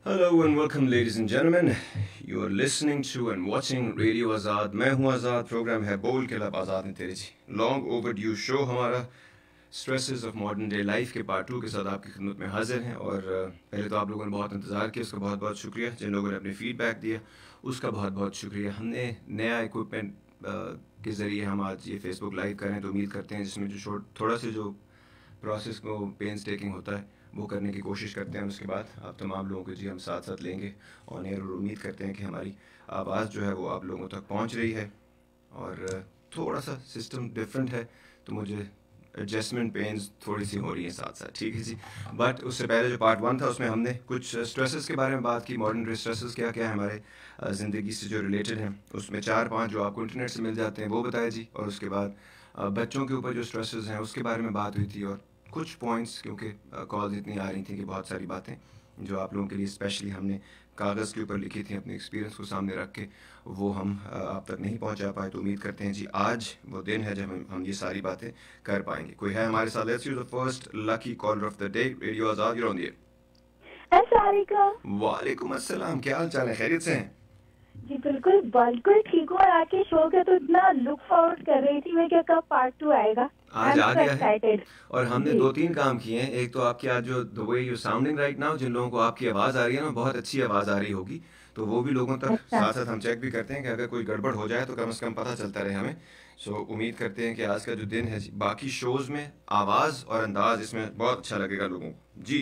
Hello and welcome, ladies and gentlemen. You are listening to and watching Radio आज़ाद. मैं हूं आज़ाद. Programme है बोल के लब आज़ाद में तेरे जी. लॉन्ग ओवरड्यू शो हमारा stresses of modern day life के पार्ट 2 के साथ आपकी खिदमत में हाजिर हैं. और पहले तो आप लोगों ने बहुत इंतज़ार किया, उसका बहुत बहुत शुक्रिया. जिन लोगों ने अपने फीडबैक दिया उसका बहुत बहुत शुक्रिया. हमने नया इक्विपमेंट के ज़रिए हम आज ये फेसबुक लाइव करें तो उम्मीद करते हैं जिसमें जो थोड़ा सा जो प्रोसेस को पेंस टेकिंग होता है वो करने की कोशिश करते हैं. उसके बाद आप तमाम लोगों को जी हम साथ साथ लेंगे ऑन एयर और उम्मीद करते हैं कि हमारी आवाज़ जो है वो आप लोगों तक पहुंच रही है. और थोड़ा सा सिस्टम डिफरेंट है तो मुझे एडजस्टमेंट पेन्स थोड़ी सी हो रही है साथ साथ. ठीक है जी. बट उससे पहले जो पार्ट 1 था उसमें हमने कुछ स्ट्रेसेस के बारे में बात की. मॉडर्न डे स्ट्रेसेस क्या क्या है हमारे ज़िंदगी से जो रिलेटेड हैं. उसमें 4-5 जो आपको इंटरनेट से मिल जाते हैं वो बताया जी. और उसके बाद बच्चों के ऊपर जो स्ट्रेसेस हैं उसके बारे में बात हुई थी. और कुछ पॉइंट्स क्योंकि कॉल्स इतनी आ रही थी कि बहुत सारी बातें जो आप लोगों के लिए स्पेशली हमने कागज़ के ऊपर लिखी थी अपने एक्सपीरियंस को सामने रख के वो हम आप तक नहीं पहुंचा पाए. तो उम्मीद करते हैं जी आज वो दिन है जब हम ये सारी बातें कर पाएंगे. कोई है हमारे साथ? Let's use the first lucky caller of the day. Radio Azad, you on the air. अस्सलाम वालेकुम। वालेकुम अस्सलाम. क्या हाल चाल है? खैरियत से हैं? जी बिल्कुल बिल्कुल ठीक हूँ. और आपके शो का तो इतना लुक फॉरवर्ड कर रही थी मैं कि कब पार्ट 2 आएगा. आज आ गया है. एक्साइटेड. और हमने जी 2-3 काम किए हैं. एक तो आपकी आज जो the way you sounding right now, जिन लोगों को आपकी आवाज़ आ रही है ना बहुत अच्छी आवाज़ आ रही होगी तो वो भी लोगों तक अच्छा साथ साथ हम चेक भी करते हैं कि अगर कोई गड़बड़ हो जाए तो कम से कम पता चलता रहे हमें. सो उम्मीद करते हैं कि आज का जो दिन है जी, बाकी शोज़ में आवाज़ और अंदाज इसमें बहुत अच्छा लगेगा लोगों को जी.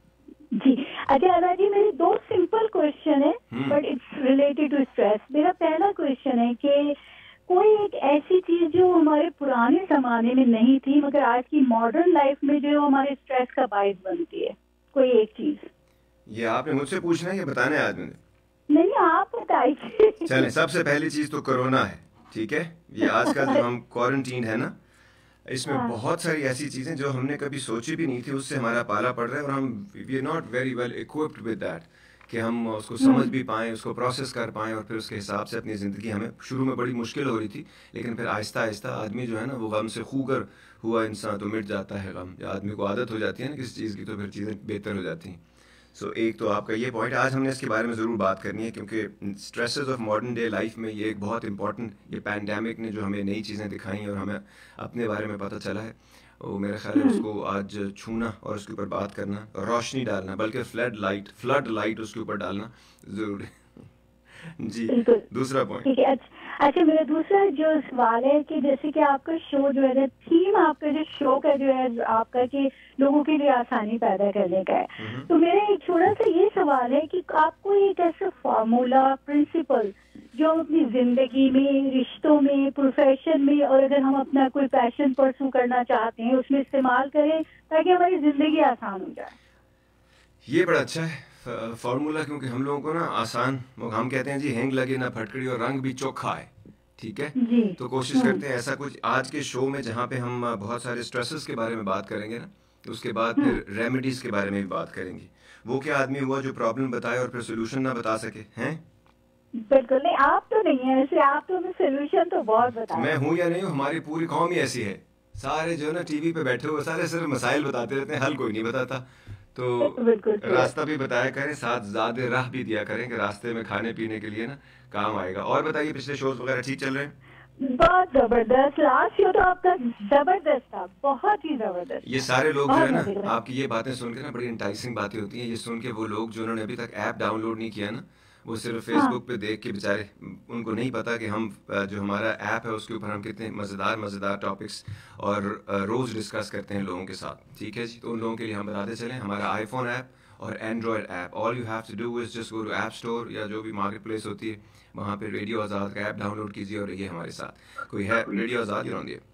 जी. अच्छा दादा जी मेरे दो सिंपल क्वेश्चन है but it's related to stress. मेरा पहला क्वेश्चन है कि कोई एक ऐसी चीज जो हमारे पुराने जमाने में नहीं थी मगर आज की मॉडर्न लाइफ में जो हमारे स्ट्रेस का बायस बनती है, कोई एक चीज. ये आपने मुझसे पूछना है या बताना है आज मैंने? नहीं आप बताइए. चलें, सबसे पहली चीज़ तो कोरोना है. ठीक है. ये आजकल जो हम क्वारंटीन है ना, इसमें हाँ बहुत सारी ऐसी चीज़ें जो हमने कभी सोची भी नहीं थी उससे हमारा पाला पड़ रहा है. और हम we are not very well equipped with that कि हम उसको समझ भी पाएँ, उसको प्रोसेस कर पाएँ और फिर उसके हिसाब से अपनी ज़िंदगी. हमें शुरू में बड़ी मुश्किल हो रही थी लेकिन फिर आहिस्ता आहिस्ता आदमी जो है ना वो गम से खूगर हुआ इंसान तो मिट जाता है गम. या आदमी को आदत हो जाती है ना किसी चीज़ की तो फिर चीज़ें बेहतर हो जाती हैं. सो एक तो आपका ये पॉइंट आज हमने इसके बारे में ज़रूर बात करनी है क्योंकि stresses of modern day life में ये एक बहुत इंपॉर्टेंट, ये पैंडेमिक ने जो हमें नई चीज़ें दिखाई और हमें अपने बारे में पता चला है वो मेरा ख्याल है उसको आज छूना और उसके ऊपर बात करना, रोशनी डालना, बल्कि फ्लड लाइट उसके ऊपर डालना ज़रूरी जी. बिल्कुल दूसरा पॉइंट. ठीक है. अच्छा मेरा दूसरा जो सवाल है कि जैसे कि आपका शो जो है थीम आपका जो शो का जो है आपका कि लोगों के लिए आसानी पैदा करने का है. तो मेरा एक छोटा सा ये सवाल है कि आपको एक ऐसा फार्मूला प्रिंसिपल जो हम अपनी जिंदगी में, रिश्तों में, प्रोफेशन में और अगर हम अपना कोई पैशन परस्यू करना चाहते हैं उसमें इस्तेमाल करें ताकि हमारी जिंदगी आसान हो जाए. ये बड़ा अच्छा है फार्मूला क्योंकि हम लोगों को ना आसान, हम कहते हैं जी हेंग लगे ना फटकड़ी और रंग भी चोखा है. ठीक है. जी तो कोशिश करते हैं ऐसा कुछ आज के शो में जहाँ पे हम बहुत सारे स्ट्रेसेस के बारे में बात करेंगे ना, तो उसके बाद फिर रेमेडीज के बारे में भी बात करेंगे. वो क्या आदमी हुआ जो प्रॉब्लम बताए और फिर सोल्यूशन ना बता सके हैं? बिल्कुल नहीं. आप तो नहीं है ऐसे, आप तो हमें सोल्यूशन तो बहुत बताए. मैं हूँ या नहीं हूँ, हमारी पूरी कौम ही ऐसी है. सारे जो है ना टीवी पे बैठे हुए सारे सिर्फ मसाइल बताते रहते हैं, हल कोई नहीं बताता. तो बिल्कुल सही. रास्ता भी बताया करें, साथ ज़्यादा राह भी दिया करें कि रास्ते में खाने पीने के लिए ना काम आएगा. और बताइए पिछले शोज वगैरह ठीक चल रहे हैं? बहुत जबरदस्त. लास्ट शो तो आपका जबरदस्त था, बहुत ही जबरदस्त. ये सारे लोग जो बहुत है ना मजेदार. आपकी ये बातें सुन के ना बड़ी इंटाइसिंग बातें होती हैं. ये सुन के वो लोग जो उन्होंने अभी तक ऐप डाउनलोड नहीं किया ना, वो सिर्फ हाँ फेसबुक पे देख के बेचारे, उनको नहीं पता कि हम जो हमारा ऐप है उसके ऊपर हम कितने मज़ेदार मज़ेदार टॉपिक्स और रोज़ डिस्कस करते हैं लोगों के साथ. ठीक है जी. तो उन लोगों के लिए हम बताते चलें हमारा आईफोन ऐप और Android app, all you have to do is just go to app store या जो भी मार्केट प्लेस होती है वहाँ पे रेडियो आज़ाद का ऐप डाउनलोड कीजिए और रहिए हमारे साथ. कोई है? Radio Azad, you on the air.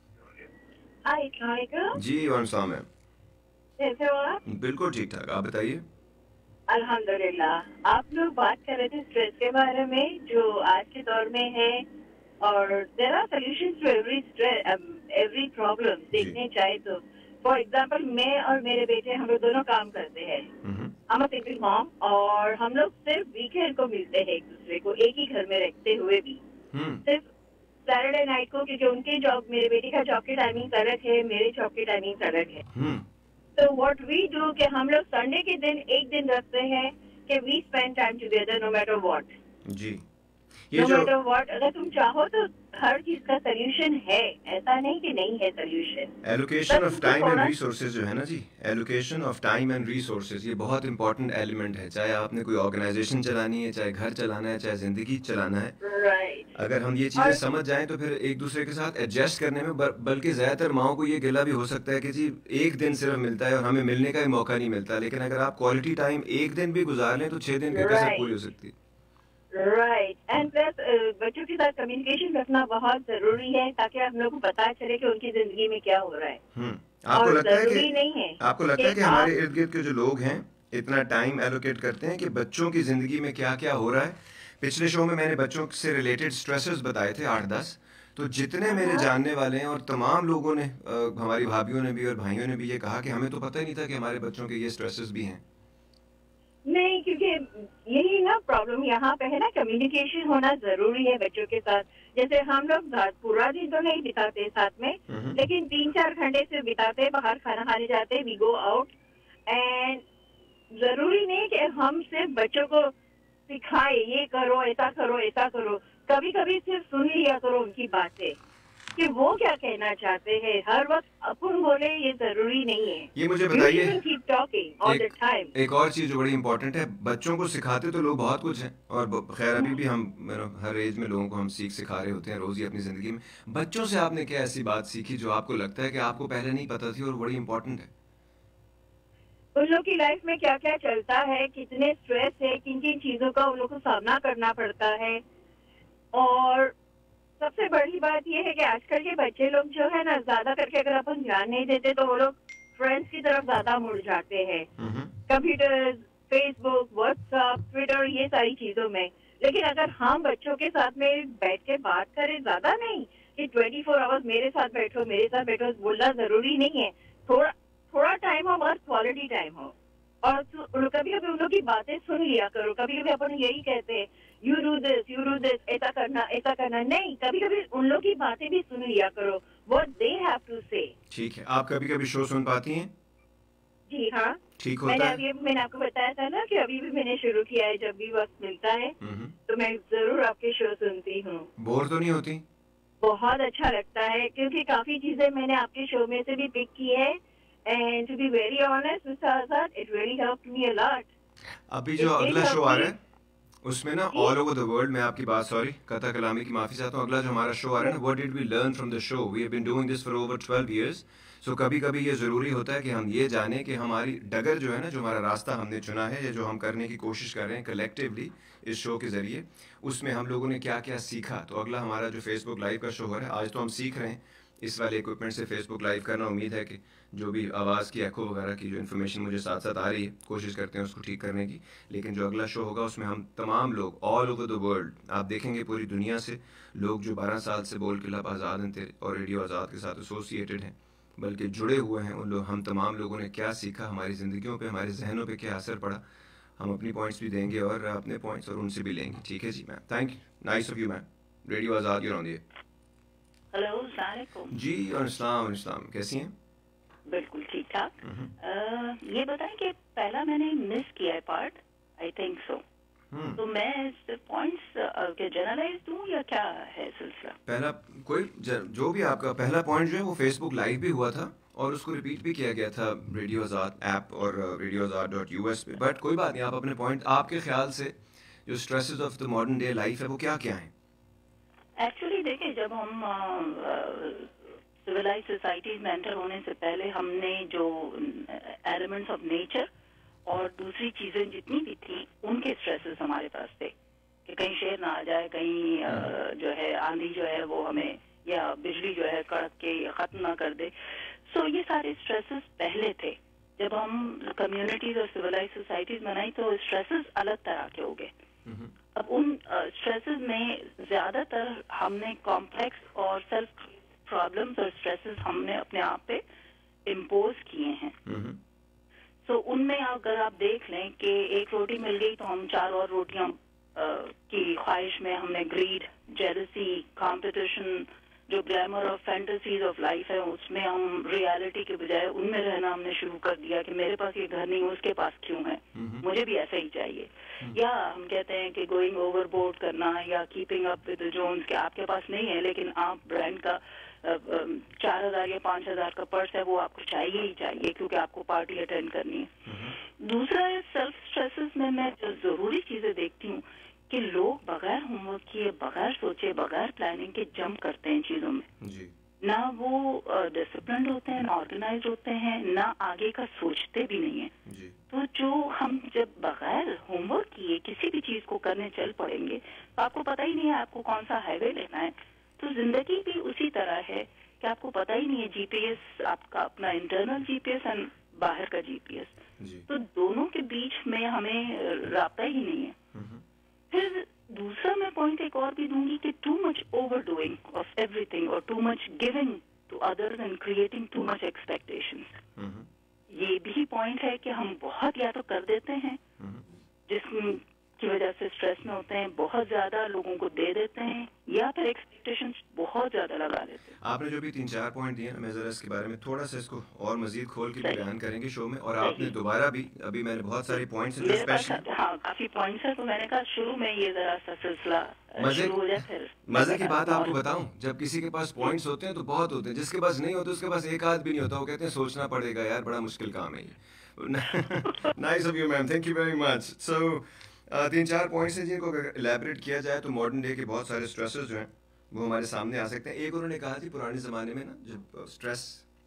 Hi अस्सलाम जी वालेकुम सलाम है. कैसे हो आप? बिल्कुल ठीक ठाक, आप बताइए. अल्हम्दुलिल्लाह. आप लोग बात कर रहे थे स्ट्रेस के बारे में जो आज के दौर में है और there are solutions to every stress, every problem देखने चाहे तो. फॉर एग्जांपल मैं और मेरे बेटे हम लोग दोनों काम करते हैं. हम सिंगल मॉम और हम लोग सिर्फ वीकेंड को मिलते हैं एक दूसरे को, एक ही घर में रहते हुए भी. सिर्फ सैटरडे नाइट को, क्योंकि उनके जॉब, मेरे बेटे का जॉब की टाइमिंग अलग है, मेरे जॉब की टाइमिंग अलग है. तो व्हाट वी डू कि हम लोग संडे के दिन एक दिन रखते हैं कि we spend time together no matter what. जी, ये नो जो मैटर व्हाट, अगर तुम चाहो तो हर चीज का सोल्यूशन है, ऐसा नहीं कि नहीं है solution. Allocation of time and resources जो है ना जी, allocation of time and resources ये बहुत इंपॉर्टेंट एलिमेंट है। चाहे आपने कोई ऑर्गेनाइजेशन चलानी है, चाहे घर चलाना है, चाहे जिंदगी चलाना है, राइट। अगर हम ये चीजें समझ जाएं तो फिर एक दूसरे के साथ एडजस्ट करने में बल्कि ज्यादातर माओ को ये गिला भी हो सकता है कि जी एक दिन सिर्फ मिलता है और हमें मिलने का ही मौका नहीं मिलता, लेकिन अगर आप क्वालिटी टाइम एक दिन भी गुजार लें तो 6 दिन की कसर पूरी हो सकती है। राइट, एंड प्लस बच्चों के साथ कम्युनिकेशन रखना बहुत जरूरी है ताकि हम लोग को पता चले कि उनकी जिंदगी में क्या हो रहा है। आपको और लगता है जरूरी कि नहीं है आपको लगता है कि हमारे इर्द गिर्द के जो लोग हैं इतना टाइम एलोकेट करते हैं कि बच्चों की जिंदगी में क्या क्या हो रहा है? पिछले शो में मैंने बच्चों से रिलेटेड स्ट्रेसेस बताए थे 8-10, तो जितने मेरे जानने वाले हैं और तमाम लोगों ने हमारी भाभीयों ने भी और भाइयों ने भी ये कहा कि हमें तो पता ही नहीं था कि हमारे बच्चों के ये स्ट्रेसेस भी हैं। नहीं, क्योंकि यही ना प्रॉब्लम यहाँ पे है ना, कम्युनिकेशन होना जरूरी है बच्चों के साथ। जैसे हम लोग पूरा दिन तो नहीं बिताते साथ में, लेकिन 3-4 घंटे से बिताते, बाहर खाना खाने जाते, वी गो आउट, एंड जरूरी नहीं कि हम सिर्फ बच्चों को सिखाए ये करो, ऐसा करो, ऐसा करो। कभी कभी सिर्फ सुन लिया करो उनकी बातें कि वो क्या कहना चाहते हैं। हर वक्त अपन बोले ये जरूरी नहीं है। ये मुझे बताइए, keep talking all the time. एक और चीज जो बड़ी इंपॉर्टेंट है, बच्चों को सिखाते तो लोग बहुत कुछ हैं और खैर अभी भी हम हर एज में लोगों को हम सिखा रहे होते हैं रोज ही अपनी जिंदगी में। बच्चों से आपने क्या ऐसी बात सीखी जो आपको लगता है कि आपको पहले नहीं पता थी और बड़ी इंपॉर्टेंट है? उन लोग की लाइफ में क्या क्या चलता है, कितने स्ट्रेस है, किन किन चीजों का उन लोग को सामना करना पड़ता है। और सबसे बड़ी बात यह है कि आजकल के बच्चे लोग जो है ना, ज्यादा करके अगर अपन ध्यान नहीं देते तो वो लोग फ्रेंड्स की तरफ ज्यादा मुड़ जाते हैं, कंप्यूटर, फेसबुक, व्हाट्सएप, ट्विटर, ये सारी चीजों में। लेकिन अगर हम बच्चों के साथ में बैठ के बात करें, ज्यादा नहीं कि 24 आवर्स मेरे साथ बैठो, बोलना जरूरी नहीं है। थोड़ा टाइम हो मगर क्वालिटी टाइम हो। और कभी कभी उन लोग की बातें सुन लिया करो। कभी कभी अपन यही कहते हैं यू डू दिस, ऐसा करना नहीं। कभी कभी उन लोग की बातें भी सुन लिया करो, व्हाट दे हैव टू से। ठीक है, आप कभी कभी शो सुन पाती हैं? जी हाँ, ठीक होता है। मैंने आपको बताया था ना कि अभी भी मैंने शुरू किया है, जब भी वक्त मिलता है तो मैं जरूर आपके शो सुनती हूँ। बोर तो नहीं होती? बहुत अच्छा लगता है, क्योंकि काफी चीजें मैंने आपके शो में से भी पिक की है। And to be very honest, Mr. Azad, it really helped me a lot. अभी जो अगला शो आ रहा है उसमें ना ऑल ओवर द वर्ल्ड, मैं आपकी बात सॉरी कथा कलामी की माफी चाहता हूँ, अगला जो हमारा शो आ रहा है ना, what did we learn from the show, we have been doing this for over 12 years। So कभी कभी ये ज़रूरी होता है कि हम ये जानें कि हमारी डगर जो है ना, जो हमारा रास्ता हमने चुना है या जो हम करने की कोशिश कर रहे हैं कलेक्टिवली इस शो के ज़रिए, उसमें हम लोगों ने क्या क्या सीखा। तो अगला हमारा जो फेसबुक लाइव का शो हो रहा है, आज तो हम सीख रहे हैं इस वाले इक्विपमेंट से फेसबुक लाइव करना। उम्मीद है कि जो भी आवाज़ की एको वगैरह की जो इन्फॉर्मेशन मुझे साथ साथ आ रही है, कोशिश करते हैं उसको ठीक करने की। लेकिन जो अगला शो होगा उसमें हम तमाम लोग ऑल ओवर द वर्ल्ड, आप देखेंगे पूरी दुनिया से लोग जो 12 साल से बोल क्लब आज़ाद और रेडियो आज़ाद के साथ एसोसिएटेड हैं, बल्कि जुड़े हुए हैं, उन लोग हम तमाम लोगों ने क्या सीखा, हमारी ज़िंदगियों पर, हमारे जहनों पर क्या असर पड़ा, हम अपनी पॉइंट्स भी देंगे और अपने पॉइंट्स और उनसे भी लेंगे। ठीक है जी ma'am, thank you, nice of you ma'am. Radio Azad, you're on the air. Hello, अस्सलाम वालेकुम। जी और इस्लाम, कैसी हैं? बिल्कुल ठीक ठाक। ये बताएं कि पहला मैंने मिस किया है पार्ट, आई थिंक सो, तो मैं पॉइंट्स के जनरलाइज दूं या क्या है सिलसिला? पहला कोई जो भी आपका पहला पॉइंट जो है वो फेसबुक लाइव भी हुआ था और उसको रिपीट भी किया गया था रेडियो आज़ाद ऐप और radioazad.us पे। बट कोई बात नहीं, आप अपने पॉइंट, आपके ख्याल से जो stresses of the modern day life है वो क्या क्या हैं? एक्चुअली देखिए, जब हम सिविलाइज सोसाइटीज में एंटर होने से पहले हमने जो एलिमेंट्स ऑफ नेचर और दूसरी चीजें जितनी भी थी उनके स्ट्रेसेस हमारे पास थे कि कहीं शेर ना आ जाए, कहीं जो है आंधी जो है वो हमें, या बिजली जो है कड़क के खत्म ना कर दे। सो ये सारे स्ट्रेसेस पहले थे। जब हम कम्युनिटीज और सिविलाइज सोसाइटीज बनाई तो स्ट्रेसेस अलग तरह के हो गए। अब उन स्ट्रेसेस में ज्यादातर हमने कॉम्प्लेक्स और सेल्फ प्रॉब्लम्स और स्ट्रेसेस हमने अपने आप पे इम्पोज किए हैं। सो उनमें अगर आप देख लें कि एक रोटी मिल गई तो हम 4 और रोटियां की ख्वाहिश में हमने ग्रीड, जेलसी, कंपटीशन, जो ग्लैमर और फैंटेसीज ऑफ लाइफ है उसमें हम रियलिटी के बजाय उनमें रहना हमने शुरू कर दिया कि मेरे पास ये घर नहीं है उसके पास क्यों है, मुझे भी ऐसा ही चाहिए। या हम कहते हैं कि गोइंग ओवरबोर्ड करना या keeping up with the Jones, कि आपके पास नहीं है लेकिन आप ब्रांड का 4,000 या 5,000 का पर्स है वो आपको चाहिए ही चाहिए क्योंकि आपको पार्टी अटेंड करनी है। दूसरा है सेल्फ स्ट्रेसेस में मैं जो जरूरी चीजें देखती हूँ कि लोग बगैर होमवर्क किए, बगैर सोचे, बगैर प्लानिंग के जंप करते हैं चीजों में जी। ना वो डिसिप्लिन होते हैं, ना ऑर्गेनाइज होते हैं, ना आगे का सोचते भी नहीं है जी। तो जो हम जब बगैर होमवर्क किए किसी भी चीज को करने चल पड़ेंगे तो आपको पता ही नहीं है आपको कौन सा हाईवे लेना है। तो जिंदगी भी उसी तरह है कि आपको पता ही नहीं है, जीपीएस आपका अपना इंटरनल जीपीएस एंड बाहर का जीपीएस, तो दोनों के बीच में हमें राब्ता ही नहीं है। फिर दूसरा मैं पॉइंट एक और भी दूंगी कि too much over doing of everything और too much giving to others and creating too much expectations, ये भी पॉइंट है कि हम बहुत या तो कर देते हैं जिसकी वजह से स्ट्रेस में होते हैं, बहुत ज्यादा लोगों को दे देते हैं या फिर एक्सपेक्टेशंस बहुत ज्यादा लगा देते हैं। आपने जो भी 3-4 पॉइंट दिए ना, मैं जरा इसके बारे में थोड़ा सा इसको और मजीद खोल के बयान करेंगे शो में, और आपने दोबारा भी अभी मैंने बहुत सारे पॉइंट्स हैं जो स्पेशल, हाँ काफी पॉइंट्स हैं, तो मैंने कहा शुरू में ये जरा सा सिलसिला शुरू हो जाए। फिर मजे की बात आपको बताऊं, जब किसी के पास पॉइंट्स होते हैं तो बहुत होते हैं, जिसके पास नहीं होते उसके पास एक आध भी नहीं होता, वो कहते हैं सोचना पड़ेगा यार, बड़ा मुश्किल काम है ये। Nice of you ma'am, thank you very much. So 3-4 points हैं जिनको अगर इलेबरेट किया जाए तो मॉडर्न डे के बहुत सारे स्ट्रेसेस जो हैं वो हमारे सामने आ सकते हैं। एक उन्होंने कहा थी पुराने ज़माने में ना, जब स्ट्रेस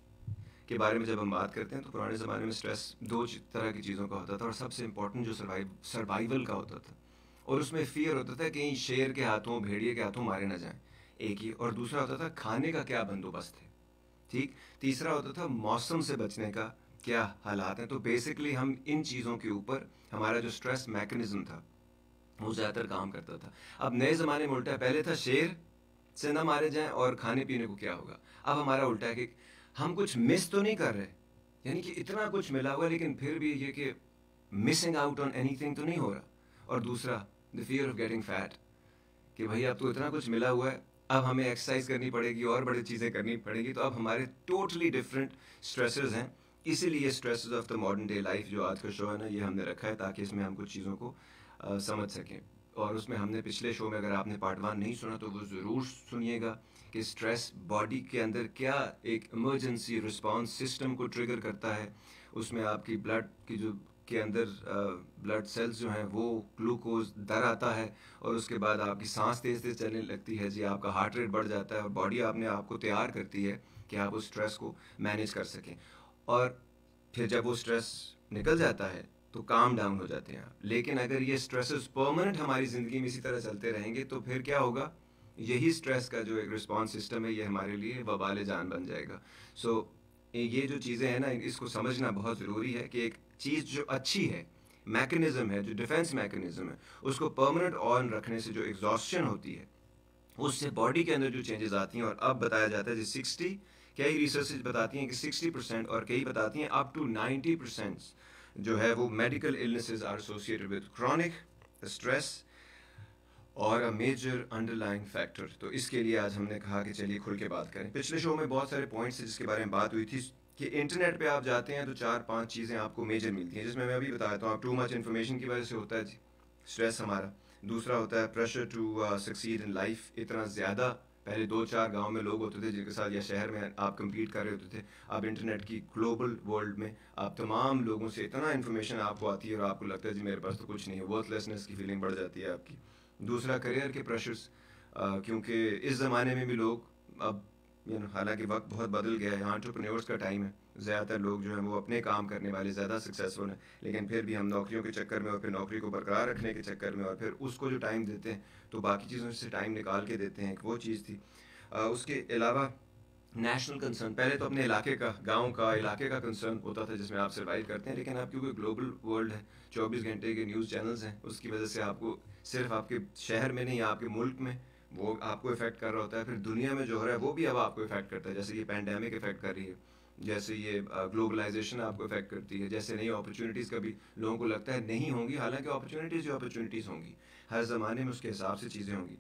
के बारे में जब हम बात करते हैं तो पुराने ज़माने में स्ट्रेस 2 तरह की चीज़ों का होता था, और सबसे इम्पोर्टेंट जो सर्वाइवल का होता था, और उसमें फियर होता था कहीं शेर के हाथों, भेड़िए के हाथों मारे ना जाएं, एक ही। और दूसरा होता था खाने का क्या बंदोबस्त है, ठीक। तीसरा होता था मौसम से बचने का क्या हालात हैं। तो बेसिकली हम इन चीज़ों के ऊपर हमारा जो स्ट्रेस मैकेनिज्म था वो ज़्यादातर काम करता था। अब नए ज़माने में उल्टा है, पहले था शेर से ना मारे जाएं और खाने पीने को क्या होगा। अब हमारा उल्टा है कि हम कुछ मिस तो नहीं कर रहे, यानी कि इतना कुछ मिला हुआ लेकिन फिर भी ये कि मिसिंग आउट ऑन एनीथिंग तो नहीं हो रहा। और दूसरा the fear of getting fat, कि भाई अब तो इतना कुछ मिला हुआ है, अब हमें एक्सरसाइज करनी पड़ेगी और बड़ी चीज़ें करनी पड़ेगी। तो अब हमारे टोटली डिफरेंट स्ट्रेसेस हैं। इसीलिए stresses of the modern day life जो आज का शो है ना, ये हमने रखा है ताकि इसमें हम कुछ चीज़ों को समझ सकें। और उसमें हमने पिछले शो में, अगर आपने पार्ट 1 नहीं सुना तो वो ज़रूर सुनिएगा कि स्ट्रेस बॉडी के अंदर क्या एक इमरजेंसी रिस्पांस सिस्टम को ट्रिगर करता है। उसमें आपकी ब्लड की जो के अंदर ब्लड सेल्स जो हैं वो ग्लूकोज दर आता है, और उसके बाद आपकी सांस तेज तेज चलने लगती है जी, आपका हार्ट रेट बढ़ जाता है, और बॉडी आपने आपको तैयार करती है कि आप उस स्ट्रेस को मैनेज कर सकें। और फिर जब वो स्ट्रेस निकल जाता है तो काम डाउन हो जाते हैं। लेकिन अगर ये स्ट्रेसेस परमानेंट हमारी ज़िंदगी में इसी तरह चलते रहेंगे तो फिर क्या होगा, यही स्ट्रेस का जो एक रिस्पॉन्स सिस्टम है ये हमारे लिए वबाल जान बन जाएगा। सो ये जो चीज़ें हैं ना, इसको समझना बहुत ज़रूरी है कि एक चीज़ जो अच्छी है, मैकेनिज़्म है, जो डिफेंस मैकेनिज़्म है, उसको परमानेंट ऑन रखने से जो एग्जॉस्शन होती है उससे बॉडी के अंदर जो चेंजेस आती हैं। और अब बताया जाता है जी 60, कई रिसर्चेज बताती हैं कि 60% और कई बताती हैं अप टू 90% जो है वो medical illnesses are associated with chronic stress और अ मेजर अंडरलाइंग फैक्टर। तो इसके लिए आज हमने कहा कि चलिए खुल के बात करें। पिछले शो में बहुत सारे पॉइंट्स हैं जिसके बारे में बात हुई थी कि इंटरनेट पे आप जाते हैं तो 4-5 चीज़ें आपको मेजर मिलती हैं, जिसमें मैं अभी बताता हूँ। टू मच इन्फॉर्मेशन की वजह से होता है जी स्ट्रेस हमारा। दूसरा होता है pressure to succeed in life. इतना ज़्यादा पहले 2-4 गांव में लोग होते थे जिनके साथ, या शहर में आप compete कर रहे होते थे। अब इंटरनेट की ग्लोबल वर्ल्ड में आप तमाम लोगों से इतना इन्फॉर्मेशन आपको आती है और आपको लगता है जी मेरे पास तो कुछ नहीं है, वर्थलेसनेस की फीलिंग बढ़ जाती है आपकी। दूसरा करियर के प्रेशर्स, क्योंकि इस ज़माने में भी लोग अब हालांकि वक्त बहुत बदल गया है, एंटरप्रेन्योर्स का टाइम है, ज़्यादातर लोग जो हैं वो अपने काम करने वाले ज़्यादा सक्सेसफुल हैं, लेकिन फिर भी हम नौकरियों के चक्कर में और फिर नौकरी को बरकरार रखने के चक्कर में और फिर उसको जो टाइम देते हैं तो बाकी चीज़ों से टाइम निकाल के देते हैं। वो चीज़ थी। उसके अलावा नेशनल कंसर्न, पहले तो अपने इलाके का, गांव का, इलाके का कंसर्न होता था जिसमें आप सर्वाइव करते हैं, लेकिन अब क्योंकि ग्लोबल वर्ल्ड है, 24 घंटे के न्यूज़ चैनल्स हैं, उसकी वजह से आपको सिर्फ आपके शहर में नहीं, आपके मुल्क में वो आपको इफेक्ट कर रहा होता है, फिर दुनिया में जो हो रहा है वो भी अब आपको इफेक्ट करता है। जैसे ये पैंडेमिक इफेक्ट कर रही है, जैसे ये ग्लोबलाइजेशन आपको इफेक्ट करती है, जैसे नई अपॉर्चुनिटीज़ कभी लोगों को लगता है नहीं होंगी, हालांकि अपॉर्चुनिटीज़ होंगी, हर ज़माने में उसके हिसाब से चीज़ें होंगी।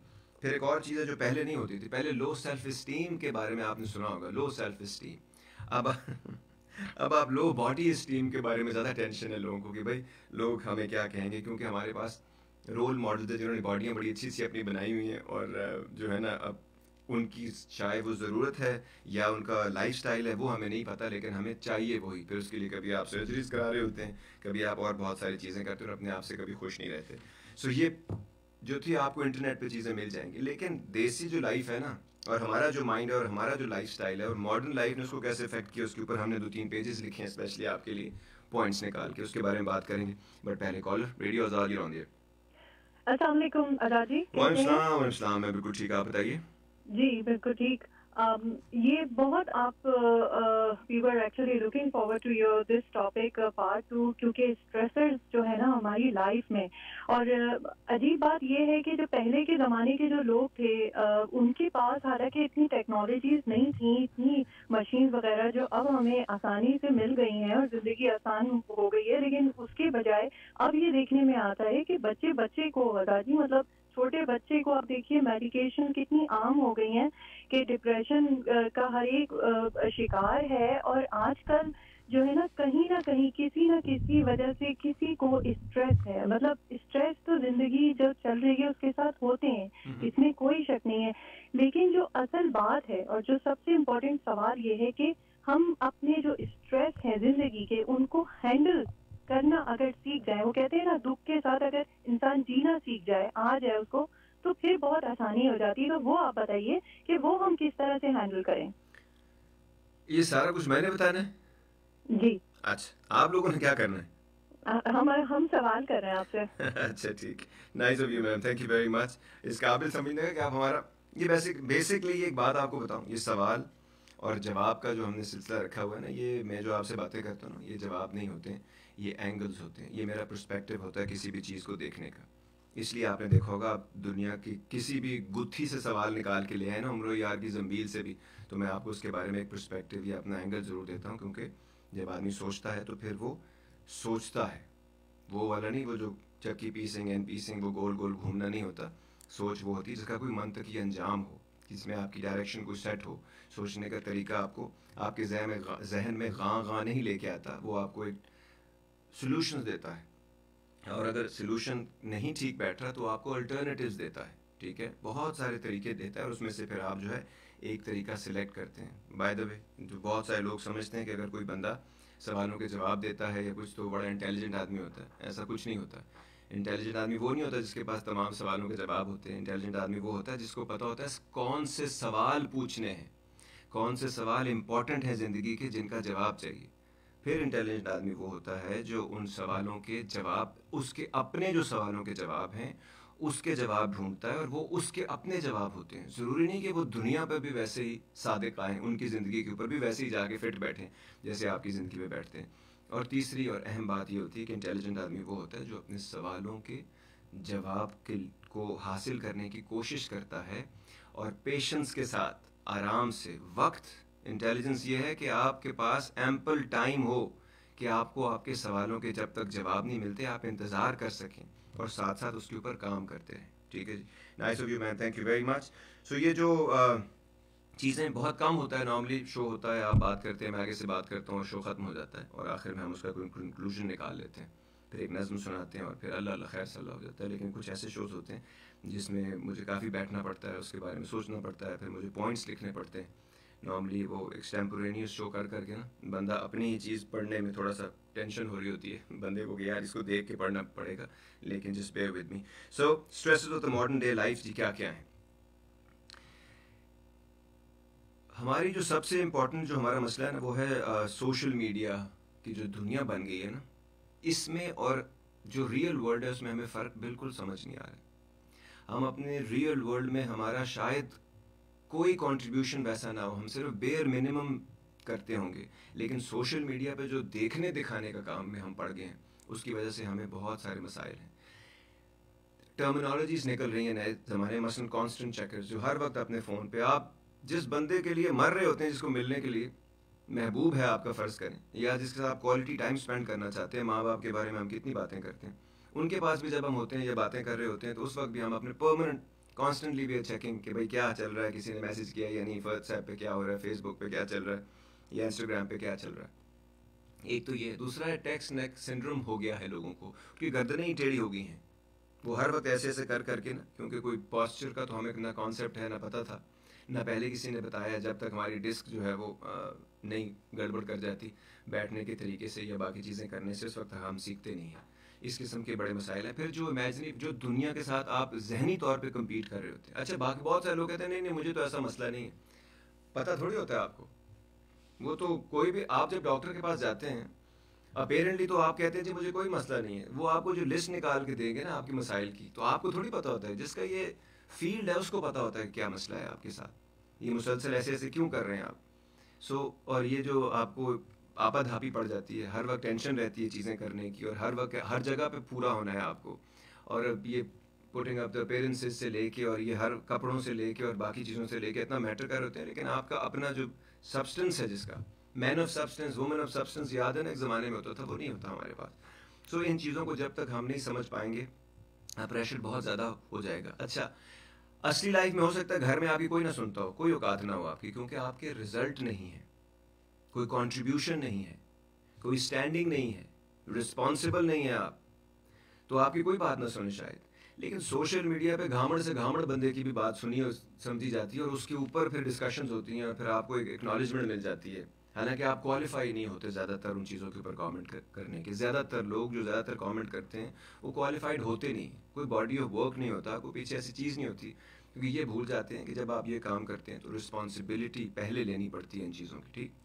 फिर एक और चीज़ है जो पहले नहीं होती थी, पहले लो सेल्फ इस्टीम के बारे में आपने सुना होगा, लो सेल्फ इस्टीम। अब अब आप लो बॉडी इस्टीम के बारे में ज़्यादा टेंशन है लोगों को कि भाई लोग हमें क्या कहेंगे, क्योंकि हमारे पास रोल मॉडल थे जिन्होंने बॉडियाँ बड़ी अच्छी सी अपनी बनाई हुई हैं, और जो है ना अब उनकी चाहे वो ज़रूरत है या उनका लाइफस्टाइल है वो हमें नहीं पता, लेकिन हमें चाहिए वही। फिर उसके लिए कभी आप सर्जरीज करा रहे होते हैं, कभी आप और बहुत सारी चीज़ें करते हैं और अपने आप से कभी खुश नहीं रहते। सो ये जो थी आपको इंटरनेट पे चीज़ें मिल जाएंगी, लेकिन देसी जो लाइफ है ना, और हमारा जो माइंड है और हमारा जो लाइफस्टाइल है और मॉडर्न लाइफ ने उसको कैसे इफेक्ट किया, उसके ऊपर हमने 2-3 पेजेस लिखे हैं स्पेशली आपके लिए, पॉइंट्स निकाल के, उसके बारे में बात करेंगे। बट पहले कॉलर रेडियो आज़ाद ही रॉन दिए। अस्सलाम वालेकुम आज़ाद जी। वालेकुम अस्सलाम, मैं बिल्कुल ठीक, आप बताइए। जी बिल्कुल ठीक। ये बहुत आप we were actually looking forward to your this topic part 2, क्योंकि स्ट्रेसर्स जो है ना हमारी लाइफ में, और अजीब बात ये है कि जो पहले के ज़माने के जो लोग थे उनके पास हालांकि इतनी टेक्नोलॉजीज नहीं थी, इतनी मशीन वगैरह जो अब हमें आसानी से मिल गई हैं और ज़िंदगी आसान हो गई है, लेकिन उसके बजाय अब ये देखने में आता है कि बच्चे को आज़ाद जी, मतलब छोटे बच्चे को आप देखिए मेडिकेशन कितनी आम हो गई हैं कि डिप्रेशन का हर एक शिकार है, और आजकल जो है ना कहीं किसी ना किसी वजह से किसी को स्ट्रेस है। मतलब स्ट्रेस तो जिंदगी जो चल रही है उसके साथ होते हैं, इसमें कोई शक नहीं है, लेकिन जो असल बात है और जो सबसे इम्पोर्टेंट सवाल ये है कि हम अपने जो स्ट्रेस है जिंदगी के उनको हैंडल करना अगर सीख जाए, वो कहते हैं ना दुख के साथ अगर इंसान जीना सीख जाए, आ जाए उसको, तो फिर बहुत आसानी हो जाती है। तो वो आप बताइए कि वो हम किस तरह से हैंडल करें। ये सारा कुछ मैंने बताना है? जी। अच्छा, आप लोगों ने क्या करना है? हम सवाल कर रहे हैं आपसे। अच्छा ठीक, nice of you ma'am, thank you very much. इस काबिल समझने का कि आप हमारा ये बेसिकली एक बात आपको बताऊं, ये सवाल और जवाब का जो हमने सिलसिला रखा हुआ है ना, ये मैं जो आपसे बातें करता हूँ ना, ये जवाब नहीं होते हैं, ये एंगल्स होते हैं, ये मेरा पर्सपेक्टिव होता है किसी भी चीज़ को देखने का। इसलिए आपने देखा होगा, आप दुनिया की किसी भी गुत्थी से सवाल निकाल के ले आए ना, उम्र यार की जंबील से भी, तो मैं आपको उसके बारे में एक पर्सपेक्टिव या अपना एंगल ज़रूर देता हूँ, क्योंकि जब आदमी सोचता है तो फिर वो सोचता है, वो वाला नहीं, वो जो चक्की पीसिंग एंड पीसिंग, वो गोल गोल घूमना नहीं होता। सोच वो होती है जिसका कोई मंतकी अंजाम हो, जिसमें आपकी डायरेक्शन कोई सेट हो, सोचने का तरीका आपको आपके जहन में गां नहीं लेके आता, वो आपको एक सॉल्यूशंस देता है, और अगर सॉल्यूशन नहीं ठीक बैठ रहा तो आपको अल्टरनेटिव्स देता है, ठीक है, बहुत सारे तरीके देता है, और उसमें से फिर आप जो है एक तरीका सिलेक्ट करते हैं। बाय द वे, जो बहुत सारे लोग समझते हैं कि अगर कोई बंदा सवालों के जवाब देता है या कुछ तो बड़ा इंटेलिजेंट आदमी होता है, ऐसा कुछ नहीं होता। इंटेलिजेंट आदमी वो नहीं होता जिसके पास तमाम सवालों के जवाब होते हैं। इंटेलिजेंट आदमी वो होता है जिसको पता होता है कौन से सवाल पूछने हैं, कौन से सवाल इंपॉर्टेंट हैं ज़िंदगी के जिनका जवाब चाहिए। फिर इंटेलिजेंट आदमी वो होता है जो उन सवालों के जवाब, उसके अपने जो सवालों के जवाब हैं उसके जवाब ढूंढता है, और वो उसके अपने जवाब होते हैं। ज़रूरी नहीं कि वो दुनिया पर भी वैसे ही सादिक आएँ, उनकी ज़िंदगी के ऊपर भी वैसे ही जाके फिट बैठें जैसे आपकी ज़िंदगी में बैठते हैं। और तीसरी और अहम बात ये होती है कि इंटेलिजेंट आदमी वो होता है जो अपने सवालों के जवाब को हासिल करने की कोशिश करता है, और पेशेंस के साथ आराम से वक्त। इंटेलिजेंस ये है कि आपके पास एम्पल टाइम हो कि आपको आपके सवालों के जब तक जवाब नहीं मिलते आप इंतज़ार कर सकें और साथ साथ उसके ऊपर काम करते रहें। ठीक है जी, nice of you man, thank you very much. So ये जो चीज़ें बहुत कम होता है, नॉर्मली शो होता है, आप बात करते हैं, मैं आगे से बात करता हूँ और शो ख़त्म हो जाता है, और आखिर में हम उसका कोई कंक्लूजन निकाल लेते हैं, फिर एक नज़्म सुनाते हैं और फिर अल्लाह अल्लाह खैर सल्ला हो जाता है। लेकिन कुछ ऐसे शोज़ होते हैं जिसमें मुझे काफ़ी बैठना पड़ता है, उसके बारे में सोचना पड़ता है, फिर मुझे पॉइंट्स लिखने पड़ते हैं। नॉर्मली वो एक्सटेम्पोरेनियस शो कर करके ना बंदा अपनी ही चीज़ पढ़ने में थोड़ा सा टेंशन हो रही होती है बंदे को कि यार इसको देख के पढ़ना पड़ेगा, लेकिन just bear with me. So stresses of the modern day life जी क्या क्या है। हमारी जो सबसे इम्पोर्टेंट जो हमारा मसला है ना, वो है सोशल मीडिया की जो दुनिया बन गई है ना, इसमें और जो रियल वर्ल्ड है उसमें हमें फ़र्क बिल्कुल समझ नहीं आ रहा। हम अपने रियल वर्ल्ड में हमारा शायद कोई कंट्रीब्यूशन वैसा ना हो, हम सिर्फ बेयर मिनिमम करते होंगे, लेकिन सोशल मीडिया पे जो देखने दिखाने का काम में हम पड़ गए हैं उसकी वजह से हमें बहुत सारे मसाइल हैं। टर्मिनोलॉजीज निकल रही हैं नए ज़माने, मसलन कॉन्स्टेंट चेकर्स, जो हर वक्त अपने फ़ोन पे आप जिस बंदे के लिए मर रहे होते हैं, जिसको मिलने के लिए महबूब है आपका फ़र्ज़ करें, या जिसके साथ आप क्वालिटी टाइम स्पेंड करना चाहते हैं, माँ बाप के बारे में हम कितनी बातें करते हैं, उनके पास भी जब हम होते हैं या बातें कर रहे होते हैं तो उस वक्त भी हम अपने permanent constantly we are checking कि भाई क्या चल रहा है, किसी ने मैसेज किया या नहीं, व्हाट्सएप पे क्या हो रहा है, फेसबुक पे क्या चल रहा है या इंस्टाग्राम पे क्या चल रहा है। एक तो ये, दूसरा है टेक्स्ट नेक सिंड्रोम हो गया है लोगों को, क्योंकि गर्दनें ही टेढ़ी हो गई हैं। वो हर वक्त ऐसे ऐसे कर करके ना, क्योंकि कोई पॉस्चर का तो हमें ना कॉन्सेप्ट है ना पता था, ना पहले किसी ने बताया, जब तक हमारी डिस्क जो है वो नहीं गड़बड़ कर जाती बैठने के तरीके से या बाकी चीज़ें करने से, उस वक्त हम सीखते नहीं हैं। इस किस्म के बड़े मसाइल हैं। फिर जो इमेजिनरी, जो दुनिया के साथ आप जहनी तौर पे कम्पीट कर रहे होते हैं। अच्छा, बाकी बहुत सारे लोग कहते हैं नहीं नहीं मुझे तो ऐसा मसला नहीं है। पता थोड़ी होता है आपको, वो तो कोई भी, आप जब डॉक्टर के पास जाते हैं अपेरेंटली तो आप कहते हैं जी मुझे कोई मसला नहीं है, वो आपको जो लिस्ट निकाल के देंगे ना आपके मसाइल की, तो आपको थोड़ी पता होता है। जिसका ये फील्ड है उसको पता होता है क्या मसला है आपके साथ, ये मुसलसल ऐसे ऐसे क्यों कर रहे हैं आप। और ये जो आपको आपाधापी पड़ जाती है, हर वक्त टेंशन रहती है चीज़ें करने की, और हर वक्त हर जगह पे पूरा होना है आपको, और अब ये पुटिंग अप द अपीयरेंसेस से लेके और ये हर कपड़ों से लेके और बाकी चीज़ों से लेके इतना मैटर कर होते हैं, लेकिन आपका अपना जो सब्सटेंस है, जिसका man of substance, women of substance याद है ना एक ज़माने में होता था, वो नहीं होता हमारे पास। इन चीज़ों को जब तक हम नहीं समझ पाएंगे प्रेशर बहुत ज़्यादा हो जाएगा। अच्छा, असली लाइफ में हो सकता है घर में आपकी कोई ना सुनता हो, कोई औकात ना हो आपकी, क्योंकि आपके रिजल्ट नहीं है, कोई कंट्रीब्यूशन नहीं है, कोई स्टैंडिंग नहीं है, रिस्पॉन्सिबल नहीं है आप, तो आपकी कोई बात ना सुने शायद। लेकिन सोशल मीडिया पे घामड़ से घामड़ बंदे की भी बात सुनी और समझी जाती है, और उसके ऊपर फिर डिस्कशंस होती हैं और फिर आपको एक एक्नॉलेजमेंट मिल जाती है, हालांकि आप क्वालिफाई नहीं होते ज़्यादातर उन चीज़ों के ऊपर कमेंट करने के। ज़्यादातर लोग जो ज़्यादातर कमेंट करते हैं वो क्वालिफाइड होते नहीं, कोई बॉडी ऑफ वर्क नहीं होता, कोई पीछे ऐसी चीज़ नहीं होती, क्योंकि ये भूल जाते हैं कि जब आप ये काम करते हैं तो रिस्पॉन्सिबिलिटी पहले लेनी पड़ती है इन चीज़ों की, ठीक।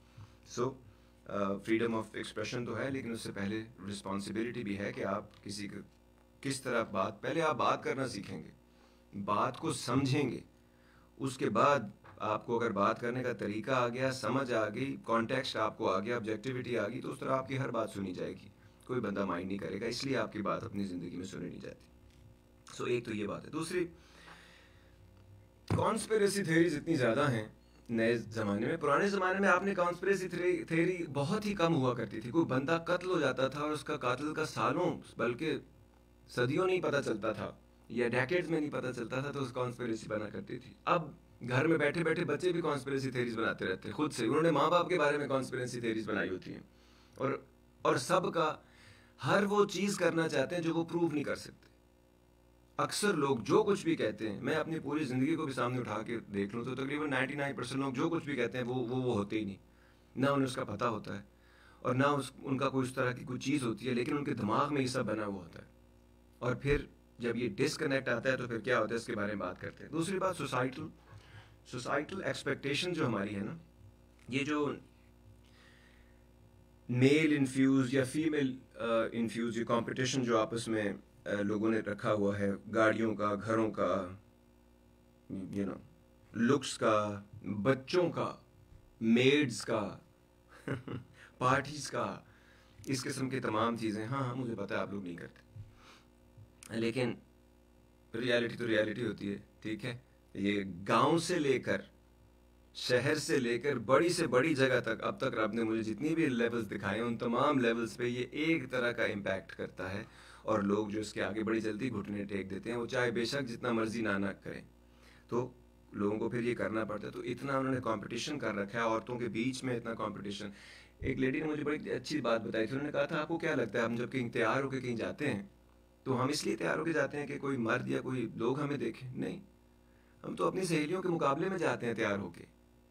फ्रीडम ऑफ एक्सप्रेशन तो है, लेकिन उससे पहले रिस्पॉन्सिबिलिटी भी है कि आप किसी का किस तरह पहले आप बात करना सीखेंगे, बात को समझेंगे, उसके बाद आपको अगर बात करने का तरीका आ गया, समझ आ गई, कॉन्टेक्स्ट आपको आ गया, ऑब्जेक्टिविटी आ गई, तो उस तरह आपकी हर बात सुनी जाएगी, कोई बंदा माइंड नहीं करेगा, इसलिए आपकी बात अपनी ज़िंदगी में सुनी नहीं जाती। एक तो ये बात है। दूसरी, कॉन्स्पिरेसी थ्योरीज इतनी ज़्यादा हैं नए ज़माने में। पुराने ज़माने में आपने कॉन्स्पिरेसी थ्योरी बहुत ही कम हुआ करती थी। कोई बंदा कत्ल हो जाता था और उसका कातिल का सालों बल्कि सदियों नहीं पता चलता था, या डेकेड्स में नहीं पता चलता था, तो उस कॉन्स्पिरेसी बना करती थी। अब घर में बैठे बैठे बच्चे भी कॉन्स्पिरेसी थ्योरीज बनाते रहते हैं खुद से, उन्होंने माँ बाप के बारे में कॉन्स्पिरेसी थ्योरीज बनाई होती हैं, और सबका हर वो चीज़ करना चाहते हैं जो वो प्रूव नहीं कर सकते। अक्सर लोग जो कुछ भी कहते हैं, मैं अपनी पूरी ज़िंदगी को भी सामने उठा के देख लूँ तो तकरीबन 99% लोग जो कुछ भी कहते हैं वो होते ही नहीं, ना उन्हें उसका पता होता है और ना उनका कोई उस तरह की कोई चीज़ होती है, लेकिन उनके दिमाग में ये सब बना हुआ होता है। और फिर जब ये डिसकनेक्ट आता है तो फिर क्या होता है, इसके बारे में बात करते हैं। दूसरी बात, सोसाइटल एक्सपेक्टेशन जो हमारी है ना, ये जो मेल इन्फ्यूज या फीमेल इन्फ्यूज ये कंपटीशन जो आपस में लोगों ने रखा हुआ है, गाड़ियों का, घरों का, लुक्स का, बच्चों का, मेड्स का पार्टीज का, इस किस्म की तमाम चीज़ें। हाँ, मुझे पता है आप लोग नहीं करते, लेकिन रियलिटी तो रियलिटी होती है, ठीक है। ये गांव से लेकर शहर से लेकर बड़ी से बड़ी जगह तक, अब तक रब ने मुझे जितनी भी लेवल्स दिखाए उन तमाम लेवल्स पे ये एक तरह का इम्पैक्ट करता है, और लोग जो इसके आगे बड़ी जल्दी घुटने टेक देते हैं, वो चाहे बेशक जितना मर्जी ना करें, तो लोगों को फिर ये करना पड़ता है। तो इतना उन्होंने कंपटीशन कर रखा है, औरतों के बीच में इतना कंपटीशन। एक लेडी ने मुझे बड़ी अच्छी बात बताई थी, उन्होंने कहा था आपको क्या लगता है हम जब कहीं तैयार होकर कहीं जाते हैं तो हम इसलिए तैयार होकर जाते हैं कि कोई मर्द या कोई लोग हमें देखें? नहीं, हम तो अपनी सहेलियों के मुकाबले में जाते हैं तैयार होके।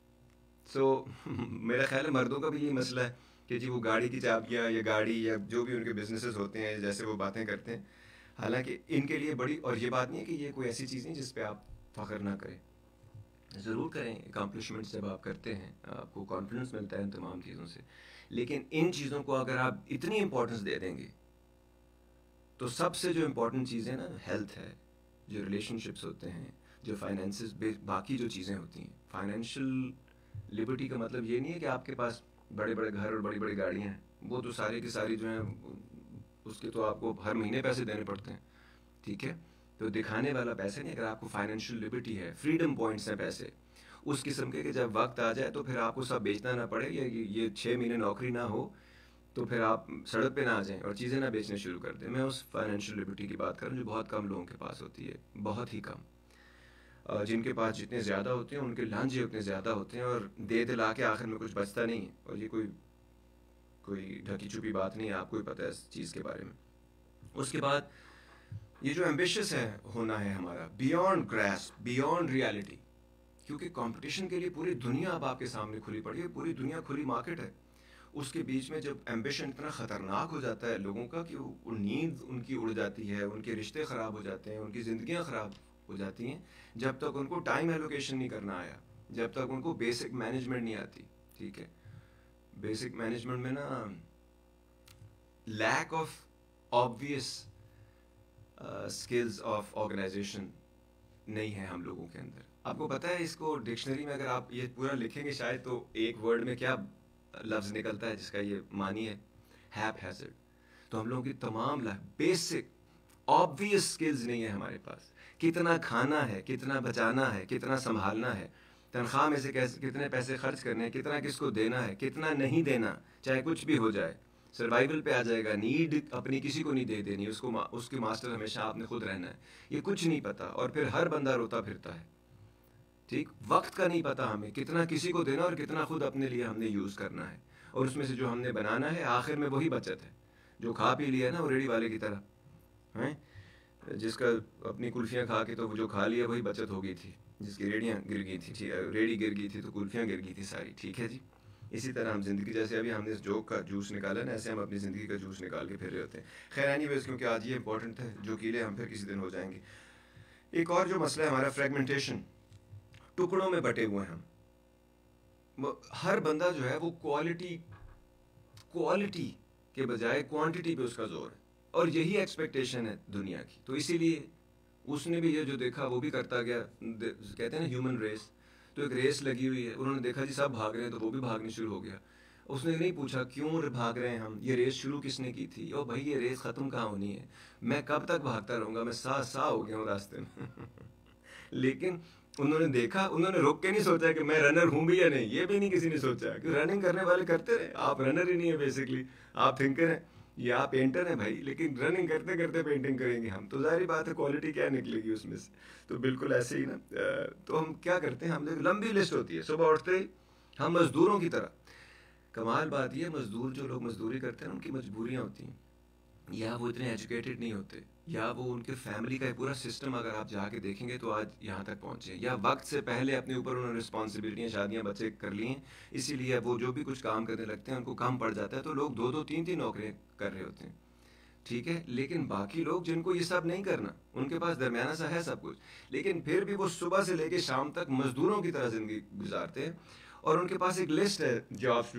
मेरा ख्याल है मर्दों का भी ये मसला है कि जी वो गाड़ी की चाबियाँ या गाड़ी या जो भी उनके बिजनेसेस होते हैं, जैसे वो बातें करते हैं, हालांकि इनके लिए बड़ी, और ये बात नहीं है कि ये कोई ऐसी चीज़ नहीं जिस पे आप फ़ख्र ना करें, ज़रूर करें। अकम्पलिशमेंट्स जब आप करते हैं आपको कॉन्फिडेंस मिलता है इन तमाम चीज़ों से, लेकिन इन चीज़ों को अगर आप इतनी इम्पोर्टेंस दे देंगे तो सबसे जो इम्पोर्टेंट चीज़ें ना, हेल्थ है, जो रिलेशनशिप्स होते हैं, जो फाइनेंसेस, बाकी जो चीज़ें होती हैं। फाइनेंशियल लिबर्टी का मतलब ये नहीं है कि आपके पास बड़े बड़े घर और बड़ी बड़ी गाड़ियाँ हैं, वो तो सारी की सारी जो हैं उसके तो आपको हर महीने पैसे देने पड़ते हैं, ठीक है। तो दिखाने वाला पैसे नहीं, अगर आपको फाइनेंशियल लिबर्टी है, फ्रीडम पॉइंट्स हैं पैसे उस किस्म के कि जब वक्त आ जाए तो फिर आपको सब बेचना ना पड़े, या ये 6 महीने नौकरी ना हो तो फिर आप सड़क पे ना आ जाएं और चीज़ें ना बेचने शुरू कर दें। मैं उस फाइनेंशियल लिबर्टी की बात कर रहा हूँ जो बहुत कम लोगों के पास होती है, बहुत ही कम। जिनके पास जितने ज़्यादा होते हैं उनके लांझे उतने ज़्यादा होते हैं और दे दिला के आखिर में कुछ बचता नहीं है। और ये कोई ढकी छुपी बात नहीं है, आपको ही पता है इस चीज़ के बारे में। उसके बाद ये जो एम्बिशियस है होना है हमारा, बियॉन्ड ग्रास्प, बियॉन्ड रियलिटी, क्योंकि कंपटीशन के लिए पूरी दुनिया अब आपके सामने खुली पड़ी है, पूरी दुनिया खुली मार्केट है। उसके बीच में जब एम्बिशन इतना ख़तरनाक हो जाता है लोगों का कि वो नींद उनकी उड़ जाती है, उनके रिश्ते ख़राब हो जाते हैं, उनकी ज़िंदगियाँ ख़राब हो जाती हैं, जब तक उनको टाइम एलोकेशन नहीं करना आया, जब तक उनको बेसिक मैनेजमेंट नहीं आती। ठीक है, बेसिक मैनेजमेंट में ना lack of obvious skills of organisation नहीं है हम लोगों के अंदर। आपको पता है इसको डिक्शनरी में अगर आप ये पूरा लिखेंगे शायद तो एक वर्ड में क्या लफ्ज़ निकलता है जिसका ये मानी है, हैपहैज़र्ड। तो हम लोगों की तमाम बेसिक ऑब्वियस स्किल्स नहीं है हमारे पास। कितना खाना है, कितना बचाना है, कितना संभालना है, तनख्वाह में से कैसे कितने पैसे खर्च करने हैं, कितना किसको देना है, कितना नहीं देना, चाहे कुछ भी हो जाए, सर्वाइवल पे आ जाएगा। नीड अपनी किसी को नहीं दे देनी, उसके मास्टर हमेशा आपने खुद रहना है, ये कुछ नहीं पता। और फिर हर बंदा रोता फिरता है। ठीक, वक्त का नहीं पता हमें, कितना किसी को देना और कितना खुद अपने लिए हमने यूज़ करना है, और उसमें से जो हमने बनाना है आखिर में वही बचत है। जो खा पी लिया ना वो रेडी वाले की तरह हैं, जिसका अपनी कुल्फियाँ खा के तो वो जो खा लिया वही बचत हो गई थी, जिसकी रेडियाँ गिर गई थी, रेडी गिर गई थी तो कुल्फियाँ गिर गई थी सारी। ठीक है जी, इसी तरह हम ज़िंदगी, जैसे अभी हमने इस जोक का जूस निकाला ना, ऐसे हम अपनी ज़िंदगी का जूस निकाल के फिर रहे होते हैं। खैर एनीवेज, क्योंकि आज ये इंपॉर्टेंट है जो कीले हम फिर किसी दिन हो जाएंगे। एक और जो मसला है हमारा, फ्रेगमेंटेशन, टुकड़ों में बटे हुए हैं हम। हर बंदा जो है वो क्वालिटी के बजाय क्वांटिटी पे उसका जोर है, और यही एक्सपेक्टेशन है दुनिया की। तो इसीलिए उसने भी ये जो देखा वो भी करता गया। कहते हैं ना ह्यूमन रेस, तो एक रेस लगी हुई है, उन्होंने देखा जी सब भाग रहे हैं तो वो भी भागने शुरू हो गया। उसने नहीं पूछा क्यों भाग रहे हैं हम, ये रेस शुरू किसने की थी, ओ भाई ये रेस ख़त्म कहाँ होनी है, मैं कब तक भागता रहूँगा, मैं सा हो गया हूँ रास्ते में। लेकिन उन्होंने देखा, उन्होंने रोक के नहीं सोचा कि मैं रनर हूँ भी या नहीं, ये भी नहीं किसी ने सोचा कि रनिंग करने वाले करते रहे। आप रनर ही नहीं है बेसिकली, आप थिंकर हैं या आप पेंटर हैं भाई, लेकिन रनिंग करते करते पेंटिंग करेंगे हम, तो जाहिर बात है क्वालिटी क्या निकलेगी उसमें से। तो बिल्कुल ऐसे ही ना, तो हम क्या करते हैं, हम लंबी लिस्ट होती है, सुबह उठते ही हम मजदूरों की तरह। कमाल बात यह, मजदूर जो लोग मजदूरी करते हैं उनकी मजबूरियाँ होती हैं, या वो इतने एजुकेटेड नहीं होते, या वो उनके फैमिली का पूरा सिस्टम अगर आप जाके देखेंगे तो आज यहाँ तक पहुँचे, या वक्त से पहले अपने ऊपर उन्होंने रिस्पॉन्सिबिलिटियाँ, शादियाँ, बच्चे कर लिए हैं, इसीलिए वो जो भी कुछ काम करने लगते हैं उनको कम पड़ जाता है, तो लोग 2-2, 3-3 नौकरियाँ कर रहे होते हैं। ठीक है, लेकिन बाकी लोग जिनको ये सब नहीं करना, उनके पास दरमियाना सा है सब कुछ, लेकिन फिर भी वो सुबह से लेकर शाम तक मजदूरों की तरह ज़िंदगी गुजारते हैं, और उनके पास एक लिस्ट है जॉब्स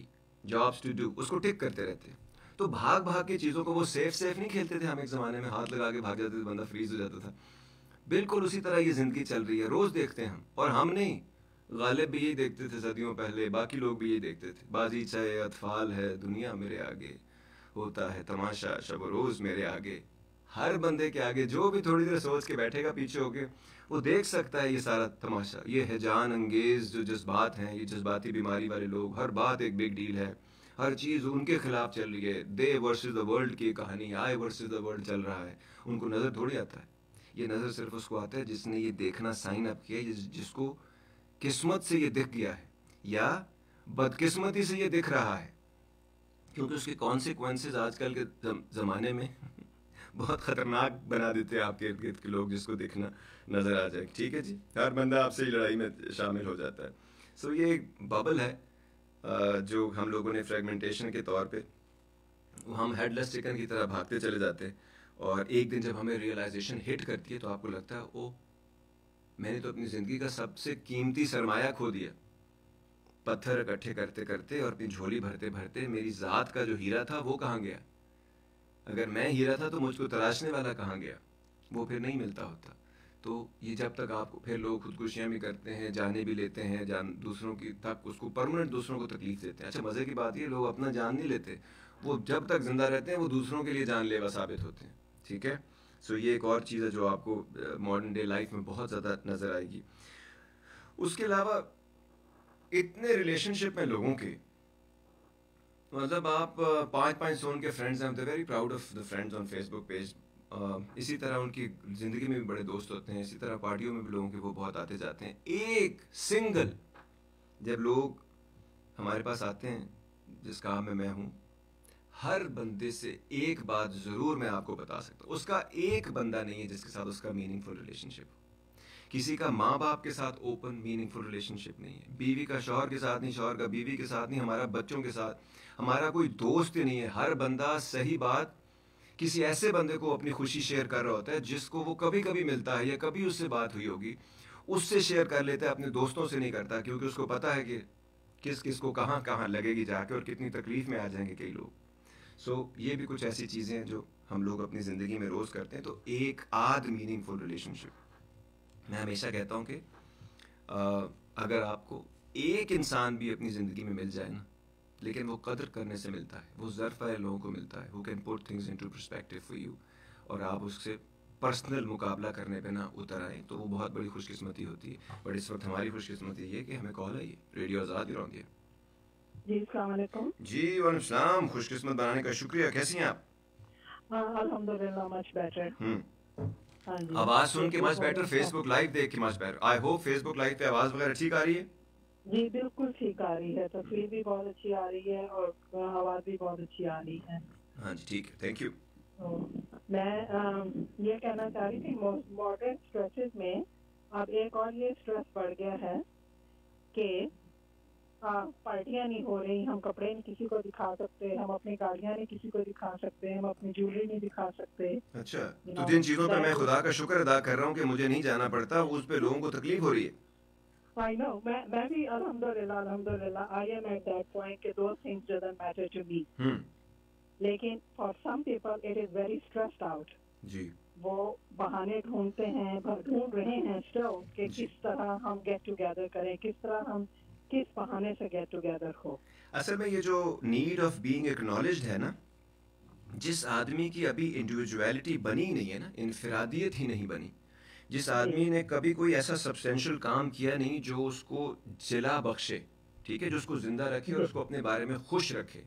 टू डू, उसको टिक करते रहते हैं। तो भाग भाग के चीज़ों को वो सेफ नहीं खेलते थे हम एक ज़माने में, हाथ लगा के भाग जाते थे, बंदा फ्रीज हो जाता था। बिल्कुल उसी तरह ये ज़िंदगी चल रही है, रोज़ देखते हैं हम, और हम नहीं, गालिब भी यही देखते थे सदियों पहले, बाकी लोग भी यही देखते थे। बाजीचा है, अतफाल है, दुनिया मेरे आगे, होता है तमाशा शब रोज़ मेरे आगे। हर बंदे के आगे जो भी थोड़ी देर सोच के बैठेगा पीछे होके, वो देख सकता है ये सारा तमाशा। ये हैजान अंगेज जो जज्बात हैं, ये जज्बाती बीमारी वाले लोग, हर बात एक बिग डील है, हर चीज़ उनके खिलाफ चल रही है। दे वर्सेस द वर्ल्ड की कहानी, आई वर्सेस द वर्ल्ड चल रहा है। उनको नज़र थोड़ी आता है, ये नज़र सिर्फ उसको आता है जिसने ये देखना साइन अप किया, जिसको किस्मत से ये दिख गया है या बदकिस्मती से ये दिख रहा है, क्योंकि उसके कॉन्सिक्वेंसेज आजकल के ज़माने में बहुत ख़तरनाक बना देते हैं आपके इर्द गिर्द के लोग, जिसको देखना नज़र आ जाए। ठीक है जी, हर बंदा आपसे ही लड़ाई में शामिल हो जाता है। सो ये एक बबल है जो हम लोगों ने फ्रेगमेंटेशन के तौर पे, हम हेडलेस चिकन की तरह भागते चले जाते हैं, और एक दिन जब हमें रियलाइजेशन हिट करती है तो आपको लगता है ओ, मैंने तो अपनी ज़िंदगी का सबसे कीमती सरमाया खो दिया। पत्थर इकट्ठे करते करते और अपनी झोली भरते भरते मेरी ज़ात का जो हीरा था वो कहाँ गया। अगर मैं हीरा था तो मुझको तराशने वाला कहाँ गया, वो फिर नहीं मिलता होता। तो ये जब तक आपको, फिर लोग खुदकुशियाँ भी करते हैं, जाने भी लेते हैं, दूसरों की तक उसको परमानेंट दूसरों को तकलीफ देते हैं। अच्छा मज़े की बात ये, लोग अपना जान नहीं लेते, वो जब तक जिंदा रहते हैं वो दूसरों के लिए जानलेवा साबित होते हैं। ठीक है, सो ये एक और चीज़ है जो आपको मॉडर्न डे लाइफ में बहुत ज़्यादा नज़र आएगी। उसके अलावा इतने रिलेशनशिप में लोगों के, मतलब आप 5-5 के फ्रेंड्स हैं, very proud of the friends on Facebook page, इसी तरह उनकी ज़िंदगी में भी बड़े दोस्त होते हैं, इसी तरह पार्टियों में भी लोगों के वो बहुत आते जाते हैं। एक सिंगल जब लोग हमारे पास आते हैं जिस काम में मैं हूँ, हर बंदे से एक बात ज़रूर मैं आपको बता सकता हूँ, उसका एक बंदा नहीं है जिसके साथ उसका मीनिंगफुल रिलेशनशिप हो। किसी का माँ बाप के साथ ओपन मीनिंगफुल रिलेशनशिप नहीं है, बीवी का शौहर के साथ नहीं, शौहर का बीवी के साथ नहीं, हमारा बच्चों के साथ, हमारा कोई दोस्त ही नहीं है। हर बंदा सही बात किसी ऐसे बंदे को अपनी खुशी शेयर कर रहा होता है जिसको वो कभी कभी मिलता है या कभी उससे बात हुई होगी, उससे शेयर कर लेता है, अपने दोस्तों से नहीं करता, क्योंकि उसको पता है कि किस किस को कहाँ कहाँ लगेगी जाके और कितनी तकलीफ में आ जाएंगे कई लोग। ये भी कुछ ऐसी चीज़ें हैं जो हम लोग अपनी ज़िंदगी में रोज़ करते हैं। तो एक आध मीनिंगफुल रिलेशनशिप, मैं हमेशा कहता हूँ कि अगर आपको एक इंसान भी अपनी ज़िंदगी में मिल जाए ना, लेकिन वो कदर करने से मिलता है, वो ज़र्फ़ वाले लोगों को मिलता है, who can put things into perspective for you, और आप उससे पर्सनल मुकाबला करने पे ना उतर आए, तो वो बहुत बड़ी खुशकिस्मती होती है। बट इस वक्त हमारी खुशकिस्मती ये है कि हमें कॉल आई है, रेडियो आज़ाद ही है। जी अस्सलाम वालेकुम। जी वालेकुम सलाम, खुशकिस्मत बनाने का शुक्रिया। कैसी हैं आप? अल्हम्दुलिल्लाह मच बेटर। आवाज सुन के मच बेटर, फेसबुक लाइव देख के much better. I hope Facebook live पे आवाज वगैरह ठीक आ रही है? जी बिल्कुल ठीक आ रही है, तस्वीर भी बहुत अच्छी आ रही है और आवाज भी बहुत अच्छी आ रही है। हाँ जी ठीक है, थैंक यू। मैं ये कहना चाह रही थी, मॉडर्न स्ट्रेसेस में अब एक और ये स्ट्रेस बढ़ गया है कि पार्टियां नहीं हो रही, हम कपड़े नहीं किसी को दिखा सकते, हम अपनी गाड़ियां नहीं किसी को दिखा सकते, हम अपनी ज्वेलरी नहीं दिखा सकते। अच्छा, तो जिन चीजों पे मैं खुदा का शुक्र अदा कर रहा हूँ कि मुझे नहीं जाना पड़ता, उस पे लोगों को तकलीफ हो रही है। I know, मैं भी अल्हम्दुलिल्लाह I am at that point कि those things doesn't matter to me. लेकिन for some people it is very stressed out. जी। वो बहाने ढूंढते हैं, ढूंढ रहे हैं still कि किस तरह हम get together करें, किस तरह हम किस बहाने से get together हो। असल में ये जो need of being acknowledged है ना, जिस आदमी की अभी इंडिविजुअलिटी बनी नहीं है ना, इनफरादियत ही नहीं बनी, जिस आदमी ने कभी कोई ऐसा सब्सटेंशियल काम किया नहीं जो उसको जिला बख्शे, ठीक है, जो उसको जिंदा रखे और उसको अपने बारे में खुश रखे।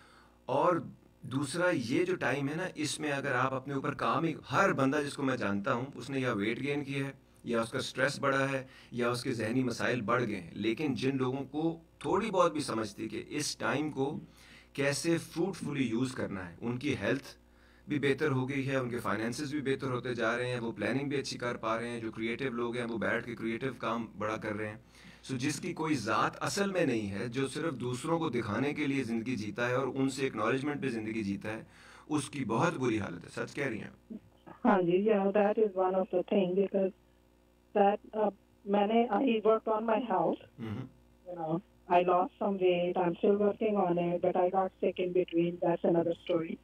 और दूसरा ये जो टाइम है ना, इसमें अगर आप अपने ऊपर काम ही, हर बंदा जिसको मैं जानता हूँ उसने या वेट गेन किया है, या उसका स्ट्रेस बढ़ा है, या उसके जहनी मसाइल बढ़ गए हैं। लेकिन जिन लोगों को थोड़ी बहुत भी समझ थी कि इस टाइम को कैसे फ्रूटफुली यूज़ करना है, उनकी हेल्थ भी बेहतर हो गई है, उनके फाइनेंसेस भी बेहतर होते जा रहे हैं, वो प्लानिंग भी अच्छी कर पा रहे हैं, जो क्रिएटिव लोग हैं वो बैठ के क्रिएटिव काम बड़ा कर रहे हैं। जिसकी कोई ज़ात असल में नहीं है, जो सिर्फ दूसरों को दिखाने के लिए ज़िंदगी जीता है और उनसे एक्नॉलेजमेंट पे ज़िंदगी जीता है, उसकी बहुत बुरी हालत है। सच कह रही हैं। हाँ जी, that is one of the thing because that I worked on my health, you know, I lost some weight, I'm still working on it, but I got sick in between, that's another story.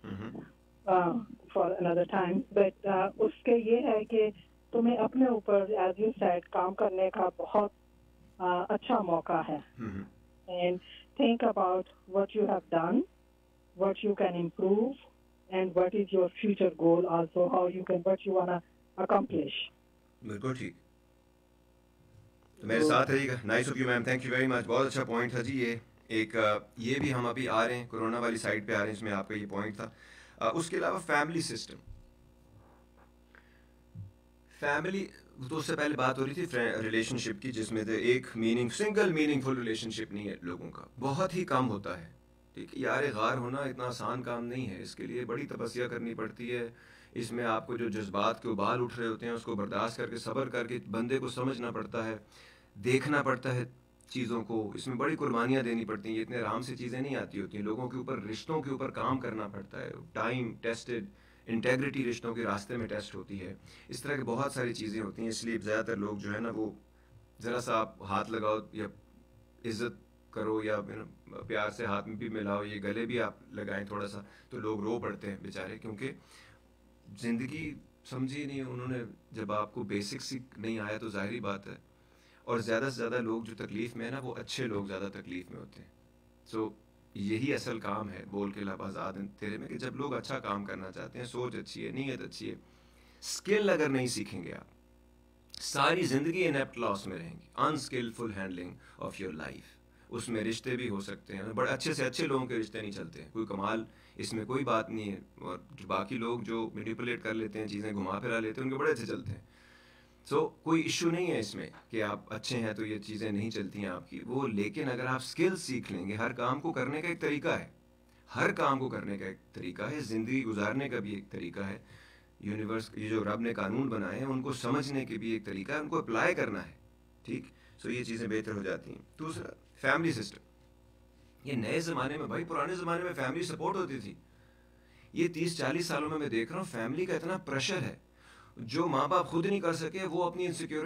For another time, but उसके ये है कि तुम्हें अपने ऊपर as you said काम करने का बहुत अच्छा मौका है, and think about what you have done, what you can improve, and what is your future goal also, how you can, what you wanna accomplish. बिल्कुल ठीक, तो मेरे साथ रहिएगा। Nice of you ma'am, thank you very much. बहुत अच्छा point था जी। ये भी हम अभी आ रहे हैं कोरोना वाली साइड पे आ रहे हैं, इसमें आपका ये पॉइंट था। उसके अलावा फैमिली सिस्टम, फैमिली तो उससे पहले बात हो रही थी रिलेशनशिप की, जिसमें से एक सिंगल मीनिंगफुल रिलेशनशिप नहीं है लोगों का, बहुत ही कम होता है। ठीक है, यार गार होना इतना आसान काम नहीं है, इसके लिए बड़ी तपस्या करनी पड़ती है। इसमें आपको जो जज्बात के उबाल उठ रहे होते हैं उसको बर्दाश्त करके, सब्र करके बंदे को समझना पड़ता है, देखना पड़ता है चीज़ों को, इसमें बड़ी कुर्बानियाँ देनी पड़ती हैं। ये इतने आराम से चीज़ें नहीं आती होती हैं, लोगों के ऊपर, रिश्तों के ऊपर काम करना पड़ता है, टाइम टेस्टेड, इंटेग्रिटी रिश्तों के रास्ते में टेस्ट होती है, इस तरह की बहुत सारी चीज़ें होती हैं। इसलिए ज़्यादातर लोग जो है ना, वो ज़रा सा आप हाथ लगाओ या इज़्ज़त करो या प्यार से हाथ में भी मिलाओ, ये गले भी आप लगाएं थोड़ा सा, तो लोग रो पड़ते हैं बेचारे, क्योंकि ज़िंदगी समझी नहीं उन्होंने। जब आपको बेसिक्स ही नहीं आया तो जाहिर बात है, और ज़्यादा से ज़्यादा लोग जो तकलीफ़ में है ना, वो अच्छे लोग ज़्यादा तकलीफ़ में होते हैं। यही असल काम है बोल के लब आज़ाद तेरे में, कि जब लोग अच्छा काम करना चाहते हैं, सोच अच्छी है, नीयत अच्छी है, स्किल अगर नहीं सीखेंगे आप, सारी ज़िंदगी इनेप्ट लॉस में रहेंगे। Unskilful handling of your life, उसमें रिश्ते भी हो सकते हैं, बड़े अच्छे से अच्छे लोगों के रिश्ते नहीं चलते हैं, कोई कमाल इसमें कोई बात नहीं है, और बाकी लोग जो मैनिपुलेट कर लेते हैं, चीज़ें घुमा फिरा लेते हैं, उनके बड़े अच्छे चलते हैं। सो कोई इशू नहीं है इसमें कि आप अच्छे हैं तो ये चीज़ें नहीं चलती हैं आपकी वो, लेकिन अगर आप स्किल्स सीख लेंगे, हर काम को करने का एक तरीका है, हर काम को करने का एक तरीका है, ज़िंदगी गुजारने का भी एक तरीका है, यूनिवर्स ये जो रब ने कानून बनाए हैं उनको समझने के भी एक तरीका है, उनको अप्लाई करना है, ठीक। सो ये चीज़ें बेहतर हो जाती हैं। दूसरा, फैमिली सिस्टम, ये नए ज़माने में भाई, पुराने ज़माने में फैमिली सपोर्ट होती थी, ये 30-40 सालों में मैं देख रहा हूँ फैमिली का इतना प्रेशर है, जो माँ बाप खुद नहीं कर सके वो अपनी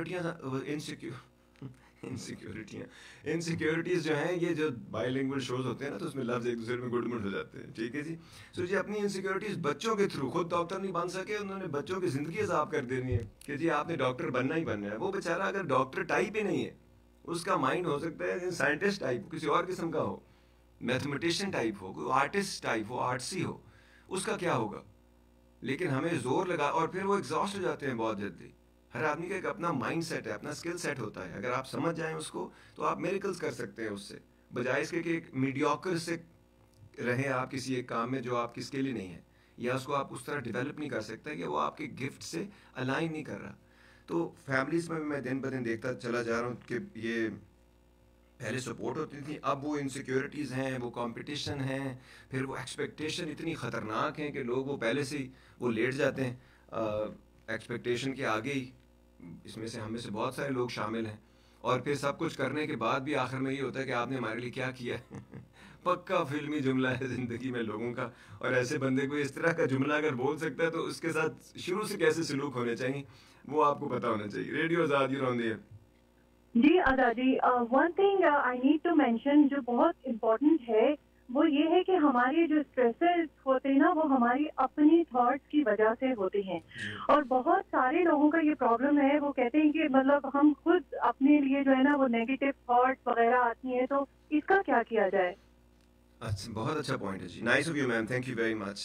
इनसिक्योरिटीज़ जो हैं, ये जो बाइलिंगुअल शोज होते हैं ना, तो उसमें लफ्ज़ एक दूसरे में गुड़मुड़ हो जाते हैं, ठीक है जी। सो जी अपनी इनसिक्योरिटीज़ बच्चों के थ्रू, खुद डॉक्टर नहीं बन सके, उन्होंने बच्चों की ज़िंदगी हिसाब कर देनी है कि जी आपने डॉक्टर बनना ही बनना है। वो बेचारा अगर डॉक्टर टाइप ही नहीं है, उसका माइंड हो सकता है साइंटिस्ट टाइप, किसी और किस्म का हो, मैथमेटिशियन टाइप हो, कोई आर्टिस्ट टाइप हो, आर्ट्सी हो, उसका क्या होगा। लेकिन हमें जोर लगा, और फिर वो एग्जॉस्ट हो जाते हैं बहुत जल्दी। हर आदमी का एक अपना माइंड सेट है, अपना स्किल सेट होता है, अगर आप समझ जाएं उसको तो आप मिरेकल्स कर सकते हैं उससे, बजाय इसके कि एक मीडियोकर से रहें आप किसी एक काम में जो आपकी स्किल ही नहीं है, या उसको आप उस तरह डेवलप नहीं कर सकते कि वो आपके गिफ्ट से अलाइन नहीं कर रहा। तो फैमिलीज में मैं दिन ब दिन देखता चला जा रहा हूँ कि ये पहले सपोर्ट होती थी, अब वो इनसिक्योरिटीज़ हैं, वो कंपटीशन है, फिर वो एक्सपेक्टेशन इतनी ख़तरनाक हैं कि लोग वो पहले से ही वो लेट जाते हैं एक्सपेक्टेशन के आगे ही। इसमें से हमें से बहुत सारे लोग शामिल हैं, और फिर सब कुछ करने के बाद भी आखिर में ये होता है कि आपने हमारे लिए क्या किया है। पक्का फिल्मी जुमला है ज़िंदगी में लोगों का, और ऐसे बंदे को इस तरह का जुमला अगर बोल सकता है तो उसके साथ शुरू से कैसे सलूक होने चाहिए वो आपको पता होना चाहिए। रेडियो आज़ाद यूँ जी Azad ji, one thing I need to mention जो बहुत इम्पोर्टेंट है वो ये है कि हमारे जो स्ट्रेसेस होते हैं ना, वो हमारी अपनी थॉट्स की वजह से होते हैं, और बहुत सारे लोगों का ये प्रॉब्लम है, वो कहते हैं कि मतलब हम खुद अपने लिए जो है ना वो नेगेटिव थॉट्स वगैरह आती हैं, तो इसका क्या किया जाए। अच्छा, बहुत अच्छा पॉइंट है जी, nice of you ma'am, thank you very much.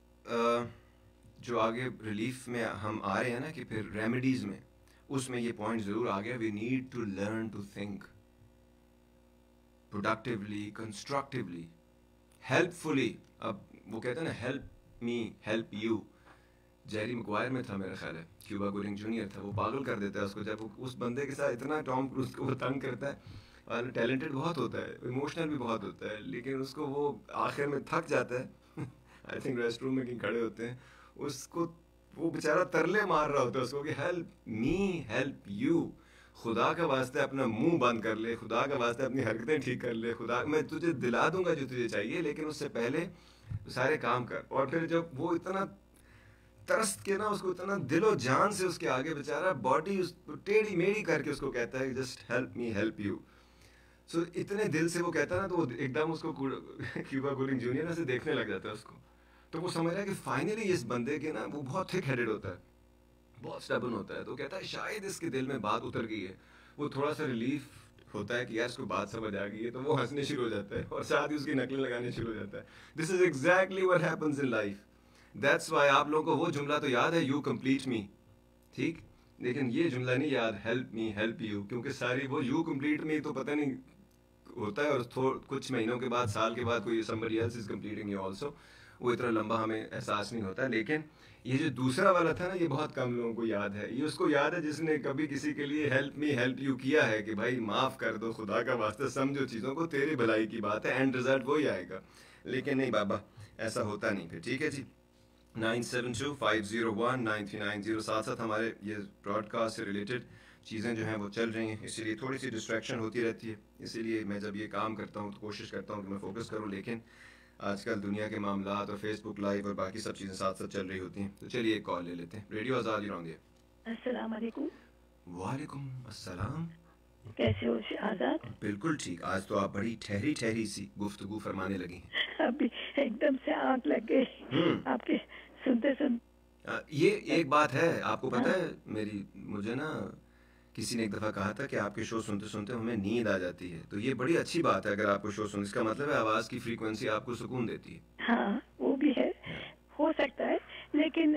जो आगे रिलीफ में हम आ रहे हैं ना कि फिर रेमेडीज़ में, उसमें ये पॉइंट ज़रूर आ गया, we need to learn to think productively, constructively, helpfully. अब वो कहते हैं ना help me help you, Jerry Maguire में था मेरा ख्याल है, क्यूबा गोलिंग जूनियर था, वो पागल कर देता है उसको, जब उस बंदे के साथ इतना टॉम क्रूज को वो तंग करता है, और टैलेंटेड बहुत होता है, इमोशनल भी बहुत होता है, लेकिन उसको वो आखिर में थक जाता है। आई थिंक रेस्ट रूम में कहीं खड़े होते हैं, उसको वो बेचारा तरले मार रहा होता है उसको कि हेल्प मी हेल्प यू, खुदा का वास्ते अपना मुंह बंद कर ले, खुदा का वास्ते अपनी हरकतें ठीक कर ले, खुदा मैं तुझे दिला दूंगा जो तुझे चाहिए, लेकिन उससे पहले सारे काम कर। और फिर जब वो इतना तरस के ना, उसको इतना दिलो जान से उसके आगे बेचारा बॉडी टेढ़ी मेढ़ी करके उसको कहता है just help me help you. So इतने दिल से वो कहता है ना, तो वो एकदम उसको क्यूबा गोलिंग जूनियर से देखने लग जाता है उसको, तो वो समझ रहा है कि फाइनली इस बंदे के ना वो बहुत थिक हेडेड होता है, बहुत स्टबन होता है, तो कहता है शायद इसके दिल में बात उतर गई है, वो थोड़ा सा रिलीफ होता है कि यार इसको बात समझ आ गई है, तो वो हंसने शुरू हो जाता है और साथ ही उसकी नकलें लगाने शुरू हो जाता है। This is exactly what happens in life, that's why आप लोगों को वो जुमला तो याद है, यू कंप्लीट मी, ठीक, लेकिन ये जुमला नहीं याद, हेल्प मी हेल्प यू, क्योंकि सारी वो यू कंप्लीट मी तो पता नहीं होता है, और कुछ महीनों के बाद, साल के बाद कोई somebody else is completing you also, वो इतना लंबा हमें एहसास नहीं होता। लेकिन ये जो दूसरा वाला था ना, ये बहुत कम लोगों को याद है, ये उसको याद है जिसने कभी किसी के लिए हेल्प मी हेल्प यू किया है कि भाई माफ़ कर दो, खुदा का वास्ता समझो चीज़ों को, तेरी भलाई की बात है, एंड रिजल्ट वही आएगा। लेकिन नहीं बाबा, ऐसा होता नहीं फिर, ठीक है जी। 9725019390, साथ साथ हमारे ये ब्रॉडकास्ट से रिलेटेड चीज़ें जो हैं वो चल रही हैं, इसीलिए थोड़ी सी डिस्ट्रैक्शन होती रहती है, इसीलिए मैं जब ये काम करता हूँ तो कोशिश करता हूँ कि मैं फोकस करूँ, लेकिन आजकल दुनिया के मामलात और फेसबुक लाइव और बाकी सब चीज़ें साथ साथ चल रही होती हैं। तो चलिए एक कॉल ले लेते हैं। रेडियो आज़ाद ही रहोगे। अस्सलाम वालेकुम। वालेकुम अस्सलाम। कैसे हो आज़ाद? बिल्कुल ठीक। आज तो आप बड़ी ठहरी ठहरी सी गुफ्तगू फरमाने लगी हैं। अभी एकदम से आँख लग गई आपके सुनते सुनते। ये एक बात है, आपको पता है मेरी, मुझे ना किसी ने एक दफ़ा कहा था कि आपके शो सुनते सुनते हमें नींद आ जाती है, तो ये बड़ी अच्छी बात है अगर आपको शो सुन, इसका मतलब है आवाज़ की फ्रीक्वेंसी आपको सुकून देती है। हाँ वो भी है, हो सकता है, लेकिन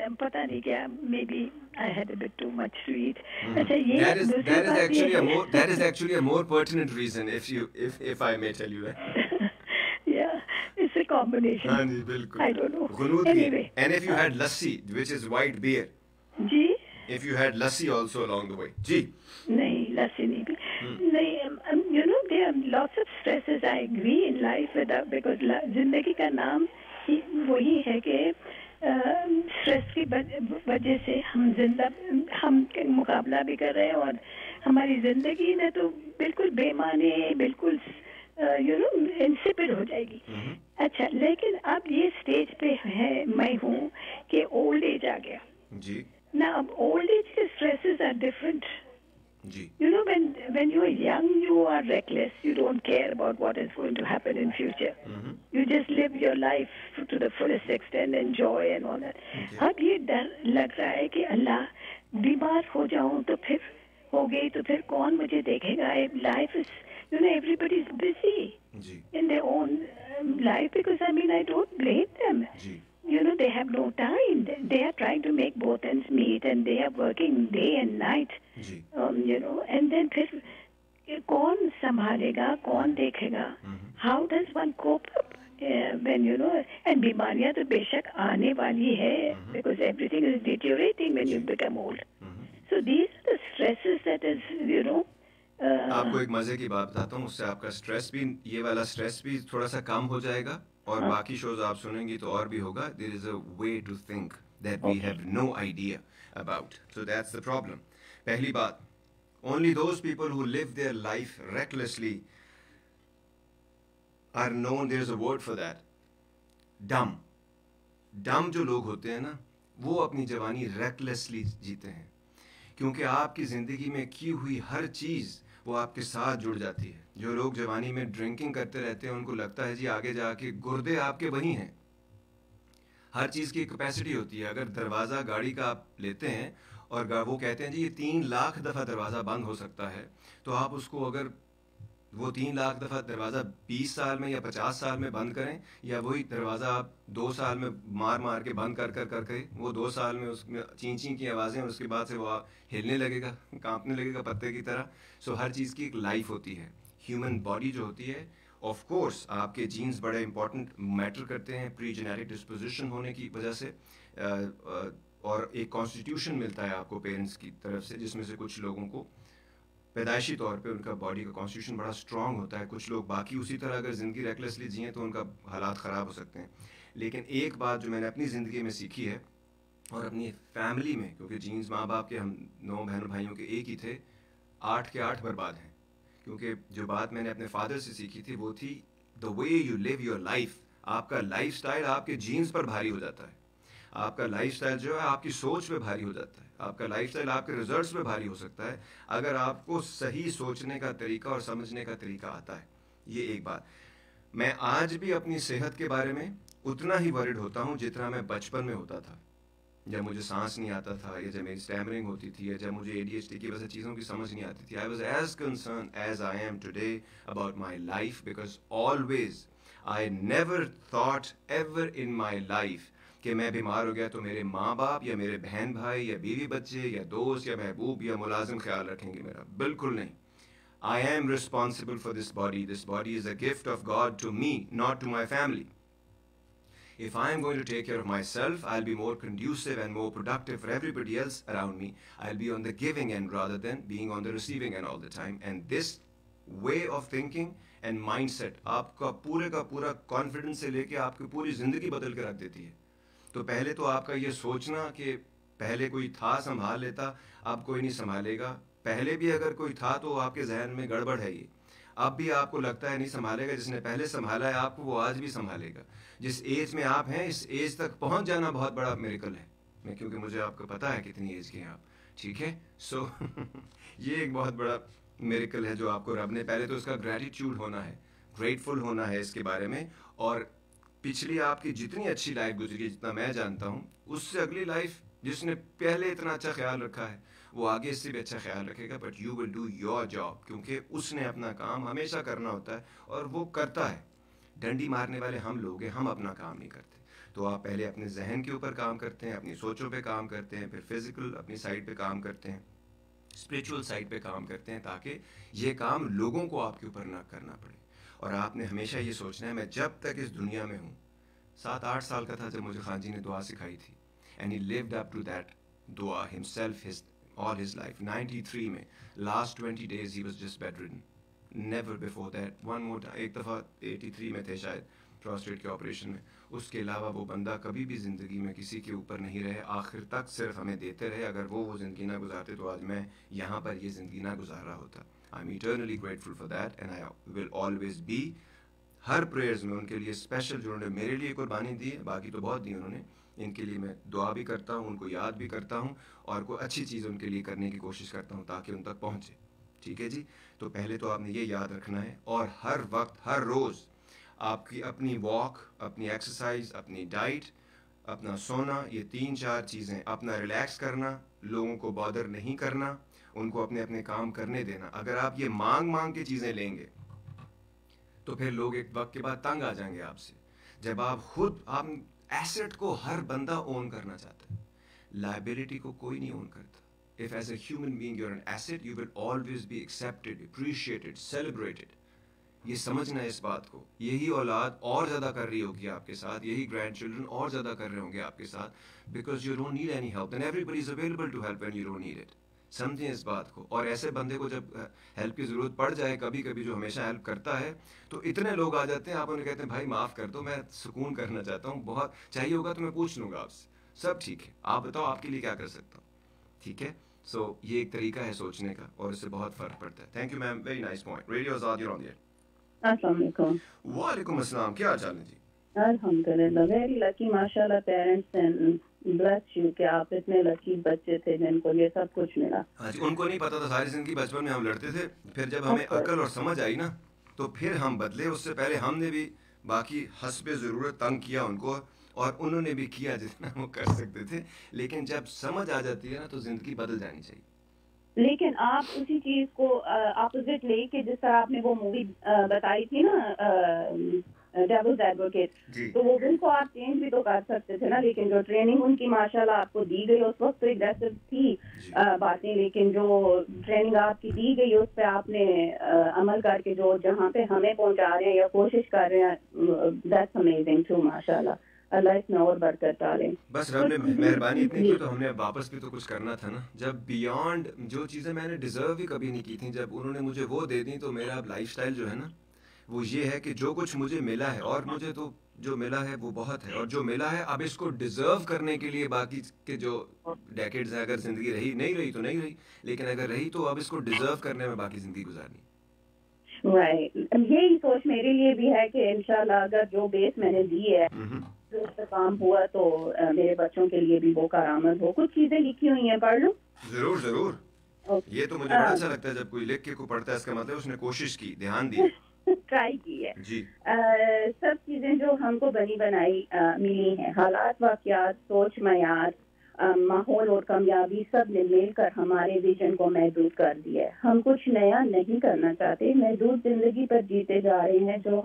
पता नहीं क्या, maybe I had a bit too much to eat. अच्छा, ये that is actually a more pertinent reason if I may tell you that. Yeah, it's a combination. हाँ जी, बिल्कुल. I don't know. गुनूद की. Anyway. And if you had lassi, which is white beer. Ji. If you had lassi also along the way. जी. नहीं, लस्सी नहीं भी. नहीं, you know, there are lots of stresses. I agree in life because जिंदगी का नाम वही है कि स्ट्रेस की वजह से हम मुकाबला भी कर रहे हैं, और हमारी जिंदगी ने तो बिल्कुल बेमानी, बिल्कुल यू नो इंसिपिड हो जाएगी. अच्छा, लेकिन अब ये स्टेज पे है मैं हूँ कि ओल्ड एज आ गया जी. ना, अब ओल्ड एज के स्ट्रेसेस आर डिफरेंट. जी. You know, when you are young, you are reckless. You don't care about what is going to happen in future. You just live your life to the fullest extent, enjoy and all that. अब ये डर लग रहा है कि अल्लाह बीमार हो जाऊं तो फिर हो गई तो फिर कौन मुझे देखेगा. Life is, you know, everybody is busy in their own life, because I mean I don't blame them. You know, they have no time. They are trying to make both ends meet, and they are working day and night. You know, and then फिर कौन संभालेगा, कौन देखेगा? How does one cope up when, you know, and बीमारियां तो बेशक आने वाली है, because everything is deteriorating when you become old. So these are the stresses that is, you know. आपको एक मजे की बात बताता हूँ, उससे आपका स्ट्रेस भी, ये वाला स्ट्रेस भी थोड़ा सा कम हो जाएगा, और बाकी शोज आप सुनेंगी तो और भी होगा. There is a way to think that we have no idea about. So that's the problem. पहली बात, only those people who live their life recklessly are known, there's a word for that, dumb. Dumb जो लोग होते हैं ना, वो अपनी जवानी recklessly जीते हैं, क्योंकि आपकी ज़िंदगी में की हुई हर चीज़ वो आपके साथ जुड़ जाती है. जो लोग जवानी में ड्रिंकिंग करते रहते हैं, उनको लगता है जी आगे जाके गुर्दे आपके वही हैं. हर चीज़ की कैपेसिटी होती है. अगर दरवाज़ा गाड़ी का आप लेते हैं और वो कहते हैं जी ये 3 लाख दफ़ा दरवाज़ा बंद हो सकता है, तो आप उसको अगर वो 3 लाख दफ़ा दरवाज़ा 20 साल में या 50 साल में बंद करें, या वही दरवाज़ा आप 2 साल में मार के बंद करके वो 2 साल में उसमें चीं की आवाज़ें, और उसके बाद से वो हिलने लगेगा, कांपने लगेगा पत्ते की तरह. सो हर चीज़ की एक लाइफ होती है. ह्यूमन बॉडी जो होती है, ऑफ कोर्स आपके जीन्स बड़े इंपॉर्टेंट मैटर करते हैं प्री जेनेटिक डिस्पोजिशन होने की वजह से, और एक कॉन्स्टिट्यूशन मिलता है आपको पेरेंट्स की तरफ से, जिसमें से कुछ लोगों को पैदाइशी तौर पे उनका बॉडी का कॉन्स्टिट्यूशन बड़ा स्ट्रांग होता है. कुछ लोग बाकी उसी तरह अगर ज़िंदगी रेकलेसली जिए तो उनका हालात ख़राब हो सकते हैं. लेकिन एक बात जो मैंने अपनी ज़िंदगी में सीखी है, और अपनी फैमिली में, क्योंकि जीन्स माँ बाप के हम 9 बहनों भाइयों के एक ही थे, 8 के 8 बर्बाद हैं. क्योंकि जो बात मैंने अपने फादर से सीखी थी वो थी the way you live your life. आपका लाइफ स्टाइल आपके जीन्स पर भारी हो जाता है. आपका लाइफ स्टाइल जो है आपकी सोच पे भारी हो जाता है. आपका लाइफ स्टाइल आपके रिजल्ट्स पे भारी हो सकता है अगर आपको सही सोचने का तरीका और समझने का तरीका आता है. ये एक बात. मैं आज भी अपनी सेहत के बारे में उतना ही वरिड होता हूँ जितना मैं बचपन में होता था, जब मुझे सांस नहीं आता था, या जब मेरी स्टैमरिंग होती थी, या जब मुझे ADHD की वजह से चीज़ों की समझ नहीं आती थी. I was as concern as I am today about my life, because always I never thought ever in my life कि मैं बीमार हो गया तो मेरे माँ बाप या मेरे बहन भाई या बीवी बच्चे या दोस्त या महबूब या मुलाजिम ख्याल रखेंगे मेरा. बिल्कुल नहीं. I am responsible for this body. This body is a gift of God to me, not to my family. If I am going to take care of myself, I'll be more conducive and more productive for everybody else around me. I'll be on the giving end rather than being on the receiving end all the time. And this way of thinking and mindset आपका पूरे का पूरा confidence से लेके आपकी पूरी ज़िंदगी बदल के रख देती है. तो पहले तो आपका ये सोचना कि पहले कोई था संभाल लेता, अब कोई नहीं संभालेगा. पहले भी अगर कोई था तो आपके जहन में गड़बड़ है. ये अब भी आपको लगता है नहीं संभालेगा. जिसने पहले संभाला है आपको वो आज भी संभालेगा. जिस एज में आप हैं इस एज तक पहुंच जाना बहुत बड़ा मिरेकल है. मैं क्योंकि मुझे आपको पता है कितनी एज के हैं आप, ठीक है. सो ये एक बहुत बड़ा मिरेकल है जो आपको रब ने, पहले तो उसका ग्रेटिट्यूड होना है, ग्रेटफुल होना है इसके बारे में. और पिछली आपकी जितनी अच्छी लाइफ गुजरी, जितना मैं जानता हूँ, उससे अगली लाइफ जिसने पहले इतना अच्छा ख्याल रखा है वो आगे इससे भी अच्छा ख्याल रखेगा. But you will do your job, क्योंकि उसने अपना काम हमेशा करना होता है और वो करता है. डंडी मारने वाले हम लोग हैं, हम अपना काम नहीं करते. तो आप पहले अपने जहन के ऊपर काम करते हैं, अपनी सोचों पे काम करते हैं, फिर फिजिकल अपनी साइड पे काम करते हैं, स्पिरिचुअल साइड पे काम करते हैं, ताकि ये काम लोगों को आपके ऊपर ना करना पड़े। और आपने हमेशा ये सोचना है, मैं जब तक इस दुनिया में हूँ, 7-8 साल का था जब मुझे खान जी ने दुआ सिखाई थी, and he lived up to that दुआ himself his all his life. 93 में last 20 days he was just bedridden, never before that one more time. एक दफ़ा 83 में थे शायद, प्रोस्टेट के ऑपरेशन में। उसके अलावा वो बंदा कभी भी ज़िंदगी में किसी के ऊपर नहीं रहे, आखिर तक सिर्फ हमें देते रहे। अगर वो ज़िंदगी ना गुजारते तो आज मैं यहाँ पर ये ज़िंदगी ना गुजार रहा होता। I am eternally grateful for that and I will always be. हर प्रेयर्स में उनके लिए स्पेशल, जो उन्होंने मेरे लिए कुर्बानी दी है, बाकी तो बहुत दी उन्होंने, इनके लिए मैं दुआ भी करता हूँ, उनको याद भी करता हूँ, और कोई अच्छी चीज़ उनके लिए करने की कोशिश करता हूँ ताकि उन तक पहुँचे। ठीक है जी। तो पहले तो आपने ये याद रखना है, और हर वक्त हर रोज़ आपकी अपनी वॉक, अपनी एक्सरसाइज, अपनी डाइट, अपना सोना, ये 3-4 चीज़ें, अपना रिलैक्स करना, लोगों को बॉदर नहीं करना, उनको अपने अपने काम करने देना। अगर आप ये मांग मांग के चीज़ें लेंगे तो फिर लोग एक वक्त के बाद तंग आ जाएंगे आपसे। जब आप खुद, आप एसेट को हर बंदा ओन करना चाहता है, लाइबिलिटी को कोई नहीं ओन करता। If as a human being you are an asset, you will always be accepted, appreciated, celebrated. ये समझना है इस बात को। यही औलाद और ज़्यादा कर रही होगी आपके साथ, यही ग्रैंड चिल्ड्रन और ज़्यादा कर रहे होंगे आपके साथ, because you don't need any help and everybody is available to help when you don't need it. समझें इस बात को। और ऐसे बंदे को जब हेल्प की ज़रूरत पड़ जाए कभी कभी, जो हमेशा हेल्प करता है, तो इतने लोग आ जाते हैं, आप उन्हें कहते हैं भाई माफ़ कर दो, मैं सुकून करना चाहता हूँ, बहुत चाहिए होगा तो मैं पूछ लूँगा आपसे, सब ठीक है, आप बताओ आपके लिए क्या कर सकता हूँ। ठीक है। सो ये एक तरीका है सोचने का, और इससे बहुत फ़र्क पड़ता है। Thank you ma'am, very nice point. Radio Azad, you're on the air। अस्सलाम वालेकुम। वालेकुम अस्सलाम, क्या हाल चाल है जी? अल्हम्दुलिल्लाह, वेरी लकी माशाल्लाह पेरेंट्स एंड ब्लेस यू कि आप इतने लकी बच्चे थे जिनको ये सब कुछ मिला। हाँ जी, उनको नहीं पता था, सारी जिंदगी बचपन में हम लड़ते थे, फिर जब हमें अकल और समझ आई ना तो फिर हम बदले। उससे पहले हमने भी बाकी हस्बे ज़रूरत तंग किया उनको, और उन्होंने भी किया जितना वो कर सकते थे, लेकिन जब समझ आ जाती है ना तो ज़िंदगी बदल जानी चाहिए। लेकिन आप उसी चीज को अपोजिट लेके, जिस तरह आपने वो मूवी बताई थी ना डेविल्स एडवोकेट, तो वो उनको आप चेंज भी तो कर सकते थे ना। लेकिन जो ट्रेनिंग उनकी माशाल्लाह आपको दी गई, उस वक्त तो एग्रेसिव थी बातें, लेकिन जो ट्रेनिंग आपकी दी गई उस पर आपने अमल करके जो जहाँ पे हमें पहुँचा रहे हैं या कोशिश कर रहे हैं, दैट्स अमेजिंग टू माशाल्लाह। अल्लाह इसमें और बरकत डाले। बस रब ने मेहरबानी इतनी की तो हमने वापस भी तो कुछ करना था ना। जब बियॉन्ड जो चीज़ें मैंने डिजर्व भी कभी नहीं की थी, जब उन्होंने मुझे वो दे दी, तो मेरा अब लाइफस्टाइल जो है ना वो ये है कि जो कुछ मुझे मिला है, और मुझे तो जो मिला है वो बहुत है, और जो मिला है अब इसको डिजर्व करने के लिए बाकी के जो डेकेड्स है, अगर जिंदगी रही, नहीं रही तो नहीं रही, लेकिन अगर रही तो अब इसको डिजर्व करने में बाकी जिंदगी गुजारनी। राइट, यही सोच मेरे लिए भी है कि इंशाल्लाह अगर जो बेस मैंने दी है, जो उस पर काम हुआ, तो मेरे बच्चों के लिए भी वो कारआमद हो। कुछ चीजें लिखी हुई हैं, पढ़ लूं? जरूर जरूर। ये तो मुझे बड़ा अच्छा लगता है जब कोई लिख के कोई पढ़ता है, इसका मतलब उसने कोशिश की, ध्यान दी, ट्राई की है जी। सब चीजें जो हमको बनी बनाई मिली हैं, हालात, वाकयात, सोच, मयार, माहौल और कामयाबी, सब ने मिलकर हमारे विजन को महदूद कर दिया है। हम कुछ नया नहीं करना चाहते, महदूद जिंदगी पर जीते जा रहे हैं जो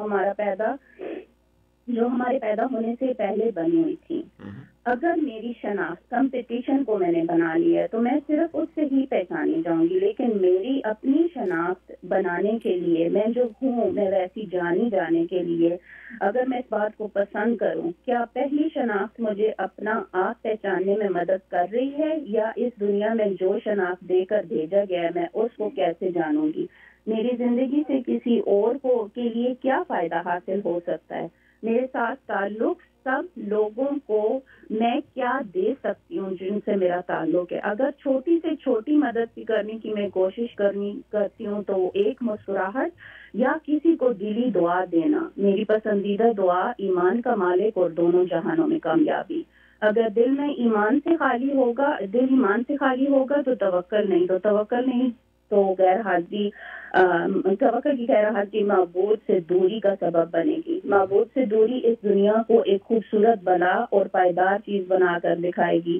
हमारे पैदा होने से पहले बनी हुई थी। अगर मेरी शनाख्त कंपटीशन को मैंने बना ली है तो मैं सिर्फ उससे ही पहचानी जाऊंगी, लेकिन मेरी अपनी शनाख्त बनाने के लिए, मैं जो हूँ मैं वैसी जानी जाने के लिए, अगर मैं इस बात को पसंद करूँ, क्या पहली शनाख्त मुझे अपना आप पहचानने में मदद कर रही है, या इस दुनिया में जो शनाख्त देकर भेजा गया है मैं उसको कैसे जानूंगी? मेरी जिंदगी से किसी और को के लिए क्या फायदा हासिल हो सकता है? मेरे साथ ताल्लुक सब लोगों को मैं क्या दे सकती हूँ जिनसे मेरा ताल्लुक है? अगर छोटी से छोटी मदद भी करने की मैं कोशिश करती हूँ तो एक मुस्कुराहट या किसी को दिली दुआ देना। मेरी पसंदीदा दुआ, ईमान का मालिक और दोनों जहानों में कामयाबी। अगर दिल ईमान से खाली होगा तो तवक्कल नहीं तो गैर हाजिरी, तवक्कुल की गैर हाजिरी माबूद से दूरी का सबब बनेगी। माबूद से दूरी इस दुनिया को एक खूबसूरत, बला और पायदार चीज बनाकर दिखाएगी।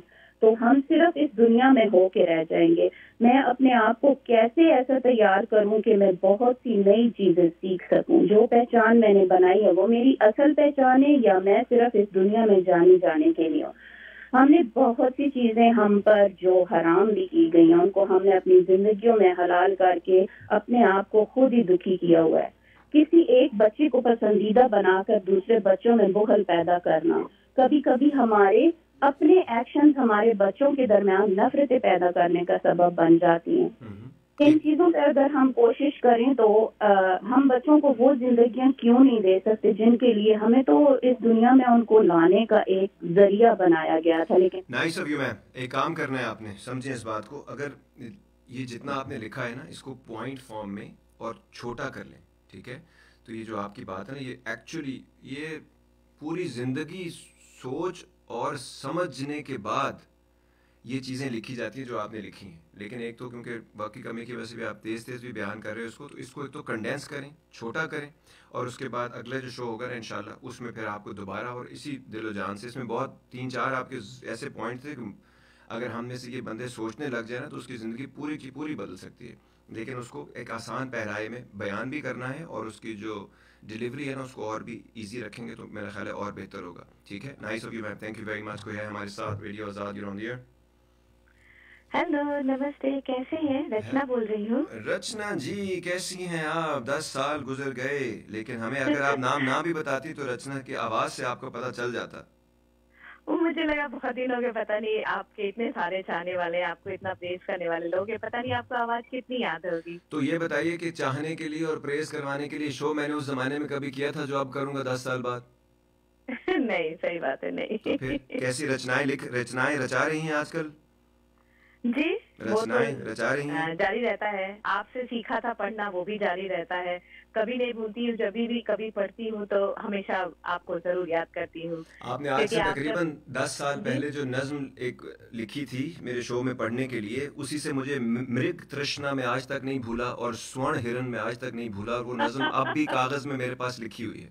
तो हम सिर्फ इस दुनिया में हो के रह जाएंगे। मैं अपने आप को कैसे ऐसा तैयार करूं कि मैं बहुत सी नई चीजें सीख सकूं। जो पहचान मैंने बनाई है वो मेरी असल पहचान है या मैं सिर्फ इस दुनिया में जानी जाने के लिए हूँ। हमने बहुत सी चीजें हम पर जो हराम भी की गई हैं उनको हमने अपनी जिंदगियों में हलाल करके अपने आप को खुद ही दुखी किया हुआ है। किसी एक बच्चे को पसंदीदा बनाकर दूसरे बच्चों में बुखल पैदा करना, कभी कभी हमारे अपने एक्शन हमारे बच्चों के दरमियान नफरतें पैदा करने का सबब बन जाती हैं। इन चीजों पर अगर हम कोशिश करें तो हम बच्चों को वो जिंदगियां क्यों नहीं दे सकते जिनके लिए हमें तो इस दुनिया में उनको लाने का एक जरिया बनाया गया था। लेकिन नाइस ऑफ यू मैम, एक काम करना है आपने, समझे इस बात को, अगर ये जितना आपने लिखा है ना इसको पॉइंट फॉर्म में और छोटा कर लें, ठीक है? तो ये जो आपकी बात है ना ये एक्चुअली ये पूरी जिंदगी सोच और समझने के बाद ये चीज़ें लिखी जाती हैं जो आपने लिखी हैं। लेकिन एक तो क्योंकि वक्त की कमी की वजह से भी आप तेज़ तेज़ भी बयान कर रहे हो इसको, तो इसको एक तो कंडेंस करें, छोटा करें, और उसके बाद अगला जो शो होगा ना इंशाल्लाह उसमें फिर आपको दोबारा और इसी दिलो जान से, इसमें बहुत 3-4 आपके ऐसे पॉइंट थे कि अगर हम में से ये बंदे सोचने लग जाए ना तो उसकी ज़िंदगी पूरी की पूरी बदल सकती है। लेकिन उसको एक आसान पहराए में बयान भी करना है और उसकी जो डिलीवरी है ना उसको और भी इजी रखेंगे तो मेरा ख्याल है और बेहतर होगा। ठीक है, nice of you ma'am, thank you very much. कोई है हमारे साथ? Radio Azad, you on the air. Hello, नमस्ते, कैसे हैं? रचना बोल रही हूँ। रचना जी कैसी हैं आप? 10 साल गुजर गए लेकिन हमें अगर आप नाम ना भी बताती तो रचना की आवाज से आपको पता चल जाता। वो मुझे लगा बहुत दिन हो गए, पता नहीं आपके इतने सारे चाहने वाले हैं, आपको इतना प्रेस करने वाले लोग हैं, पता नहीं आपको आवाज कितनी याद होगी। तो ये बताइए कि चाहने के लिए और प्रेस करवाने के लिए शो मैंने उस जमाने में कभी किया था जो अब करूंगा 10 साल बाद? नहीं, सही बात है, नहीं। तो फिर कैसी रचनाएं रचा रही हैं आजकल? जी, वो तो रचा रही हैं? जारी रहता है। आपसे सीखा था पढ़ना, वो भी जारी रहता है। कभी नहीं भूलती हूँ, जब भी कभी पढ़ती हूँ तो हमेशा आपको जरूर याद करती हूँ। आपने आज से तकरीबन 10 साल पहले जो नज्म एक लिखी थी मेरे शो में पढ़ने के लिए, उसी से मुझे मृग तृष्णा में आज तक नहीं भूला और स्वर्ण हिरन में आज तक नहीं भूला, और वो नज्म अब भी कागज में मेरे पास लिखी हुई है।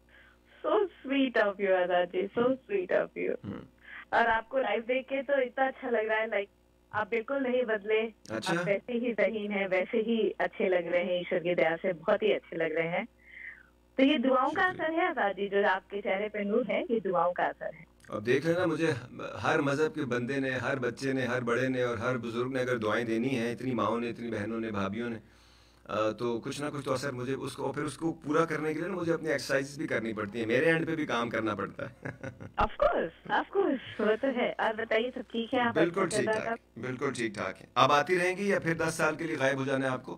So sweet of you Azad ji, so sweet of you. और आपको लाइव देख के तो इतना अच्छा लग रहा है, लाइक आप बिल्कुल नहीं बदले। अच्छा? आप वैसे ही ज़हीन हैं, वैसे ही अच्छे लग रहे हैं, ईश्वर की दया से बहुत ही अच्छे लग रहे हैं। तो ये दुआओं का असर है आजाद जी, जो आपके चेहरे पे नूर है, ये दुआओं का असर है। अब देख लेना, मुझे हर मजहब के बंदे ने, हर बच्चे ने, हर बड़े ने और हर बुजुर्ग ने अगर दुआएं देनी है, इतनी माओं ने, इतनी बहनों ने, भाभीियों ने, तो कुछ ना कुछ तो असर मुझे उसको, फिर उसको पूरा करने के लिए मुझे अपनी एक्सरसाइज भी करनी पड़ती है, मेरे एंड पे भी काम करना पड़ता है। ऑफ कोर्स वो तो है। और बताइए, सब ठीक है? आप बिल्कुल ठीक ठाक, बिल्कुल ठीक ठाक है। अब आती रहेंगी या फिर 10 साल के लिए गायब हो जाना है आपको?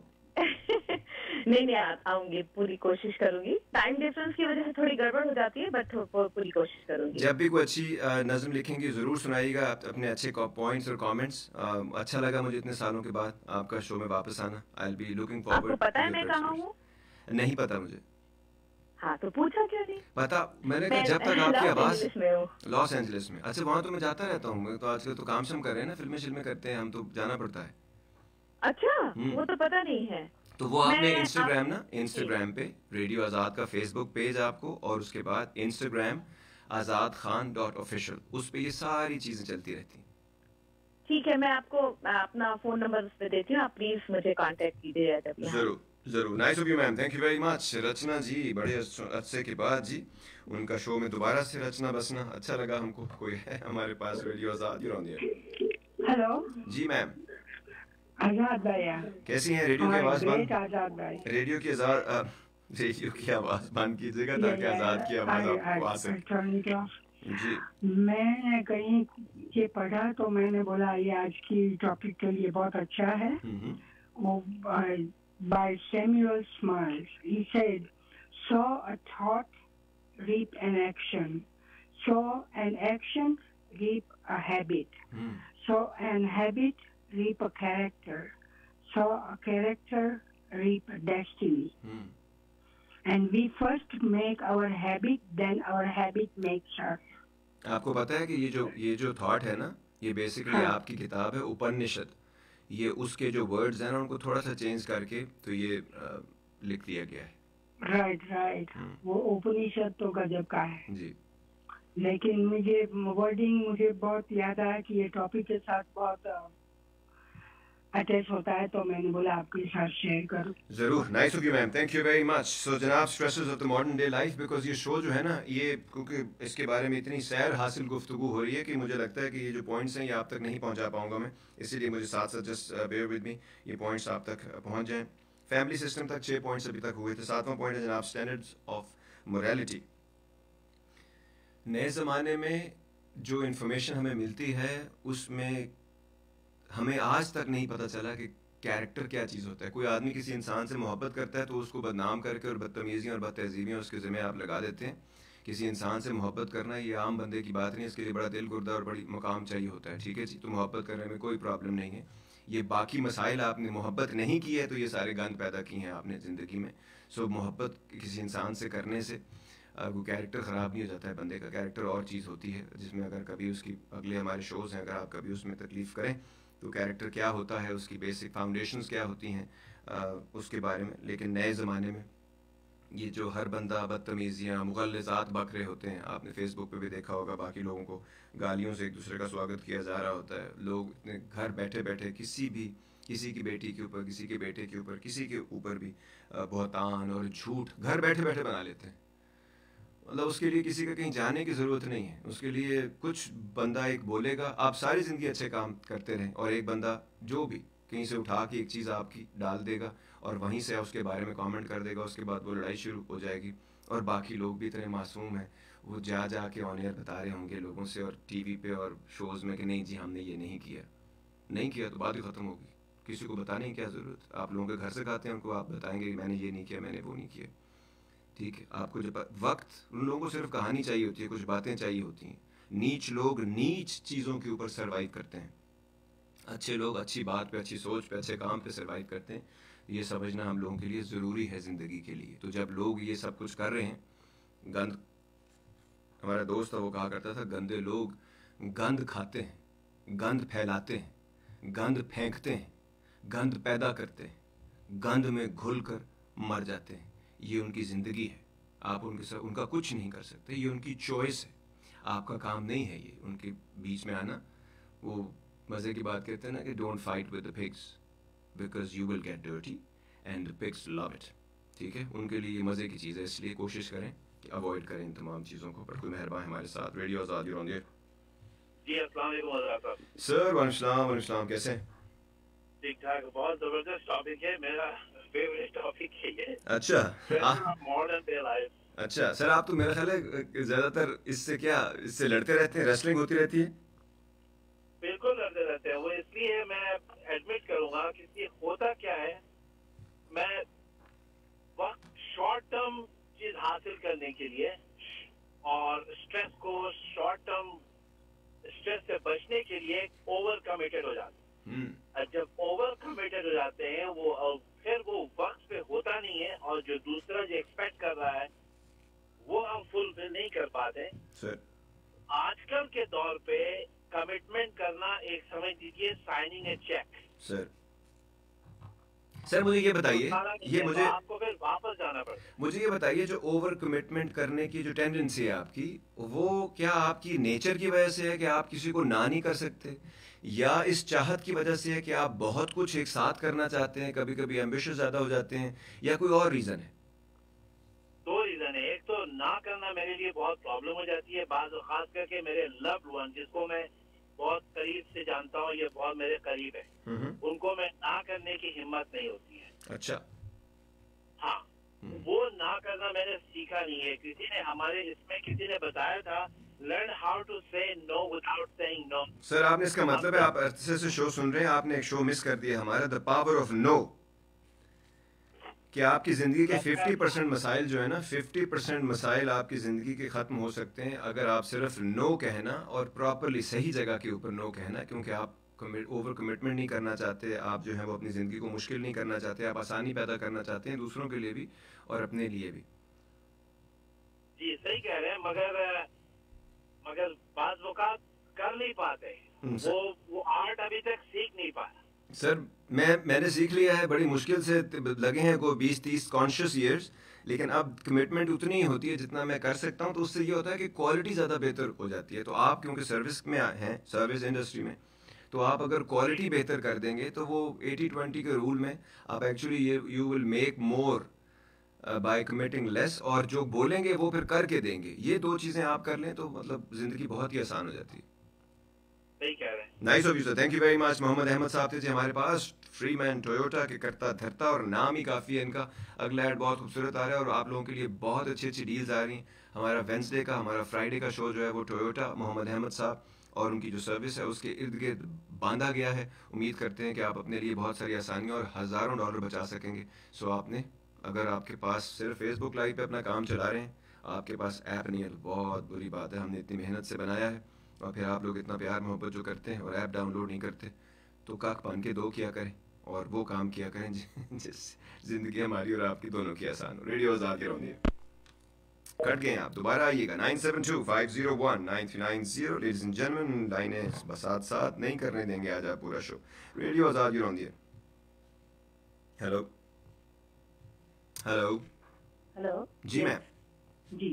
नहीं, आऊंगी, पूरी कोशिश करूंगी। टाइम डिफरेंस की वजह से थोड़ी गड़बड़ हो जाती है, बट पूरी कोशिश करूंगी। जब भी कोई अच्छी नज़म लिखेंगी जरूर सुनाइएगा अपने अच्छे पॉइंट्स और कमेंट्स। अच्छा लगा मुझे इतने सालों के बाद आपका शो में वापस आना। I will be looking forward. आपको पता है मैं कहाँ हूँ? नहीं पता मुझे। हाँ, तो पूछा क्यों नहीं? पता, मैंने कहा जब तक आपकी आवाज लॉस एंजलिस में। अच्छा, वहाँ तो मैं जाता रहता हूँ, तो आजकल तो काम कर रहे हैं ना, फिल्में करते हैं हम, तो जाना पड़ता है। अच्छा, वो तो पता नहीं है। तो वो आपने इंस्टाग्राम पे रेडियो आज़ाद का फेसबुक पेज आपको, और उसके बाद इंस्टाग्राम azadkhan.official, उस पे ये सारी चीजें चलती रहती हैं। ठीक है, मैं आपको अपना फोन नंबर उस पे देती हूँ, आप प्लीज मुझे कांटेक्ट कीजिए। जरूर जरूर। Nice of you ma'am, thank you very much. Rachna ji, बड़े अच्छे के बाद जी उनका शो में दोबारा से रचना बसना अच्छा लगा हमको। कोई है हमारे पास? Radio Azad, you on the air. Hello जी मैम, आजाद भाई, कैसी हैं? रेडियो की आवाज बंद, आजाद भाई, रेडियो की आवाज बंद कीजिएगा ताकि आजाद की आवाज आपको आ सके। जी, मैंने कहीं ये पढ़ा तो मैंने बोला ये आज की टॉपिक के लिए बहुत अच्छा है। वो by Samuel Smiles, he said, sow a thought, reap an action. Sow an action, reap a habit. Sow an habit, reap a character. Sow a character, reap a destiny. And we first make our habit, then our habit makes us. आपको पता है कि ये जो thought है ना, ये basically आपकी किताब है उपनिषद, ये उसके जो वर्ड्स हैं ना उनको थोड़ा सा चेंज करके तो ये लिख दिया गया है। राइट, वो उपनिषद तो गजब का है जी। लेकिन मुझे वर्डिंग मुझे बहुत याद आया कि ये टॉपिक के साथ बहुत अटैच होता है, तो मैंने बोला आपके साथ शेयर करूं। जरूर, nice of you ma'am, thank you very much. So जनाब, stresses of the modern day life, because ये शो जो है ना, ये क्योंकि इसके बारे में इतनी सैर हासिल गुफ्तगू हो रही है कि मुझे लगता है कि ये जो पॉइंट्स हैं ये आप तक नहीं पहुंचा पाऊंगा मैं, इसीलिए मुझे साथ साथ जस्ट बेयर विद मी, ये पॉइंट्स आप तक पहुंच जाएं। फैमिली सिस्टम तक 6 पॉइंट्स अभी तक हुए थे। 7वां पॉइंट है जनाब, स्टैंडर्ड्स ऑफ मोरालिटी। नए ज़माने में जो इन्फॉर्मेशन हमें मिलती है उसमें हमें आज तक नहीं पता चला कि कैरेक्टर क्या चीज़ होता है। कोई आदमी किसी इंसान से मोहब्बत करता है तो उसको बदनाम करके और बदतमीज़ियाँ और बदतहजीबियाँ उसके ज़िम्मे आप लगा देते हैं। किसी इंसान से मोहब्बत करना ये आम बंदे की बात नहीं, इसके लिए बड़ा दिल गुर्दा और बड़ी मुकाम चाहिए होता है। ठीक है जी, तो मोहब्बत करने में कोई प्रॉब्लम नहीं है। ये बाकी मसाइल, आपने मोहब्बत नहीं की है तो ये सारे गंद पैदा किए हैं आपने ज़िंदगी में। सो मोहब्बत किसी इंसान से करने से वो कैरेक्टर ख़राब नहीं हो जाता है बंदे का। कैरेक्टर और चीज़ होती है जिसमें अगर कभी उसकी अगले हमारे शोज़ हैं, अगर आप कभी उसमें तकलीफ़ करें तो कैरेक्टर क्या होता है, उसकी बेसिक फाउंडेशंस क्या होती हैं, उसके बारे में। लेकिन नए ज़माने में ये जो हर बंदा बदतमीज़ियाँ मुग़ल्लिज़ात बक रहे होते हैं, आपने फेसबुक पे भी देखा होगा, बाकी लोगों को गालियों से एक दूसरे का स्वागत किया जा रहा होता है। लोग इतने घर बैठे बैठे किसी की बेटी के ऊपर, किसी के बेटे के ऊपर, किसी के ऊपर भी बहतान और झूठ घर बैठे बैठे बना लेते हैं। मतलब उसके लिए किसी का कहीं जाने की ज़रूरत नहीं है। उसके लिए कुछ बंदा एक बोलेगा, आप सारी ज़िंदगी अच्छे काम करते रहें, और एक बंदा जो भी कहीं से उठा के एक चीज़ आपकी डाल देगा और वहीं से उसके बारे में कमेंट कर देगा, उसके बाद वो लड़ाई शुरू हो जाएगी। और बाकी लोग भी इतने मासूम हैं, वो जा के ऑन एयर बता रहे होंगे लोगों से और टीवी पे और शोज़ में कि नहीं जी हमने ये नहीं किया तो बात ही ख़त्म होगी। किसी को बताने की क्या ज़रूरत। आप लोगों के घर से खाते हैं, उनको आप बताएंगे कि मैंने ये नहीं किया, मैंने वो नहीं किया। ठीक है, आपको जब वक्त, उन लोगों को सिर्फ कहानी चाहिए होती है, कुछ बातें चाहिए होती हैं। नीच लोग नीच चीज़ों के ऊपर सर्वाइव करते हैं, अच्छे लोग अच्छी बात पे, अच्छी सोच पे, अच्छे काम पे सर्वाइव करते हैं। ये समझना हम लोगों के लिए ज़रूरी है ज़िंदगी के लिए। तो जब लोग ये सब कुछ कर रहे हैं, गंद, हमारा दोस्त था वो कहा करता था, गंदे लोग गंद खाते हैं, गंद फैलाते हैं, गंद फेंकते हैं, गंद पैदा करते हैं, गंद में घुल कर मर जाते हैं। ये उनकी ज़िंदगी है, आप उनके साथ उनका कुछ नहीं कर सकते, ये उनकी चॉइस है, आपका काम नहीं है ये उनके बीच में आना। वो मज़े की बात कहते हैं ना कि don't fight with the pigs because you will get dirty and the pigs love it. ठीक है, उनके लिए ये मज़े की चीज़ है, इसलिए कोशिश करें कि अवॉइड करें इन तमाम चीज़ों को। पर कोई मेहरबान हमारे साथ radio Azad you're on the air. जी अस्सलाम वालेकुम हज़रात साहब। सर वालेकुम सलाम, कैसे हैं? ठीक ठाक, बहुत ज़बरदस्त टॉपिक है, मेरा फेवरेट टॉपिक है ये। अच्छा मॉडर्न डे लाइफ। अच्छा सर, आप तो मेरा ख्याल है ज़्यादातर इससे लड़ते रहते हैं, रेसलिंग होती रहती है। बिल्कुल लड़ते रहते हैं, वो इसलिए मैं एडमिट करूंगा कि ये होता क्या है, मैं वक्त शॉर्ट टर्म चीज हासिल करने के लिए और स्ट्रेस को शॉर्ट टर्म स्ट्रेस से बचने के लिए ओवर कमिटेड हो जाते हैं। और जब ओवर कमिटेड हो जाते हैं वो फिर वो वक्त पे होता नहीं है, और जो दूसरा जो एक्सपेक्ट कर रहा है वो हम फुलफिल नहीं कर पाते। आजकल के दौर पे कमिटमेंट करना एक समझ लीजिए साइनिंग ए चेक। सर मुझे ये बताइए, ये मुझे आपको फिर वापस जाना पड़ता है। मुझे ये बताइए, जो ओवर कमिटमेंट करने की जो टेंडेंसी है आपकी, वो क्या आपकी नेचर की वजह से है कि आप किसी को ना नहीं कर सकते, या इस चाहत की वजह से है कि आप बहुत कुछ एक साथ करना चाहते हैं, कभी कभी एम्बिशियस ज्यादा हो जाते हैं, या कोई और रीजन है? दो रीजन है। एक तो ना करना मेरे लिए बहुत प्रॉब्लम हो जाती है, खास करके मेरे लव्ड वन जिसको मैं बहुत करीब से जानता हूँ, ये बहुत मेरे करीब है, उनको मैं ना करने की हिम्मत नहीं होती है। अच्छा, हाँ, वो ना करना मैंने सीखा नहीं है। किसी ने हमारे इसमें किसी ने बताया था, लर्न हाउ टू से no without saying no. Sir आपने इसका मतलब है आप अरसे से शो सुन रहे हैं, आपने एक शो मिस कर दिया हमारा, द पावर ऑफ नो। कि आपकी ज़िंदगी के 50% मसाइल जो है ना, 50% मसाइल आपकी ज़िंदगी के ख़त्म हो सकते हैं अगर आप सिर्फ नो कहना और प्रॉपरली सही जगह के ऊपर नो कहना, क्योंकि आप ओवर कमिटमेंट नहीं करना चाहते, आप जो है वो अपनी ज़िंदगी को मुश्किल नहीं करना चाहते, आप आसानी पैदा करना चाहते हैं दूसरों के लिए भी और अपने लिए भी। जी सही कह रहे हैं, मगर बाज़ वक़्त कर नहीं पाते, वो आर्ट अभी तक सीख नहीं पाया। सर मैंने सीख लिया है, बड़ी मुश्किल से लगे हैं को 20-30 कॉन्शियस ईयर्स, लेकिन अब कमिटमेंट उतनी ही होती है जितना मैं कर सकता हूँ, तो उससे ये होता है कि क्वालिटी ज़्यादा बेहतर हो जाती है। तो आप क्योंकि सर्विस में हैं, सर्विस इंडस्ट्री में, तो आप अगर क्वालिटी बेहतर कर देंगे तो वो 80-20 के रूल में आप actually you will make more by committing less, और जो बोलेंगे वो फिर करके देंगे। ये दो चीज़ें आप कर लें तो मतलब ज़िंदगी बहुत ही आसान हो जाती है। सही कह रहे हैं। Nice of you sir, thank you very much. Mohammad Ahmad साहब थे हमारे पास, फ्री मैन टोयोटा के करता धरता, और नाम ही काफ़ी है इनका। अगला ऐड बहुत खूबसूरत आ रहा है और आप लोगों के लिए बहुत अच्छी अच्छी डील्स आ रही हैं। हमारा वेंसडे का, हमारा फ्राइडे का शो जो है वो टोयोटा मोहम्मद अहमद साहब और उनकी जो सर्विस है उसके इर्द गिर्द बांधा गया है। उम्मीद करते हैं कि आप अपने लिए बहुत सारी आसानियाँ और हज़ारों डॉलर बचा सकेंगे। सो आपने, अगर आपके पास सिर्फ फेसबुक लाइव पे अपना काम चला रहे हैं, आपके पास ऐप नहीं है, तो बहुत बुरी बात है। हमने इतनी मेहनत से बनाया है और फिर आप लोग इतना प्यार मोहब्बत जो करते हैं और ऐप डाउनलोड नहीं करते, तो काक पान के दो किया करें और वो काम किया करें जिस जिंदगी हमारी और आपकी दोनों की आसान हो। रेडियो आज़ाद के रौनिए कट गए आप, दोबारा आइएगा 9725019390। लेडीज एंड जेंटलमैन, लाइनें बस साथ नहीं करने देंगे आज आप पूरा शो। रेडियो आज़ाद की रौनिए। हेलो हेलो हेलो जी मैम। जी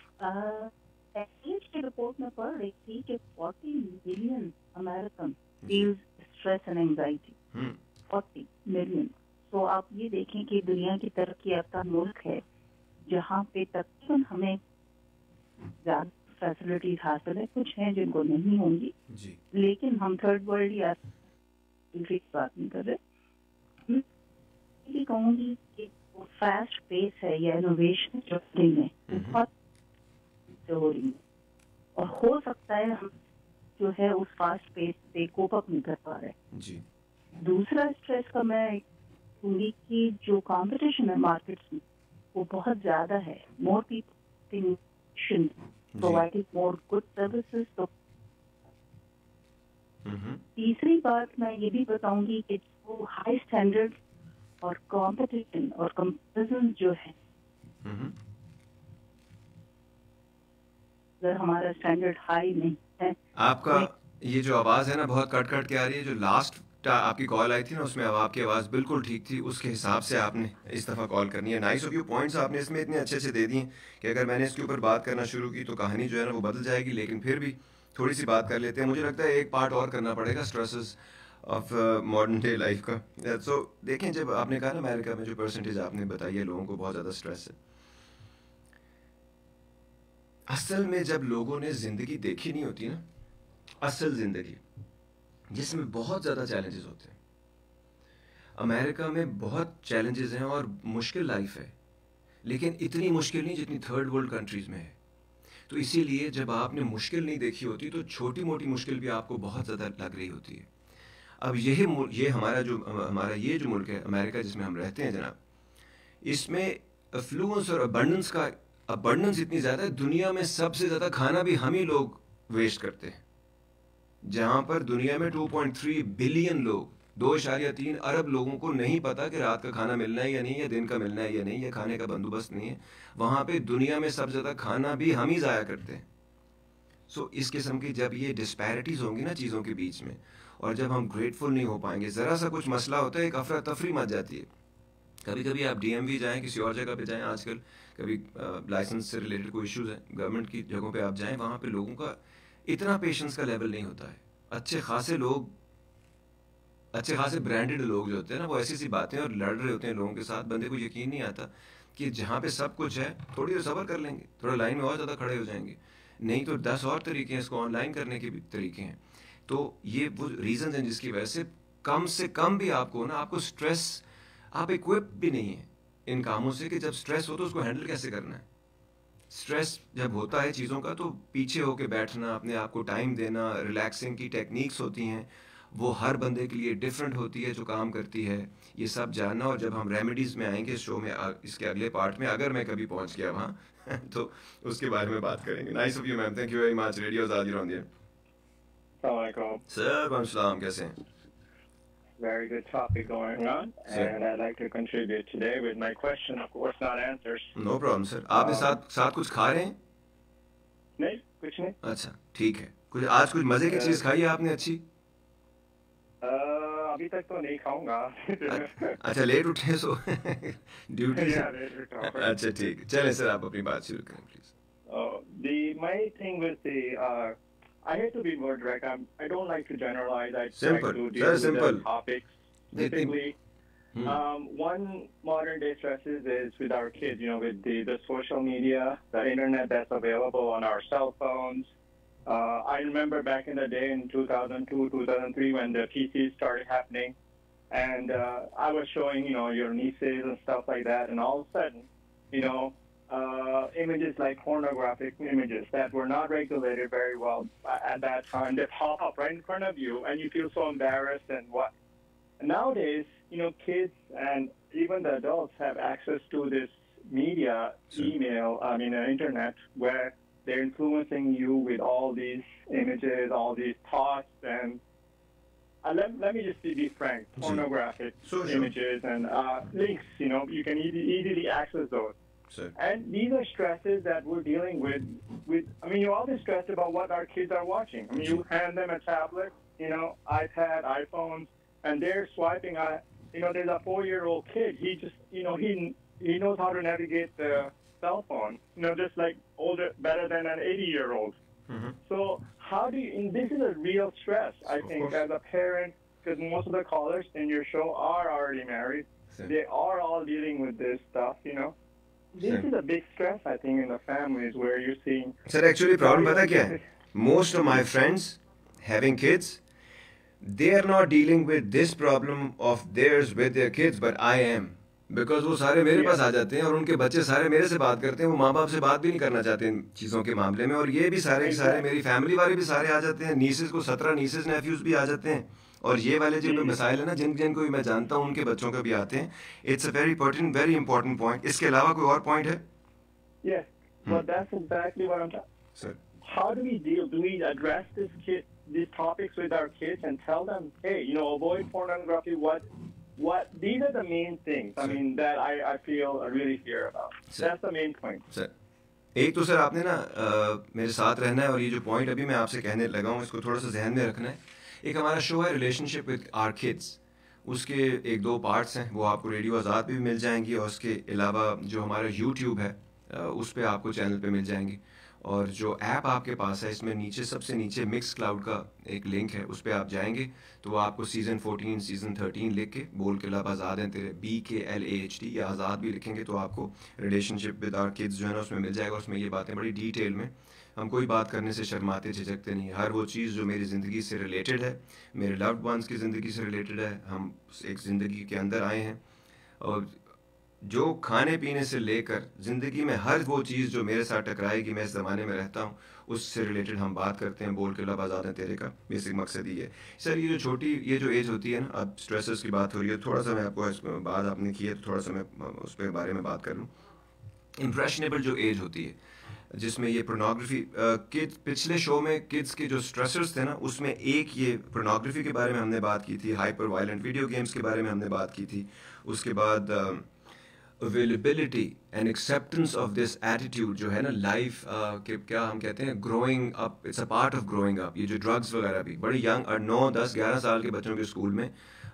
की रिपोर्ट में पढ़ रही थी कि 40 million American feels stress and anxiety. 40 million. तो आप ये देखें कि दुनिया की तरक्की याफ्ता मुल्क है जहाँ पे तकरीबन हमें ज्यादा फैसिलिटीज हासिल है, कुछ हैं जिनको नहीं होंगी जी, लेकिन हम थर्ड वर्ल्ड या कंट्री की बात नहीं कर रहे। ये कहूँगी कि फास्ट पेस है या इनोवेशन जो है बहुत हो रही है, और हो सकता है हम जो है उस फास्ट पेस से कोप अप नहीं कर पा रहे जी। दूसरा स्ट्रेस का मैं कहूँगी कि जो कंपटीशन है मार्केट्स में वो बहुत ज्यादा है। More people providing more good services. तो तीसरी बात मैं ये भी बताऊंगी कि जो हाई स्टैंडर्ड और कंपटीशन और कंपैरिजन जो है, अगर हमारा स्टैंडर्ड हाई नहीं है। आपका ये जो आवाज़ है ना बहुत कट कट के आ रही है। जो लास्ट आपकी कॉल आई थी ना उसमें अब आपकी आवाज़ बिल्कुल ठीक थी, उसके हिसाब से आपने इस दफ़ा कॉल करनी है। नाइस ऑफ यू, पॉइंट्स आपने इसमें इतने अच्छे अच्छे दे दिए कि अगर मैंने इसके ऊपर बात करना शुरू की तो कहानी जो है ना वो बदल जाएगी, लेकिन फिर भी थोड़ी सी बात कर लेते हैं। मुझे लगता है एक पार्ट और करना पड़ेगा stresses of modern day life का। सो देखें, जब आपने कहा ना अमेरिका में जो परसेंटेज आपने बताई है लोगों को बहुत ज़्यादा स्ट्रेस है, असल में जब लोगों ने ज़िंदगी देखी नहीं होती ना, असल ज़िंदगी जिसमें बहुत ज़्यादा चैलेंजेस होते हैं। अमेरिका में बहुत चैलेंजेस हैं और मुश्किल लाइफ है, लेकिन इतनी मुश्किल नहीं जितनी थर्ड वर्ल्ड कंट्रीज़ में है। तो इसीलिए जब आपने मुश्किल नहीं देखी होती तो छोटी मोटी मुश्किल भी आपको बहुत ज़्यादा लग रही होती है। अब ये हमारा ये जो मुल्क है अमेरिका जिसमें हम रहते हैं जनाब, इसमें अफ्लुएंस और अबंडेंस इतनी ज़्यादा है, दुनिया में सबसे ज़्यादा खाना भी हम ही लोग वेस्ट करते हैं। जहाँ पर दुनिया में 2.3 बिलियन लोग, 2.3 अरब लोगों को नहीं पता कि रात का खाना मिलना है या नहीं, या दिन का मिलना है या नहीं, या खाने का बंदोबस्त नहीं है। वहाँ पे दुनिया में सबसे ज़्यादा खाना भी हम ही ज़ाया करते हैं। सो इस किस्म की जब ये डिस्पैरिटीज़ होंगी ना चीज़ों के बीच में, और जब हम ग्रेटफुल नहीं हो पाएंगे, ज़रा सा कुछ मसला होता है एक अफरा तफरी मच जाती है। कभी कभी आप DMV जाएं, किसी और जगह पे जाएं, आजकल कभी लाइसेंस से रिलेटेड कोई इश्यूज़ हैं, गवर्नमेंट की जगहों पे आप जाएं, वहाँ पे लोगों का इतना पेशेंस का लेवल नहीं होता है। अच्छे खासे ब्रांडेड लोग जो होते हैं ना, वो ऐसी बातें और लड़ रहे होते हैं लोगों के साथ, बंदे को यकीन नहीं आता कि जहाँ पे सब कुछ है थोड़ी देर सब्र कर लेंगे, थोड़ा लाइन में और ज़्यादा खड़े हो जाएंगे, नहीं तो 10 और तरीके हैं, इसको ऑनलाइन करने के भी तरीके हैं। तो ये वो रीज़न हैं जिसकी वजह से कम भी आपको ना, आपको स्ट्रेस, आप इक्विप भी नहीं है इन कामों से कि जब स्ट्रेस हो तो उसको हैंडल कैसे करना है। स्ट्रेस जब होता है चीज़ों का तो पीछे होके बैठना, अपने आप को टाइम देना, रिलैक्सिंग की टेक्निक्स होती हैं, वो हर बंदे के लिए डिफरेंट होती है जो काम करती है, ये सब जानना। और जब हम रेमेडीज़ में आएंगे शो में, इसके अगले पार्ट में, अगर मैं कभी पहुंच गया वहाँ तो उसके बारे में बात करेंगे। Nice of you ma'am, thank you very much. Radio Azad रौंदिया। Sir वालेकुम, कैसे हैं? Very good topic going on, and I'd like to contribute today with my question, of course not answers. No problem, sir. आप साथ कुछ खा रहे हैं? नहीं, कुछ नहीं। अच्छा, ठीक है। आज कुछ मजे की चीज खाई है आपने अच्छी? अभी तक तो नहीं खाऊंगा। अच्छा लेट उठे सो ड्यूटी से। अच्छा ठीक, चले सर आप अपनी बात शुरू करें please. My thing with I hate to be more direct. I don't like to generalize. I Simple. try to deal with Simple. the topics. Typically, one modern day stresses is with our kids, you know, with the social media, the internet that's available on our cell phones. I remember back in the day in 2002, 2003 when the PCs started happening, and I was showing, you know, your nieces and stuff like that, and all of a sudden, you know, images like pornographic images that were not regulated very well at that time, they pop up right in front of you, and you feel so embarrassed and what. And nowadays, you know, kids and even the adults have access to this media, email, internet, where they're influencing you with all these images, all these thoughts, and let me just be frank, pornographic images and links, you know, you can easily access those. Sure. And these are stresses that we're dealing with, I mean, you're always stressed about what our kids are watching. I mean, you hand them a tablet, you know, iPad, iPhones, and they're swiping. You know, there's a 4-year-old kid. He just, you know, he knows how to navigate the cell phone, you know, just like better than an 80-year-old. Mm-hmm. So how do you, and this is a real stress, I think, as a parent, because most of the callers in your show are already married. Sure. They are all dealing with this stuff, you know. This is a big stress, I think, in the families where you're seeing... Sir, actually, problem पता क्या है? Most of my friends having kids, they are not dealing with this problem of theirs with their kids, but I am. Because वो सारे मेरे पास आ जाते हैं और उनके बच्चे सारे मेरे से बात करते हैं, वो माँ बाप से बात भी नहीं करना चाहते इन चीज़ों के मामले में, और ये भी सारे के सारे मेरी फैमिली वाले भी सारे आ जाते हैं, नीसेस को 17 नीसेस नेफ्यूज भी आ जाते हैं, और ये वाले जो मसाइल है ना जिनको भी मैं जानता हूँ उनके बच्चों का भी आते हैं. It's a very important point. इसके अलावा कोई और पॉइंट है? Yes, but that's exactly what I'm talking. Sir. How do we deal? Do we address these topics with our kids and tell them, hey, you know, avoid pornography? What? These are the main things. I mean, that I feel I really fear about. Sir. That's the main point. Sir. एक तो sir आपने ना मेरे साथ रहना है, और ये जो पॉइंट अभी मैं आपसे कहने लगा हूँ इसको थोड़ा सा जहन में रखना है. एक हमारा शो है रिलेशनशिप विद आवर किड्स, उसके 1-2 पार्ट्स हैं, वो आपको रेडियो आज़ाद पे भी मिल जाएंगी, और उसके अलावा जो हमारा यूट्यूब है उस पर आपको चैनल पे मिल जाएंगी, और जो ऐप आपके पास है इसमें नीचे सबसे नीचे मिक्स क्लाउड का एक लिंक है, उस पर आप जाएंगे तो वो आपको सीज़न 14 सीज़न 13 लिख के बोल के लब आज़ाद हैं तेरे BKLAHD या आज़ाद भी लिखेंगे तो आपको रिलेशनशिप विद आवर किड्स जो है ना उसमें मिल जाएगा. उसमें ये बातें बड़ी डिटेल में, हम कोई बात करने से शर्माते झिझकते नहीं, हर वो चीज़ जो मेरी ज़िंदगी से रिलेटेड है, मेरे लव्ड वंस की ज़िंदगी से रिलेटेड है, हम एक ज़िंदगी के अंदर आए हैं, और जो खाने पीने से लेकर ज़िंदगी में हर वो चीज़ जो मेरे साथ टकराएगी, मैं इस ज़माने में रहता हूँ, उससे रिलेटेड हम बात करते हैं. बोल के लब आज़ाद हैं तेरे का बेसिक मकसद ही है. सर ये जो एज होती है ना, अब स्ट्रेसेस की बात हो रही है, थोड़ा सा मैं आपको बात आपने की है तो थोड़ा सा मैं उस पर बारे में बात कर लूँ. इम्प्रेशनेबल जो एज होती है जिसमें ये पोर्नोग्राफी, किड्स पिछले शो में किड्स के जो स्ट्रेसर्स थे ना उसमें एक ये पोर्नोग्राफी के बारे में हमने बात की थी, हाइपर वायलेंट वीडियो गेम्स के बारे में हमने बात की थी, उसके बाद availability and acceptance of this attitude जो है ना लाइफ के क्या हम कहते हैं growing up, it's a part of growing up. ये जो ड्रग्स वगैरह भी बड़ी यंग 9, 10, 11 साल के बच्चों के स्कूल में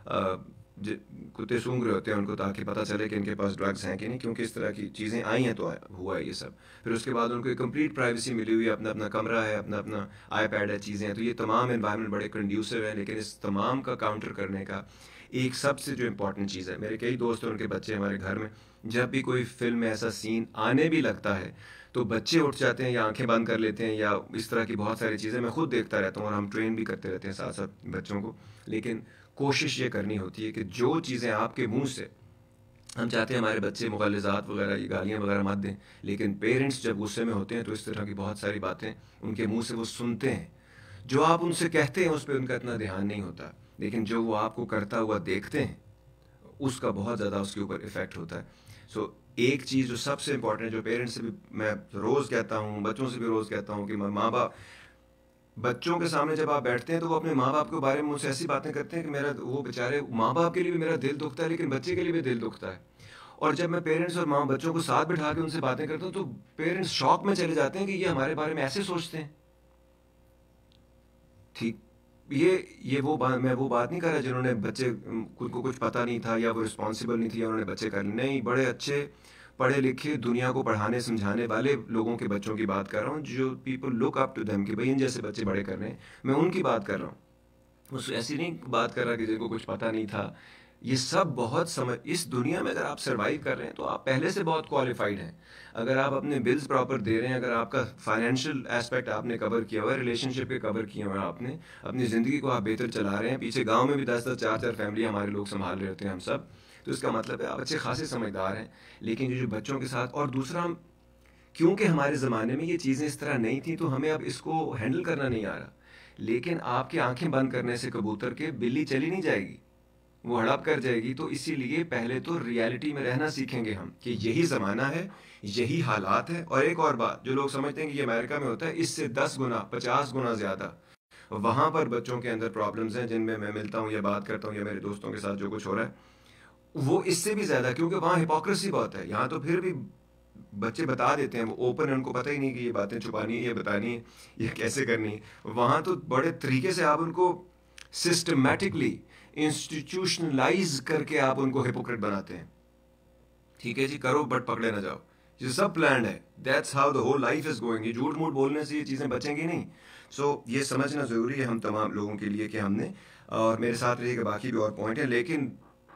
कुत्ते सूंघ रहे होते हैं उनको ताकि पता चले कि इनके पास ड्रग्स हैं कि नहीं, क्योंकि इस तरह की चीज़ें आई हैं तो हुआ है ये सब. फिर उसके बाद उनको एक कंप्लीट प्राइवेसी मिली हुई है, अपना अपना कमरा है, अपना अपना iPad है, चीज़ें हैं, तो ये तमाम एनवायरनमेंट बड़े कंड्यूसिव है. लेकिन इस तमाम का काउंटर करने का एक सबसे जो इम्पोर्टेंट चीज़ है, मेरे कई दोस्त हैं उनके बच्चे हमारे घर में, जब भी कोई फिल्म में ऐसा सीन आने भी लगता है तो बच्चे उठ जाते हैं या आंखें बंद कर लेते हैं, या इस तरह की बहुत सारी चीज़ें मैं खुद देखता रहता हूँ, और हम ट्रेन भी करते रहते हैं साथ साथ बच्चों को. लेकिन कोशिश ये करनी होती है कि जो चीज़ें आपके मुंह से, हम चाहते हैं हमारे बच्चे मुग़ल्लिज़ात वगैरह ये गालियाँ वगैरह मत दें, लेकिन पेरेंट्स जब गुस्से में होते हैं तो इस तरह की बहुत सारी बातें उनके मुंह से वो सुनते हैं, जो आप उनसे कहते हैं उस पर उनका इतना ध्यान नहीं होता, लेकिन जो वो आपको करता हुआ देखते हैं उसका बहुत ज़्यादा उसके ऊपर इफ़ेक्ट होता है. सो एक चीज़ जो सबसे इम्पॉर्टेंट है, जो पेरेंट्स से भी मैं रोज़ कहता हूँ, बच्चों से भी रोज़ कहता हूँ, कि माँ बाप बच्चों के सामने जब आप बैठते हैं तो वो अपने माँ बाप के बारे में मुझसे ऐसी बातें करते हैं कि मेरा वो बेचारे माँ बाप के लिए भी मेरा दिल दुखता है, लेकिन बच्चे के लिए भी दिल दुखता है. और जब मैं पेरेंट्स और माँ बच्चों को साथ बिठा के उनसे बातें करता हूँ तो पेरेंट्स शॉक में चले जाते हैं कि ये हमारे बारे में ऐसे सोचते हैं. ठीक, ये वो बात, मैं वो बात नहीं कर रहा जिन्होंने बच्चे को कुछ पता नहीं था या वो रिस्पॉन्सिबल नहीं थी या उन्होंने बच्चे कर लिए, नहीं, बड़े अच्छे पढ़े लिखे दुनिया को पढ़ाने समझाने वाले लोगों के बच्चों की बात कर रहा हूँ, जो people look up to them कि भाई इन जैसे बच्चे बड़े कर रहे हैं, मैं उनकी बात कर रहा हूँ। उस ऐसी नहीं बात कर रहा कि जिनको कुछ पता नहीं था। ये सब बहुत समझ, इस दुनिया में अगर आप सर्वाइव कर रहे हैं तो आप पहले से बहुत क्वालिफाइड हैं। अगर आप अपने बिल्स प्रॉपर दे रहे हैं, अगर आपका फाइनेंशियल एस्पेक्ट आपने कवर किया हुआ है, रिलेशनशिप के कवर किए हुए हैं आपने, अपनी ज़िंदगी को आप बेहतर चला रहे हैं, पीछे गांव में भी 10-10 4-4 फैमिली हमारे लोग संभाल रहे होते हैं हम सब, तो इसका मतलब है आप अच्छे खासे समझदार हैं। लेकिन जो बच्चों के साथ, और दूसरा क्योंकि हमारे ज़माने में ये चीज़ें इस तरह नहीं थी तो हमें अब इसको हैंडल करना नहीं आ रहा। लेकिन आपकी आंखें बंद करने से कबूतर के बिल्ली चली नहीं जाएगी, वो हड़प कर जाएगी। तो इसीलिए पहले तो रियलिटी में रहना सीखेंगे हम कि यही ज़माना है, यही हालात है। और एक और बात, जो लोग समझते हैं कि ये अमेरिका में होता है, इससे 10 गुना 50 गुना ज़्यादा वहाँ पर बच्चों के अंदर प्रॉब्लम्स हैं, जिनमें मैं मिलता हूँ या बात करता हूँ या मेरे दोस्तों के साथ जो कुछ हो रहा है वो इससे भी ज़्यादा, क्योंकि वहाँ हिपोक्रेसी बहुत है। यहाँ तो फिर भी बच्चे बता देते हैं, वो ओपन है, उनको पता ही नहीं कि ये बातें छुपानी है, ये बतानी है, ये कैसे करनी है। वहाँ तो बड़े तरीके से आप उनको सिस्टमैटिकली इंस्टीट्यूशनलाइज करके आप उनको हिपोक्रेट बनाते हैं। ठीक है जी, करो बट पकड़े ना जाओ, ये सब प्लान है। That's how the whole life is going. ये झूठ मूठ बोलने से ये चीज़ें बचेंगी नहीं। सो ये समझना ज़रूरी है हम तमाम लोगों के लिए कि हमने, और मेरे साथ रहिएगा, बाकी भी और पॉइंट है, लेकिन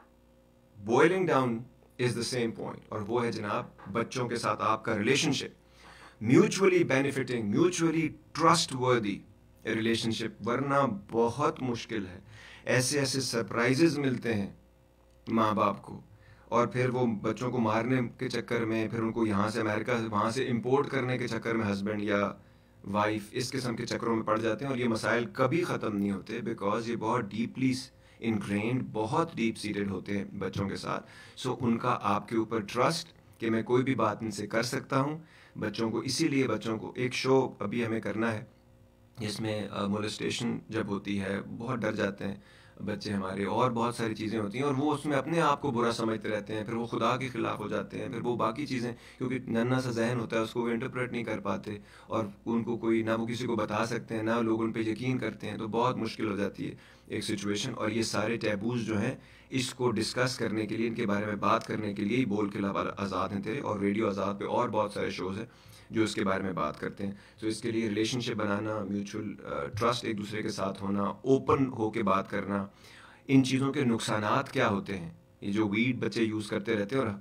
boiling down is the same point, और वो है जनाब बच्चों के साथ आपका relationship, mutually benefiting, mutually trustworthy relationship, वरना बहुत मुश्किल है। ऐसे ऐसे सरप्राइजेज मिलते हैं माँ बाप को, और फिर वो बच्चों को मारने के चक्कर में, फिर उनको यहाँ से अमेरिका वहाँ से इंपोर्ट करने के चक्कर में हस्बैंड या वाइफ इस किस्म के चक्करों में पड़ जाते हैं, और ये मसाइल कभी ख़त्म नहीं होते, बिकॉज ये बहुत डीपली इनग्रेन्ड, बहुत डीप सीटेड होते हैं बच्चों के साथ। सो उनका आपके ऊपर ट्रस्ट कि मैं कोई भी बात इनसे कर सकता हूँ बच्चों को। इसीलिए बच्चों को एक शो अभी हमें करना है जिसमें मोलेस्टेशन जब होती है बहुत डर जाते हैं बच्चे हमारे, और बहुत सारी चीज़ें होती हैं, और वो उसमें अपने आप को बुरा समझते रहते हैं, फिर वो खुदा के ख़िलाफ़ हो जाते हैं, फिर वो बाकी चीज़ें, क्योंकि नन्हा सा जहन होता है उसको वो इंटरप्रेट नहीं कर पाते, और उनको कोई ना वो किसी को बता सकते हैं, ना लोग उन पर यकीन करते हैं, तो बहुत मुश्किल हो जाती है एक सिचुएशन। और ये सारे टैबूज़ जो हैं इसको डिस्कस करने के लिए, इनके बारे में बात करने के लिए ही बोल के आज़ाद हैं तेरे और रेडियो आज़ाद पे और बहुत सारे शोज़ हैं जो इसके बारे में बात करते हैं। तो इसके लिए रिलेशनशिप बनाना, म्यूचुअल ट्रस्ट एक दूसरे के साथ होना, ओपन होके बात करना, इन चीज़ों के नुकसानात क्या होते हैं। ये जो वीड बच्चे यूज़ करते रहते हैं, और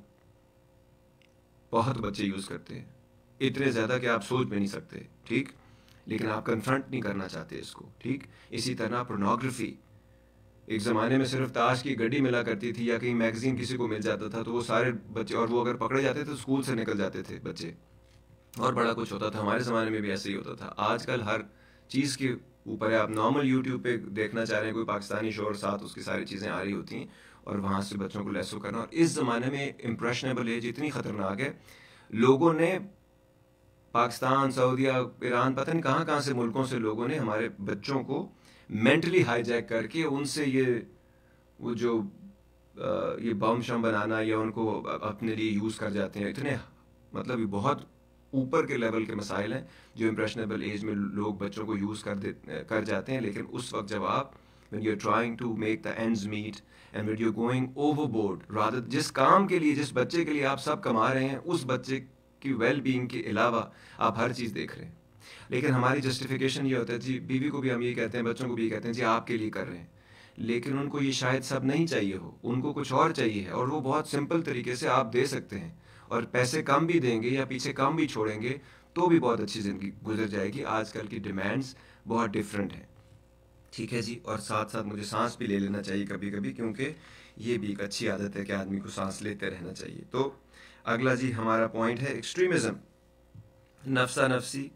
बहुत बच्चे यूज़ करते हैं, इतने ज़्यादा कि आप सोच भी नहीं सकते, ठीक, लेकिन आप कन्फ्रंट नहीं करना चाहते इसको, ठीक। इसी तरह पोर्नोग्राफी, एक ज़माने में सिर्फ ताश की गड्डी मिला करती थी या कहीं मैगजीन किसी को मिल जाता था तो वो सारे बच्चे, और वो अगर पकड़े जाते थे तो स्कूल से निकल जाते थे बच्चे, और बड़ा कुछ होता था। हमारे ज़माने में भी ऐसे ही होता था। आजकल हर चीज़ के ऊपर है, आप नॉर्मल यूट्यूब पे देखना चाह रहे हैं कोई पाकिस्तानी शो और साथ उसकी सारी चीज़ें आ रही होती हैं, और वहाँ से बच्चों को लेसो करना। और इस ज़माने में इम्प्रेशनेबल एज इतनी ख़तरनाक है, लोगों ने पाकिस्तान, सऊदीया, ईरान, पता नहीं कहाँ कहाँ से मुल्कों से लोगों ने हमारे बच्चों को मेंटली हाईजैक करके उनसे ये वो जो ये बम शम बनाना या उनको अपने लिए यूज़ कर जाते हैं। इतने मतलब ये बहुत ऊपर के लेवल के मसाइल हैं जो इम्प्रेशनेबल एज में लोग बच्चों को यूज़ कर जाते हैं। लेकिन उस वक्त जब आप when you're trying to make the ends meet and when you're going overboard, rather जिस काम के लिए, जिस बच्चे के लिए आप सब कमा रहे हैं, उस बच्चे की वेल बीइंग के अलावा आप हर चीज़ देख रहे हैं। लेकिन हमारी जस्टिफिकेशन ये होता है जी, बीवी को भी हम ये कहते हैं, बच्चों को भी ये कहते हैं जी आपके लिए कर रहे हैं, लेकिन उनको ये शायद सब नहीं चाहिए हो, उनको कुछ और चाहिए है, और वो बहुत सिंपल तरीके से आप दे सकते हैं, और पैसे कम भी देंगे या पीछे कम भी छोड़ेंगे तो भी बहुत अच्छी ज़िंदगी गुजर जाएगी। आजकल की डिमांड्स बहुत डिफरेंट हैं, ठीक है जी। और साथ साथ मुझे सांस भी ले लेना चाहिए कभी कभी, क्योंकि ये भी एक अच्छी आदत है कि आदमी को सांस लेते रहना चाहिए। तो अगला जी हमारा पॉइंट है एक्सट्रीमिज़म, नफ्सा नफसी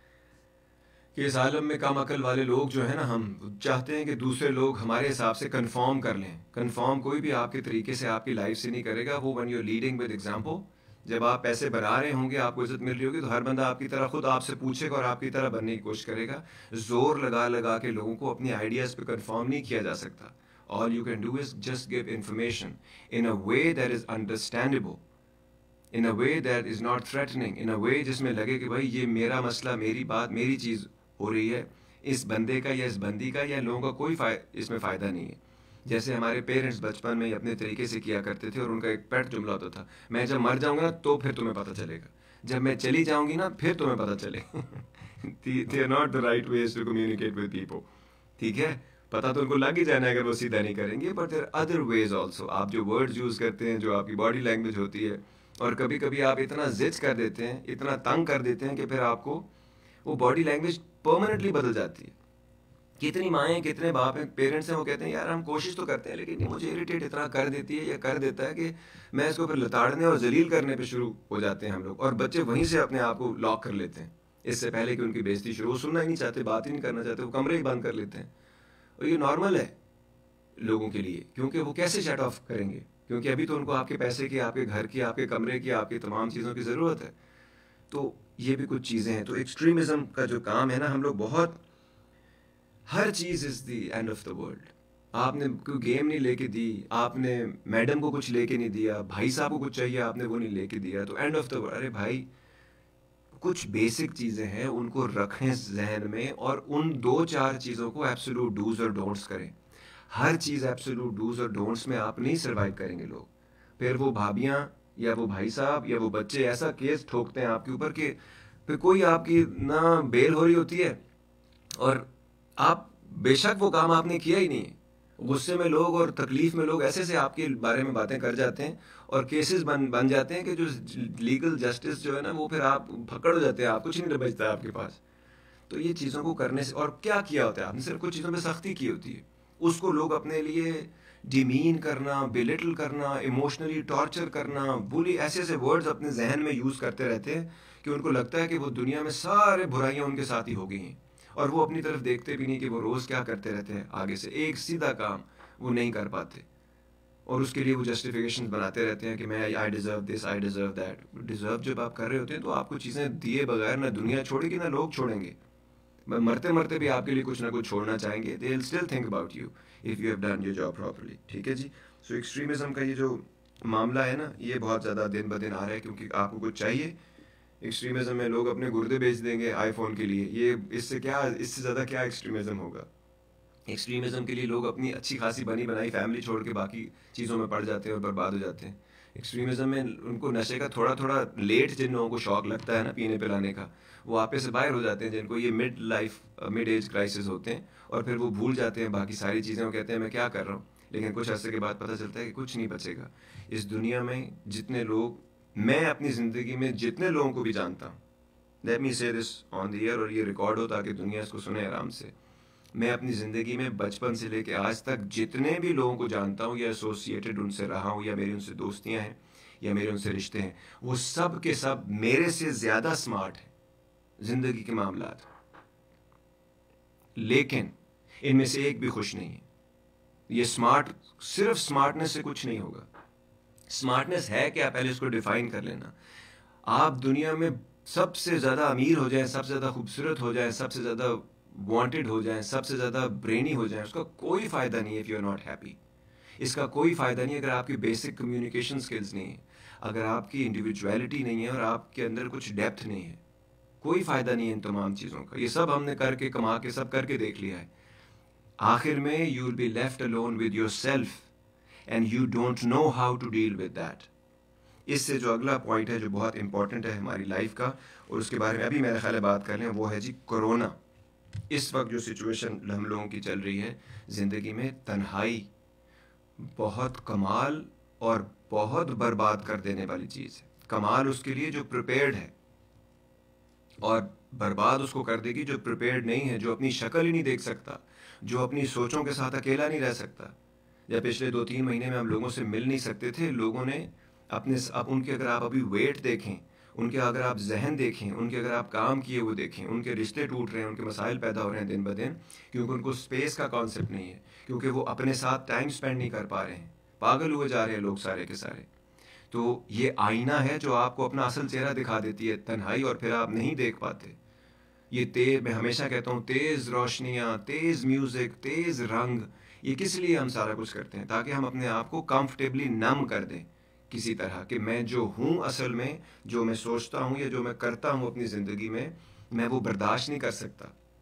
कि इस आलम में कम अकल वाले लोग जो है ना, हम चाहते हैं कि दूसरे लोग हमारे हिसाब से कन्फॉर्म कर लें। कन्फॉर्म कोई भी आपके तरीके से आपकी लाइफ से नहीं करेगा। वो when you are leading with example, जब आप पैसे बना रहे होंगे, आपको इज्जत मिल रही होगी, तो हर बंदा आपकी तरह खुद आपसे पूछेगा और आपकी तरह बनने की कोशिश करेगा। जोर लगा लगा के लोगों को अपनी आइडियाज़ पे कन्फर्म नहीं किया जा सकता। All you can do is just give information in a way that is understandable, in a way that is not threatening, इन अ वे जिसमें लगे कि भाई ये मेरा मसला, मेरी बात, मेरी चीज़ हो रही है, इस बंदे का या इस बंदी का या लोगों का कोई इसमें फ़ायदा नहीं है। जैसे हमारे पेरेंट्स बचपन में अपने तरीके से किया करते थे और उनका एक पेट जुमला होता था, मैं जब मर जाऊंगा ना तो फिर तुम्हें पता चलेगा, जब मैं चली जाऊंगी ना फिर तुम्हें पता चले। They are not the right ways to communicate with people, ठीक है? पता तो उनको लग ही जाना है अगर वो सीधा नहीं करेंगे, but there other ways also. आप जो वर्ड्स यूज़ करते हैं, जो आपकी बॉडी लैंग्वेज होती है, और कभी कभी आप इतना जिद कर देते हैं, इतना तंग कर देते हैं कि फिर आपको वो बॉडी लैंग्वेज परमानेंटली बदल जाती है। कितनी माएँ, कितने बाप हैं, पेरेंट्स हैं, वो कहते हैं यार हम कोशिश तो करते हैं लेकिन मुझे इरिटेट इतना कर देती है या कर देता है कि मैं इसको फिर लताड़ने और जलील करने पे शुरू हो जाते हैं हम लोग, और बच्चे वहीं से अपने आप को लॉक कर लेते हैं इससे पहले कि उनकी बेइज्जती शुरू। वो सुनना ही नहीं चाहते, बात ही नहीं करना चाहते, वो कमरे ही बंद कर लेते हैं। और ये नॉर्मल है लोगों के लिए, क्योंकि वो कैसे शट ऑफ करेंगे, क्योंकि अभी तो उनको आपके पैसे की, आपके घर की, आपके कमरे की, आपकी तमाम चीज़ों की ज़रूरत है। तो ये भी कुछ चीज़ें हैं। तो एक्सट्रीमिज़म का जो काम है ना, हम लोग बहुत, हर चीज़ is the end of the world. आपने कोई गेम नहीं लेके दी, आपने मैडम को कुछ लेके नहीं दिया, भाई साहब को कुछ चाहिए आपने वो नहीं लेके दिया, तो एंड ऑफ द वर्ल्ड। अरे भाई, कुछ बेसिक चीज़ें हैं, उनको रखें जहन में, और उन 2-4 चीज़ों को एब्सोल्यूट डूज और डोंट्स करें। हर चीज़ एब्सोल्यूट डूज और डोंट्स में आप नहीं सर्वाइव करेंगे लोग। फिर वो भाभियाँ या वो भाई साहब या वो बच्चे ऐसा केस ठोकते हैं आपके ऊपर कि फिर कोई आपकी ना बेल हो रही होती है, और आप बेशक वो काम आपने किया ही नहीं है, गुस्से में लोग और तकलीफ में लोग ऐसे से आपके बारे में बातें कर जाते हैं, और केसेस बन जाते हैं कि जो लीगल जस्टिस जो है ना, वो फिर आप फकड़ हो जाते हैं, आप कुछ नहीं बचता आपके पास। तो ये चीज़ों को करने से, और क्या किया होता है आपने, सिर्फ कुछ चीज़ों पे सख्ती की होती है, उसको लोग अपने लिए डिमीन करना, बिलिटल करना, इमोशनली टॉर्चर करना, बुली, ऐसे ऐसे वर्ड्स अपने जहन में यूज़ करते रहते हैं कि उनको लगता है कि वो दुनिया में सारे बुराइयाँ उनके साथ ही हो गई हैं, और वो अपनी तरफ देखते भी नहीं कि वो रोज़ क्या करते रहते हैं। आगे से एक सीधा काम वो नहीं कर पाते, और उसके लिए वो जस्टिफिकेशन बनाते रहते हैं कि मैं I deserve this, I deserve that. Deserve जब आप कर रहे होते हैं तो आपको चीज़ें दिए बगैर ना दुनिया छोड़ेगी ना लोग छोड़ेंगे। मरते मरते भी आपके लिए कुछ ना कुछ छोड़ना चाहेंगे। They will still think about you if you have done your job properly, ठीक है जी। सो एक्सट्रीमिज़म का ये जो मामला है ना, ये बहुत ज़्यादा दिन ब दिन आ रहा है, क्योंकि आपको कुछ चाहिए। एक्सट्रीमिज़म में लोग अपने गुर्दे बेच देंगे आईफोन के लिए, ये इससे ज़्यादा क्या एक्सट्रीमिज़म होगा। एक्सट्रीमिज़म के लिए लोग अपनी अच्छी खासी बनी बनाई फैमिली छोड़ के बाकी चीज़ों में पड़ जाते हैं और बर्बाद हो जाते हैं। एक्सट्रीमिज़म में उनको नशे का थोड़ा थोड़ा लेट जिन लोगों को शौक लगता है ना पीने पिलाने का, वो आप से बाहर हो जाते हैं, जिनको ये मिड एज क्राइसिस होते हैं, और फिर वो भूल जाते हैं बाकी सारी चीज़ें। वो कहते हैं मैं क्या कर रहा हूँ, लेकिन कुछ अर्से के बाद पता चलता है कि कुछ नहीं बचेगा इस दुनिया में। जितने लोग, मैं अपनी ज़िंदगी में जितने लोगों को भी जानता हूँ, लेट मी से दिस ऑन द एयर, और ये रिकॉर्ड हो ताकि दुनिया इसको सुने आराम से, मैं अपनी ज़िंदगी में बचपन से लेके आज तक जितने भी लोगों को जानता हूँ या एसोसिएटेड उनसे रहा हूँ, या मेरी उनसे दोस्तियाँ हैं या मेरे उनसे रिश्ते हैं, वो सब के सब मेरे से ज़्यादा स्मार्ट हैं ज़िंदगी के मामलात, लेकिन इनमें से एक भी खुश नहीं है। ये सिर्फ स्मार्टनेस से कुछ नहीं होगा। स्मार्टनेस है क्या, पहले इसको डिफाइन कर लेना। आप दुनिया में सबसे ज़्यादा अमीर हो जाएं, सबसे ज़्यादा खूबसूरत हो जाएं, सबसे ज़्यादा वांटेड हो जाएं, सबसे ज़्यादा ब्रेनी हो जाएं, उसका कोई फ़ायदा नहीं है if you are not happy. इसका कोई फ़ायदा नहीं अगर आपकी बेसिक कम्युनिकेशन स्किल्स नहीं है, अगर आपकी इंडिविजुअलिटी नहीं है और आपके अंदर कुछ डेप्थ नहीं है। कोई फ़ायदा नहीं है इन तमाम चीज़ों का। ये सब हमने करके, कमा के, सब करके देख लिया है। आखिर में you will be left alone with your self and you don't know how to deal with that. इससे जो अगला पॉइंट है जो बहुत इंपॉर्टेंट है हमारी लाइफ का, और उसके बारे में अभी मेरे ख्याल है बात कर लें, वो है जी कोरोना। इस वक्त जो सिचुएशन हम लोगों की चल रही है ज़िंदगी में, तन्हाई बहुत कमाल और बहुत बर्बाद कर देने वाली चीज़ है। कमाल उसके लिए जो प्रिपेयर्ड है, और बर्बाद उसको कर देगी जो प्रिपेयर्ड नहीं है, जो अपनी शक्ल ही नहीं देख सकता, जो अपनी सोचों के साथ अकेला नहीं रह सकता। या पिछले 2-3 महीने में हम लोगों से मिल नहीं सकते थे, लोगों ने उनके अगर आप अभी वेट देखें, उनके अगर आप जहन देखें, उनके अगर आप काम किए वो देखें, उनके रिश्ते टूट रहे हैं, उनके मसाइल पैदा हो रहे हैं दिन ब दिन, क्योंकि उनको स्पेस का कॉन्सेप्ट नहीं है, क्योंकि वो अपने साथ टाइम स्पेंड नहीं कर पा रहे हैं, पागल हुए जा रहे हैं लोग सारे के सारे। तो ये आईना है जो आपको अपना असल चेहरा दिखा देती है, तन्हाई, और फिर आप नहीं देख पाते। ये मैं हमेशा कहता हूँ, तेज़ रोशनियाँ, तेज़ म्यूज़िक, तेज़ रंग, ये किस लिए हम सारा कुछ करते हैं? ताकि हम अपने आप को कंफर्टेबली नम कर दें किसी तरह कि मैं जो हूँ असल में, जो मैं सोचता हूँ या जो मैं करता हूँ अपनी ज़िंदगी में, मैं वो बर्दाश्त नहीं कर सकता।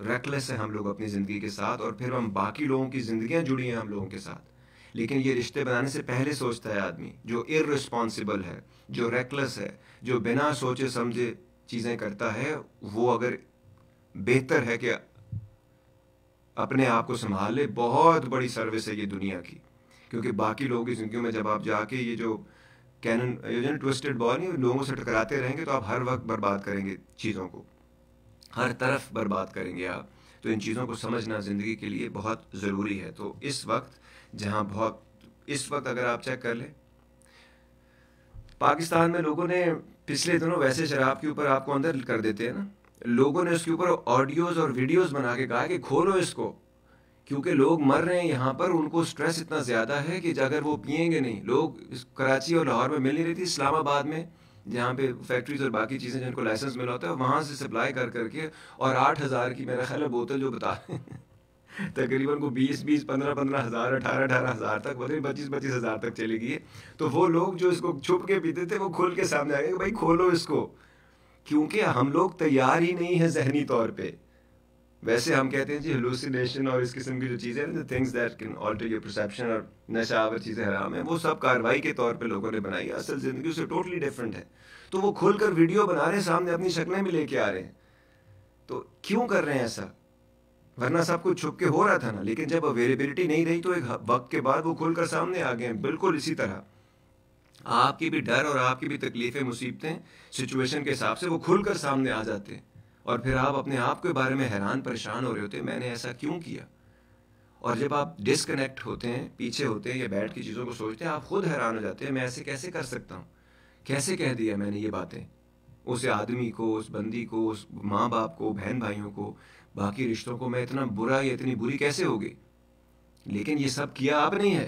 रेकलेस है हम लोग अपनी ज़िंदगी के साथ, और फिर हम बाकी लोगों की ज़िंदगियाँ जुड़ी हैं हम लोगों के साथ, लेकिन ये रिश्ते बनाने से पहले सोचता है आदमी। जो इररिस्पॉन्सिबल है, जो रेकलेस है, जो बिना सोचे समझे चीज़ें करता है, वो अगर बेहतर है कि अपने आप को संभाल ले। बहुत बड़ी सर्विस है ये दुनिया की, क्योंकि बाकी लोगों की ज़िंदगी में जब आप जाके ये जो कैनन ट्विस्टेड बॉल नहीं, लोगों से टकराते रहेंगे तो आप हर वक्त बर्बाद करेंगे चीज़ों को, हर तरफ बर्बाद करेंगे आप। तो इन चीज़ों को समझना ज़िंदगी के लिए बहुत ज़रूरी है। तो इस वक्त अगर आप चेक कर लें, पाकिस्तान में लोगों ने पिछले दिनों वैसे शराब के ऊपर आपको अंदर कर देते हैं ना, लोगों ने उसके ऊपर ऑडियोज़ और वीडियोज़ बना के कहा कि खोलो इसको, क्योंकि लोग मर रहे हैं यहाँ पर, उनको स्ट्रेस इतना ज़्यादा है कि अगर वो पिएंगे नहीं। लोग कराची और लाहौर में मिल नहीं रही थी, इस्लामाबाद में जहाँ पे फैक्ट्रीज और बाकी चीज़ें जिनको लाइसेंस मिला होता है, वहाँ से सप्लाई कर करके, और 8,000 की मेरा ख्याल है बोतल जो बता रहे हैं तकरीबन को 20-20, 15-15 हज़ार, 18-18 हज़ार तक, मतलब 25-25 हज़ार तक चली गई है। तो वो लोग जो इसको छुप के पीते थे वो खुल के सामने आ गए, भाई खोलो इसको, क्योंकि हम लोग तैयार ही नहीं है जहनी तौर पे। वैसे हम कहते हैं जी हेलुसिनेशन और इस किस्म की जो चीज़ें हैं, things that can alter your perception, और नशा और चीज़ें हराम है, वो सब कार्रवाई के तौर पे लोगों ने बनाई है, असल ज़िंदगी उससे टोटली डिफरेंट है। तो वो खुलकर वीडियो बना रहे हैं, सामने अपनी शक्लें भी लेके आ रहे हैं। तो क्यों कर रहे हैं ऐसा? वरना सब कुछ छुप के हो रहा था ना, लेकिन जब अवेलेबिलिटी नहीं रही तो एक वक्त के बाद वो खुलकर सामने आ गए हैं। बिल्कुल इसी तरह आपकी भी डर और आपकी भी तकलीफ़ें, मुसीबतें सिचुएशन के हिसाब से वो खुलकर सामने आ जाते हैं, और फिर आप अपने आप के बारे में हैरान परेशान हो रहे होते हैं, मैंने ऐसा क्यों किया। और जब आप डिस्कनेक्ट होते हैं, पीछे होते हैं या बैठ की चीज़ों को सोचते हैं, आप खुद हैरान हो जाते हैं, मैं ऐसे कैसे कर सकता हूँ, कैसे कह दिया मैंने ये बातें उस आदमी को, उस बंदी को, उस माँ बाप को, बहन भाइयों को, बाकी रिश्तों को, मैं इतना बुरा या इतनी बुरी कैसे हो गई। लेकिन ये सब किया आपने ही है।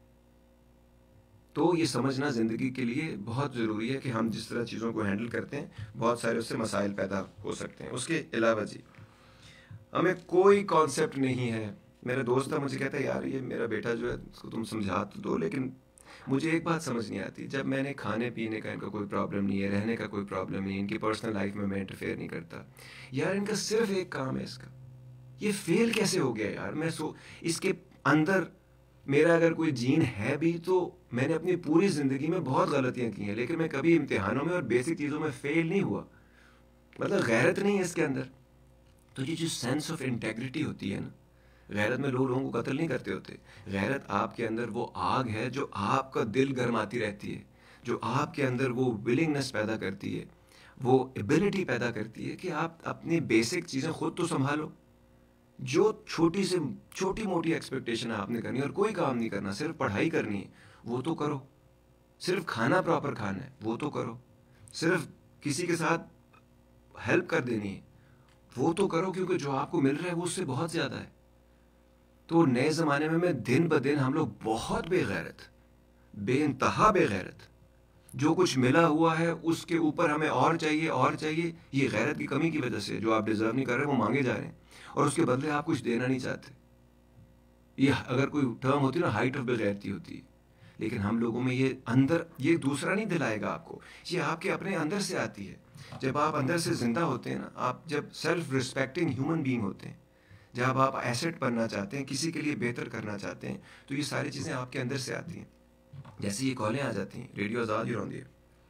तो ये समझना ज़िंदगी के लिए बहुत ज़रूरी है कि हम जिस तरह चीज़ों को हैंडल करते हैं, बहुत सारे उससे मसाइल पैदा हो सकते हैं। उसके अलावा जी हमें कोई कॉन्सेप्ट नहीं है। मेरा दोस्त था, मुझे कहता है यार ये मेरा बेटा जो है उसको तुम समझा तो दो, लेकिन मुझे एक बात समझ नहीं आती, जब मैंने खाने पीने का इनका कोई प्रॉब्लम नहीं है, रहने का कोई प्रॉब्लम नहीं है, इनकी पर्सनल लाइफ में मैं इंटरफेयर नहीं करता, यार इनका सिर्फ एक काम है इसका, ये फेल कैसे हो गया यार। इसके अंदर मेरा अगर कोई जीन है भी तो मैंने अपनी पूरी ज़िंदगी में बहुत गलतियां की हैं, लेकिन मैं कभी इम्तिहानों में और बेसिक चीज़ों में फेल नहीं हुआ। मतलब गैरत नहीं है इसके अंदर। तो ये जो सेंस ऑफ इंटेग्रिटी होती है ना, गैरत में लोगों को कत्ल नहीं करते होते। गैरत आपके अंदर वो आग है जो आपका दिल गरमाती रहती है, जो आपके अंदर वो विलिंगनेस पैदा करती है, वो एबिलिटी पैदा करती है कि आप अपनी बेसिक चीज़ें खुद तो संभालो। जो छोटी से छोटी मोटी एक्सपेक्टेशन आपने करनी है और कोई काम नहीं करना, सिर्फ पढ़ाई करनी है, वो तो करो। सिर्फ खाना प्रॉपर खाना है, वो तो करो। सिर्फ किसी के साथ हेल्प कर देनी है, वो तो करो, क्योंकि जो आपको मिल रहा है वो उससे बहुत ज़्यादा है। तो नए ज़माने में दिन ब दिन हम लोग बहुत बेगैरत, बेइंतहा बेगैरत, जो कुछ मिला हुआ है उसके ऊपर हमें और चाहिए और चाहिए। ये गैरत की कमी की वजह से जो आप डिज़र्व नहीं कर रहे वो मांगे जा रहे हैं, और उसके बदले आप कुछ देना नहीं चाहते। ये अगर कोई टर्म होती ना, हाइट ऑफ बेगैरती होती है। लेकिन हम लोगों में ये अंदर, ये दूसरा नहीं दिलाएगा आपको, ये आपके अपने अंदर से आती है। जब आप अंदर से जिंदा होते हैं ना, आप जब सेल्फ रिस्पेक्टिंग ह्यूमन बीइंग होते हैं, जब आप एसेट बनना चाहते हैं, किसी के लिए बेहतर करना चाहते हैं, तो ये सारी चीज़ें आपके अंदर से आती हैं। जैसे ये कॉलें आ जाती हैं, रेडियो आज़ाद ही होती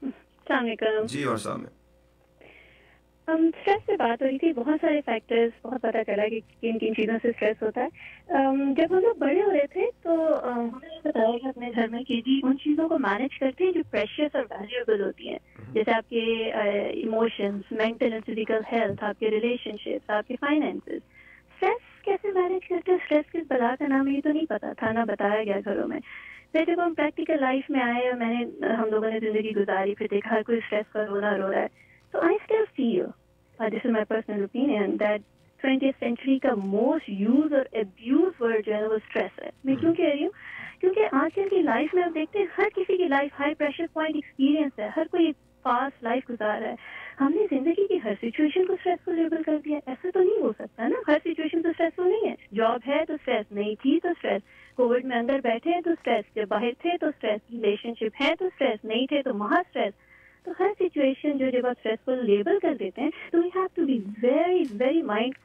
है जी। और सामने स्ट्रेस से बात हो रही थी, बहुत सारे फैक्टर्स, बहुत पता चला कि किन किन चीज़ों से स्ट्रेस होता है। जब हम लोग बड़े हो रहे थे तो हमें बताया गया अपने घर में कि जी उन चीज़ों को मैनेज करते हैं जो प्रेशियस और वैल्यूएबल होती हैं, जैसे आपके emotions, mental and physical health, आपके रिलेशनशिप्स, आपके फाइनेंसेस। स्ट्रेस कैसे मैनेज करते हैं, स्ट्रेस किस बला का नाम है ये तो नहीं पता था, ना बताया गया घरों में। फिर जब हम प्रैक्टिकल लाइफ में आए और हम लोगों ने जिंदगी गुजारी, फिर देखा हर कोई स्ट्रेस पर रो रहा है, तो I still feel, this is my personal opinion, that 20th century का मोस्ट यूज और अब्यूज वर्ड जो है वो स्ट्रेस है। मैं क्यों कह रही हूँ, क्योंकि आजकल की लाइफ में आप देखते हैं हर किसी की life high pressure point experience है, हर कोई फास्ट लाइफ गुजार रहा है। हमने जिंदगी की हर सिचुएशन को स्ट्रेसफुल लेबल कर दिया। ऐसा तो नहीं हो सकता ना, हर सिचुएशन तो स्ट्रेसफुल नहीं है। जॉब है तो स्ट्रेस, नहीं थी तो स्ट्रेस, कोविड में अंदर बैठे हैं तो स्ट्रेस, जब बाहर थे तो स्ट्रेस, रिलेशनशिप है तो स्ट्रेस, नहीं थे तो वहाँ स्ट्रेस। तो हर सिचुएशन जो जब आप स्ट्रेसफुल लेबल कर देते हैं, तो we have to be very very mindful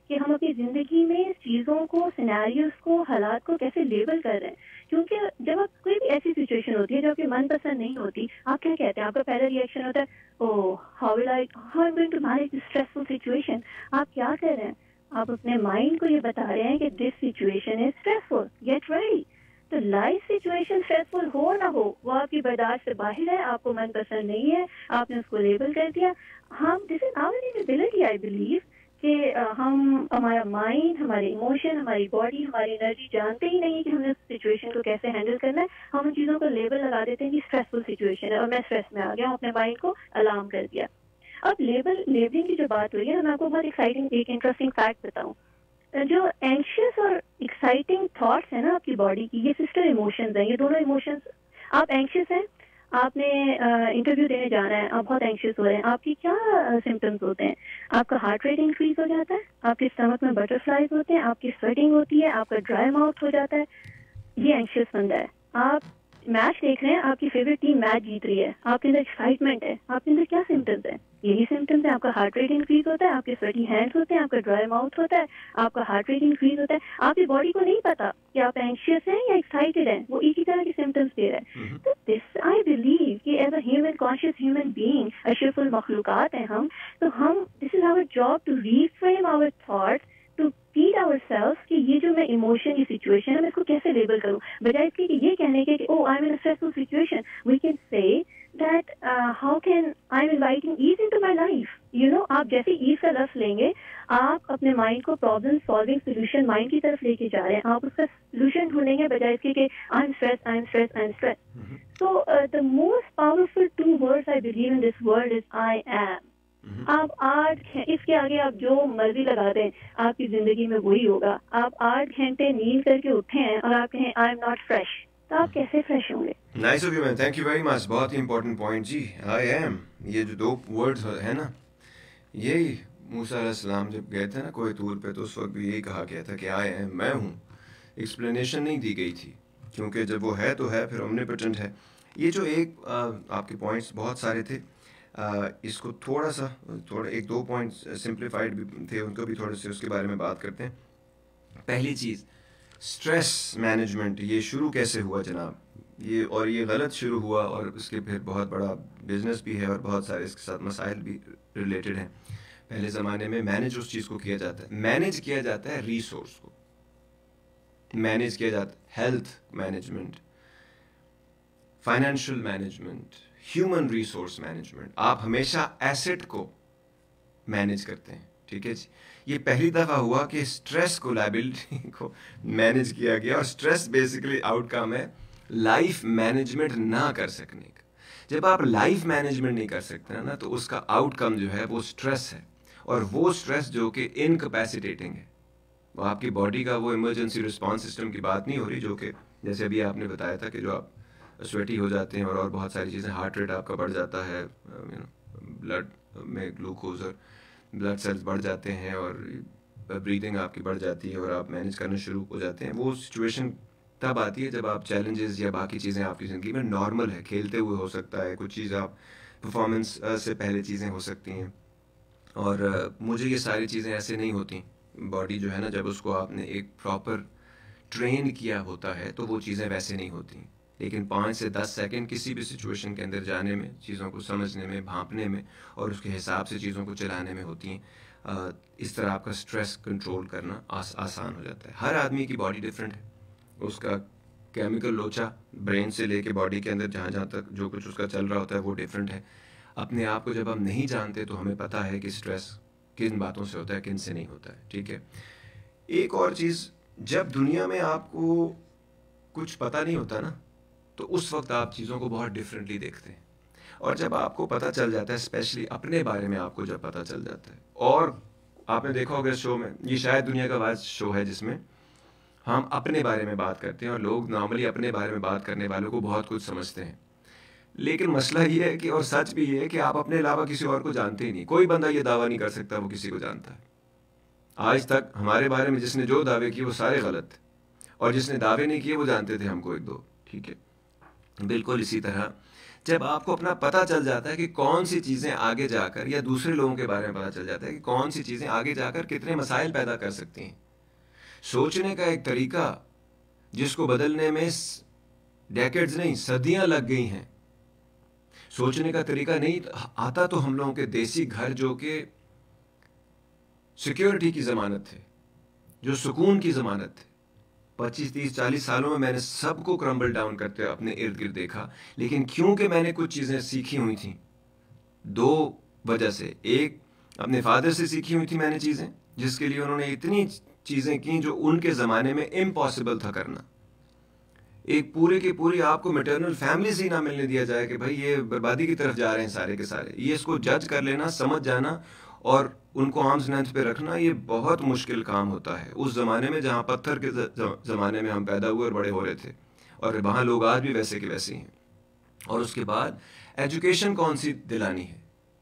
कि हम अपनी जिंदगी में चीजों को, सिनेरियोस को, हालात को कैसे लेबल कर रहे हैं। क्योंकि जब आप कोई भी ऐसी सिचुएशन होती है जो आपकी मनपसंद नहीं होती, आप क्या कहते हैं? आपका पहला रिएक्शन होता है, oh how I am going to manage this stressful situation. आप क्या कर रहे हैं? आप अपने माइंड को ये बता रहे हैं कि this situation is stressful, get ready. तो लाइफ सिचुएशन स्ट्रेसफुल हो ना हो, वो आपकी बर्दाश्त से बाहर है, आपको मनपसंद नहीं है, आपने उसको लेबल कर दिया। हम, this is our inability, I believe, कि हम, हमारा माइंड, हमारे इमोशन, हमारी बॉडी, हमारी एनर्जी जानते ही नहीं कि हमें उस सिचुएशन को कैसे हैंडल करना है। हम उन चीज़ों को लेबल लगा देते हैं कि स्ट्रेसफुल सिचुएशन है और मैं स्ट्रेस में आ गया, अपने माइंड को अलार्म कर दिया। अब लेबलिंग की जो बात हुई है, मैं आपको बहुत एक्साइटिंग, एक इंटरेस्टिंग फैक्ट बताऊं। जो एंशियस और एक्साइटिंग थॉट्स है ना आपकी बॉडी की, ये सिस्टर इमोशंस हैं। ये दोनों इमोशंस, आप एंशियस हैं, आपने इंटरव्यू देने जाना है, आप बहुत एंशियस हो रहे हैं, आपकी क्या सिम्टम्स होते हैं? आपका हार्ट रेट इंक्रीज हो जाता है, आपके स्टमक में बटरफ्लाइज होते हैं, आपकी स्वेटिंग होती है, आपका ड्राई माउथ हो जाता है। ये एंशियस बंदा है। आप मैच देख रहे हैं, आपकी फेवरेट टीम मैच जीत रही है, आपके अंदर एक्साइटमेंट है, आपके अंदर क्या सिम्टम्स है? यही सिम्टम्स है। आपका हार्ट रेट इंक्रीज होता है, आपके स्वेटी हैंड्स होते हैं, आपका ड्राई माउथ होता है, आपका हार्ट रेट इंक्रीज होता है। आपकी बॉडी को नहीं पता कि आप एंशियस हैं या एक्साइटेड हैं, वो एक ही तरह के सिम्टम्स दे रहा है। तो दिस आई बिलीव कि as a human, conscious human being, अशरफुल मखलूकात हैं हम, तो हम, this is our job to reframe our thoughts, to feed ourselves कि ये जो मैं इमोशन, ये सिचुएशन है, मैं इसको कैसे लेबल करूं। बजाय इसके कि ये कहने के कि ओ I am in a stressful situation, we can say that how can I'm inviting ease into my life, you know। आप जैसे ease का लफ्ज लेंगे, आप अपने माइंड को प्रॉब्लम सॉल्विंग सोल्यूशन माइंड की तरफ लेके जा रहे हैं, आप उसका सोल्यूशन ढूंढेंगे बजाय इसके कि I'm stressed, I'm stressed, I'm stressed। So the most powerful two words I believe in this world is I am। आप आज, इसके आगे आप जो मर्जी लगा दें, आपकी जिंदगी में वही होगा। आप 8 घंटे नींद करके उठे हैं और आप कहें आई एम नॉट फ्रेश, तो आप कैसे फ्रेश होंगे? Nice of you man, thank you very much. बहुत ही important point ji, I am. ये जो 2 वर्ड्स है ना, यही मूसा अलैहिस्सलाम जब गए थे ना कोई तूर पे, तो उस वक्त भी यही कहा गया था कि आई एम, मैं हूँ। एक्सप्लेनेशन नहीं दी गई थी, क्योंकि जब वो है तो है, फिर ओमनिपोटेंट है। ये जो आपके पॉइंट्स बहुत सारे थे, इसको थोड़ा 1-2 पॉइंट्स सिंप्लीफाइड भी थे, उनको भी थोड़े से उसके बारे में बात करते हैं। पहली चीज़, स्ट्रेस मैनेजमेंट, ये शुरू कैसे हुआ जनाब? ये गलत शुरू हुआ और उसके फिर बहुत बड़ा बिजनेस भी है और बहुत सारे इसके साथ मसाइल भी रिलेटेड हैं। पहले ज़माने में मैनेज उस चीज़ को किया जाता है, मैनेज किया जाता है रिसोर्स को, मैनेज किया जाता है health management, financial management, human resource management. आप हमेशा एसेट को मैनेज करते हैं, ठीक है जी। ये पहली दफ़ा हुआ कि स्ट्रेस को, लायबिलिटी को मैनेज किया गया, और स्ट्रेस बेसिकली आउटकम है लाइफ मैनेजमेंट ना कर सकने का। जब आप लाइफ मैनेजमेंट नहीं कर सकते ना, तो उसका आउटकम जो है वो स्ट्रेस है, और वो स्ट्रेस जो कि इनकैपेसिटेटिंग है। वो आपकी बॉडी का वो इमरजेंसी रिस्पॉन्स सिस्टम की बात नहीं हो रही, जो कि जैसे अभी आपने बताया था कि जो आप स्वेटी हो जाते हैं और बहुत सारी चीज़ें, हार्ट रेट आपका बढ़ जाता है, ब्लड में ग्लूकोज और ब्लड सेल्स बढ़ जाते हैं, और ब्रीदिंग आपकी बढ़ जाती है और आप मैनेज करना शुरू हो जाते हैं। वो सिचुएशन तब आती है जब आप चैलेंजेस या बाकी चीज़ें आपकी ज़िंदगी में नॉर्मल है, खेलते हुए हो सकता है, कुछ चीज़ आप परफॉर्मेंस से पहले चीज़ें हो सकती हैं, और मुझे ये सारी चीज़ें ऐसे नहीं होती। बॉडी जो है ना, जब उसको आपने एक प्रॉपर ट्रेन किया होता है तो वो चीज़ें वैसे नहीं होती। लेकिन 5 से 10 सेकंड किसी भी सिचुएशन के अंदर जाने में, चीज़ों को समझने में, भांपने में और उसके हिसाब से चीज़ों को चलाने में होती हैं। इस तरह आपका स्ट्रेस कंट्रोल करना आसान हो जाता है। हर आदमी की बॉडी डिफरेंट है, उसका केमिकल लोचा ब्रेन से लेके बॉडी के अंदर जहाँ जहाँ तक जो कुछ उसका चल रहा होता है वो डिफरेंट है। अपने आप को जब हम नहीं जानते तो हमें पता है कि स्ट्रेस किन बातों से होता है, किन से नहीं होता है, ठीक है। एक और चीज़, जब दुनिया में आपको कुछ पता नहीं होता ना, तो उस वक्त आप चीज़ों को बहुत डिफरेंटली देखते हैं, और जब आपको पता चल जाता है, स्पेशली अपने बारे में आपको जब पता चल जाता है, और आपने देखा होगा इस शो में, ये शायद दुनिया का वाइज शो है जिसमें हम अपने बारे में बात करते हैं, और लोग नॉर्मली अपने बारे में बात करने वालों को बहुत कुछ समझते हैं। लेकिन मसला ये है कि, और सच भी ये है कि आप अपने अलावा किसी और को जानते ही नहीं। कोई बंदा ये दावा नहीं कर सकता वो किसी को जानता है। आज तक हमारे बारे में जिसने जो दावे किए वो सारे गलत थे, और जिसने दावे नहीं किए वो जानते थे हमको 1-2, ठीक है। बिल्कुल इसी तरह जब आपको अपना पता चल जाता है कि कौन सी चीज़ें आगे जाकर, या दूसरे लोगों के बारे में पता चल जाता है कि कौन सी चीज़ें आगे जाकर कितने मसाइल पैदा कर सकती हैं, सोचने का एक तरीका जिसको बदलने में डेकेड्स नहीं सदियां लग गई हैं। सोचने का तरीका नहीं आता तो हम लोगों के देसी घर जो कि सिक्योरिटी की ज़मानत थे, जो सुकून की ज़मानत थे, 25, 30, 40 सालों में मैंने सबको क्रम्बल डाउन करते हुए अपने इर्द गिर्द देखा। लेकिन क्योंकि मैंने कुछ चीज़ें सीखी हुई थी, दो वजह से। एक, अपने फादर से सीखी हुई थी मैंने चीज़ें, जिसके लिए उन्होंने इतनी चीज़ें की जो उनके ज़माने में इम्पॉसिबल था करना। एक पूरे की पूरी आपको मैटरनल फैमिली से ही ना मिलने दिया जाए कि भाई ये बर्बादी की तरफ जा रहे हैं सारे के सारे, ये इसको जज कर लेना, समझ जाना और उनको आर्म्स लेंथ पे रखना, ये बहुत मुश्किल काम होता है उस ज़माने में जहाँ पत्थर के ज़माने में हम पैदा हुए और बड़े हो रहे थे, और वहाँ लोग आज भी वैसे के वैसे ही हैं। और उसके बाद एजुकेशन कौन सी दिलानी है,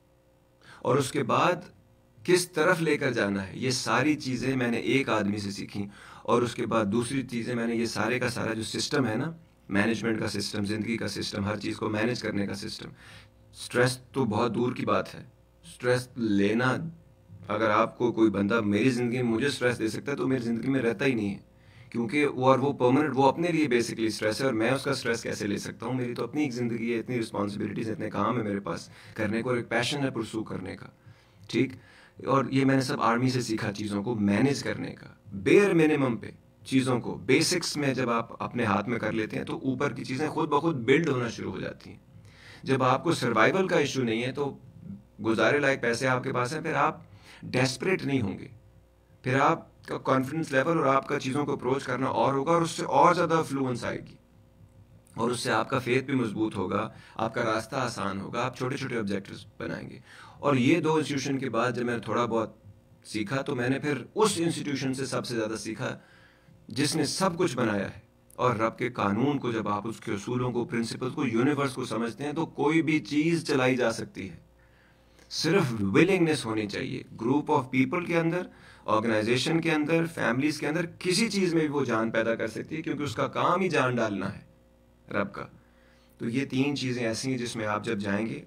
और उसके बाद किस तरफ लेकर जाना है, ये सारी चीज़ें मैंने एक आदमी से सीखी। और उसके बाद दूसरी चीज़ें मैंने ये सारे का सारा जो सिस्टम है ना, मैनेजमेंट का सिस्टम, ज़िंदगी का सिस्टम, हर चीज़ को मैनेज करने का सिस्टम। स्ट्रेस तो बहुत दूर की बात है, स्ट्रेस लेना, अगर आपको कोई बंदा मेरी ज़िंदगी में मुझे स्ट्रेस दे सकता है तो मेरी ज़िंदगी में रहता ही नहीं है, क्योंकि वो परमानेंट, वो अपने लिए बेसिकली स्ट्रेस है, और मैं उसका स्ट्रेस कैसे ले सकता हूँ। मेरी तो अपनी एक ज़िंदगी है, इतनी रिस्पॉन्सिबिलिटीज़, इतने काम है मेरे पास करने को, और एक पैशन है परसू करने का, ठीक। और ये मैंने सब आर्मी से सीखा, चीज़ों को मैनेज करने का, बेयर मिनिमम पे चीज़ों को, बेसिक्स में जब आप अपने हाथ में कर लेते हैं तो ऊपर की चीज़ें खुद ब खुद बिल्ड होना शुरू हो जाती हैं। जब आपको सर्वाइवल का इशू नहीं है तो गुजारे लायक पैसे आपके पास हैं, फिर आप डेस्परेट नहीं होंगे, फिर आपका कॉन्फिडेंस लेवल और आपका चीज़ों को अप्रोच करना और होगा, और उससे और ज़्यादा फ्लुएंस आएगी, और उससे आपका फेथ भी मजबूत होगा, आपका रास्ता आसान होगा, आप छोटे छोटे ऑब्जेक्टिव्स बनाएंगे। और ये दो इंस्टीट्यूशन के बाद जब मैंने थोड़ा बहुत सीखा तो मैंने फिर उस इंस्टीट्यूशन से सबसे ज़्यादा सीखा जिसने सब कुछ बनाया है। और रब के कानून को, जब आप उसके उसूलों को, प्रिंसिपल्स को, यूनिवर्स को समझते हैं तो कोई भी चीज़ चलाई जा सकती है, सिर्फ विलिंगनेस होनी चाहिए। ग्रुप ऑफ पीपल के अंदर, ऑर्गेनाइजेशन के अंदर, फैमिलीज के अंदर, किसी चीज़ में भी वो जान पैदा कर सकती है, क्योंकि उसका काम ही जान डालना है रब का। तो ये तीन चीज़ें ऐसी हैं जिसमें आप जब जाएंगे,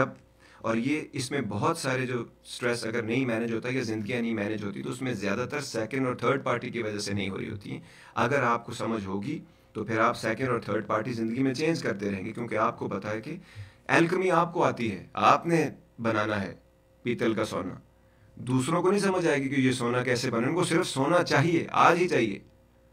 और ये इसमें बहुत सारे जो स्ट्रेस अगर नहीं मैनेज होता या ज़िंदगियाँ नहीं मैनेज होती तो उसमें ज़्यादातर सेकंड और थर्ड पार्टी की वजह से नहीं हो रही होती हैं। अगर आपको समझ होगी तो फिर आप सेकंड और थर्ड पार्टी ज़िंदगी में चेंज करते रहेंगे, क्योंकि आपको पता है कि एल्केमी आपको आती है, आपने बनाना है पीतल का सोना। दूसरों को नहीं समझ आएगी कि ये सोना कैसे बने, उनको सिर्फ सोना चाहिए, आज ही चाहिए।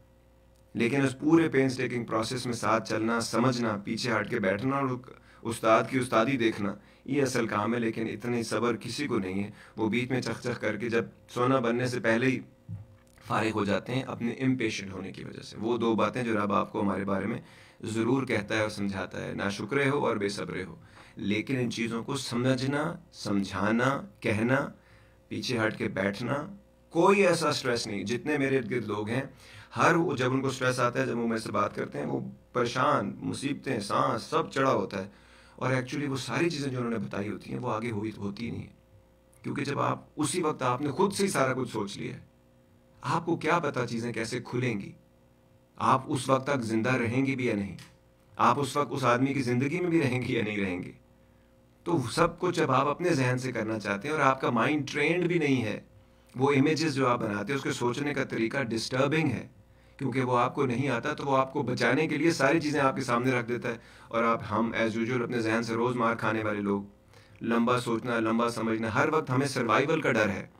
लेकिन उस पूरे पेंस टेकिंग प्रोसेस में साथ चलना, समझना, पीछे हट के बैठना और उस्ताद की उस्तादी देखना, ये असल काम है। लेकिन इतनी सब्र किसी को नहीं है, वो बीच में चख करके जब सोना बनने से पहले ही फारिग हो जाते हैं अपने इम्पेशेंट होने की वजह से। वो दो बातें जो रब आपको हमारे बारे में ज़रूर कहता है और समझाता है, ना शुक्रे हो और बेसब्रे हो। लेकिन इन चीज़ों को समझना, समझाना, कहना, पीछे हट के बैठना, कोई ऐसा स्ट्रेस नहीं। जितने मेरे इर्द गिर्द लोग हैं, हर वो जब उनको स्ट्रेस आता है, जब वो मेरे से बात करते हैं, वो परेशान, मुसीबतें, सांस सब चढ़ा होता है, और एक्चुअली वो सारी चीज़ें जो उन्होंने बताई होती हैं वो आगे होती ही नहीं है। क्योंकि जब आप उसी वक्त आपने खुद से ही सारा कुछ सोच लिया है, आपको क्या पता चीज़ें कैसे खुलेंगी, आप उस वक्त तक जिंदा रहेंगे भी या नहीं, आप उस वक्त उस आदमी की ज़िंदगी में भी रहेंगे या नहीं रहेंगे। तो सब कुछ जब आप अपने जहन से करना चाहते हैं और आपका माइंड ट्रेंड भी नहीं है, वो इमेजेस जो आप बनाते हैं उसके सोचने का तरीका डिस्टर्बिंग है, क्योंकि वो आपको नहीं आता, तो वो आपको बचाने के लिए सारी चीज़ें आपके सामने रख देता है। और हम एज यूजुअल अपने जहन से रोज़ मार खाने वाले लोग, लंबा सोचना, लंबा समझना, हर वक्त हमें सर्वाइवल का डर है।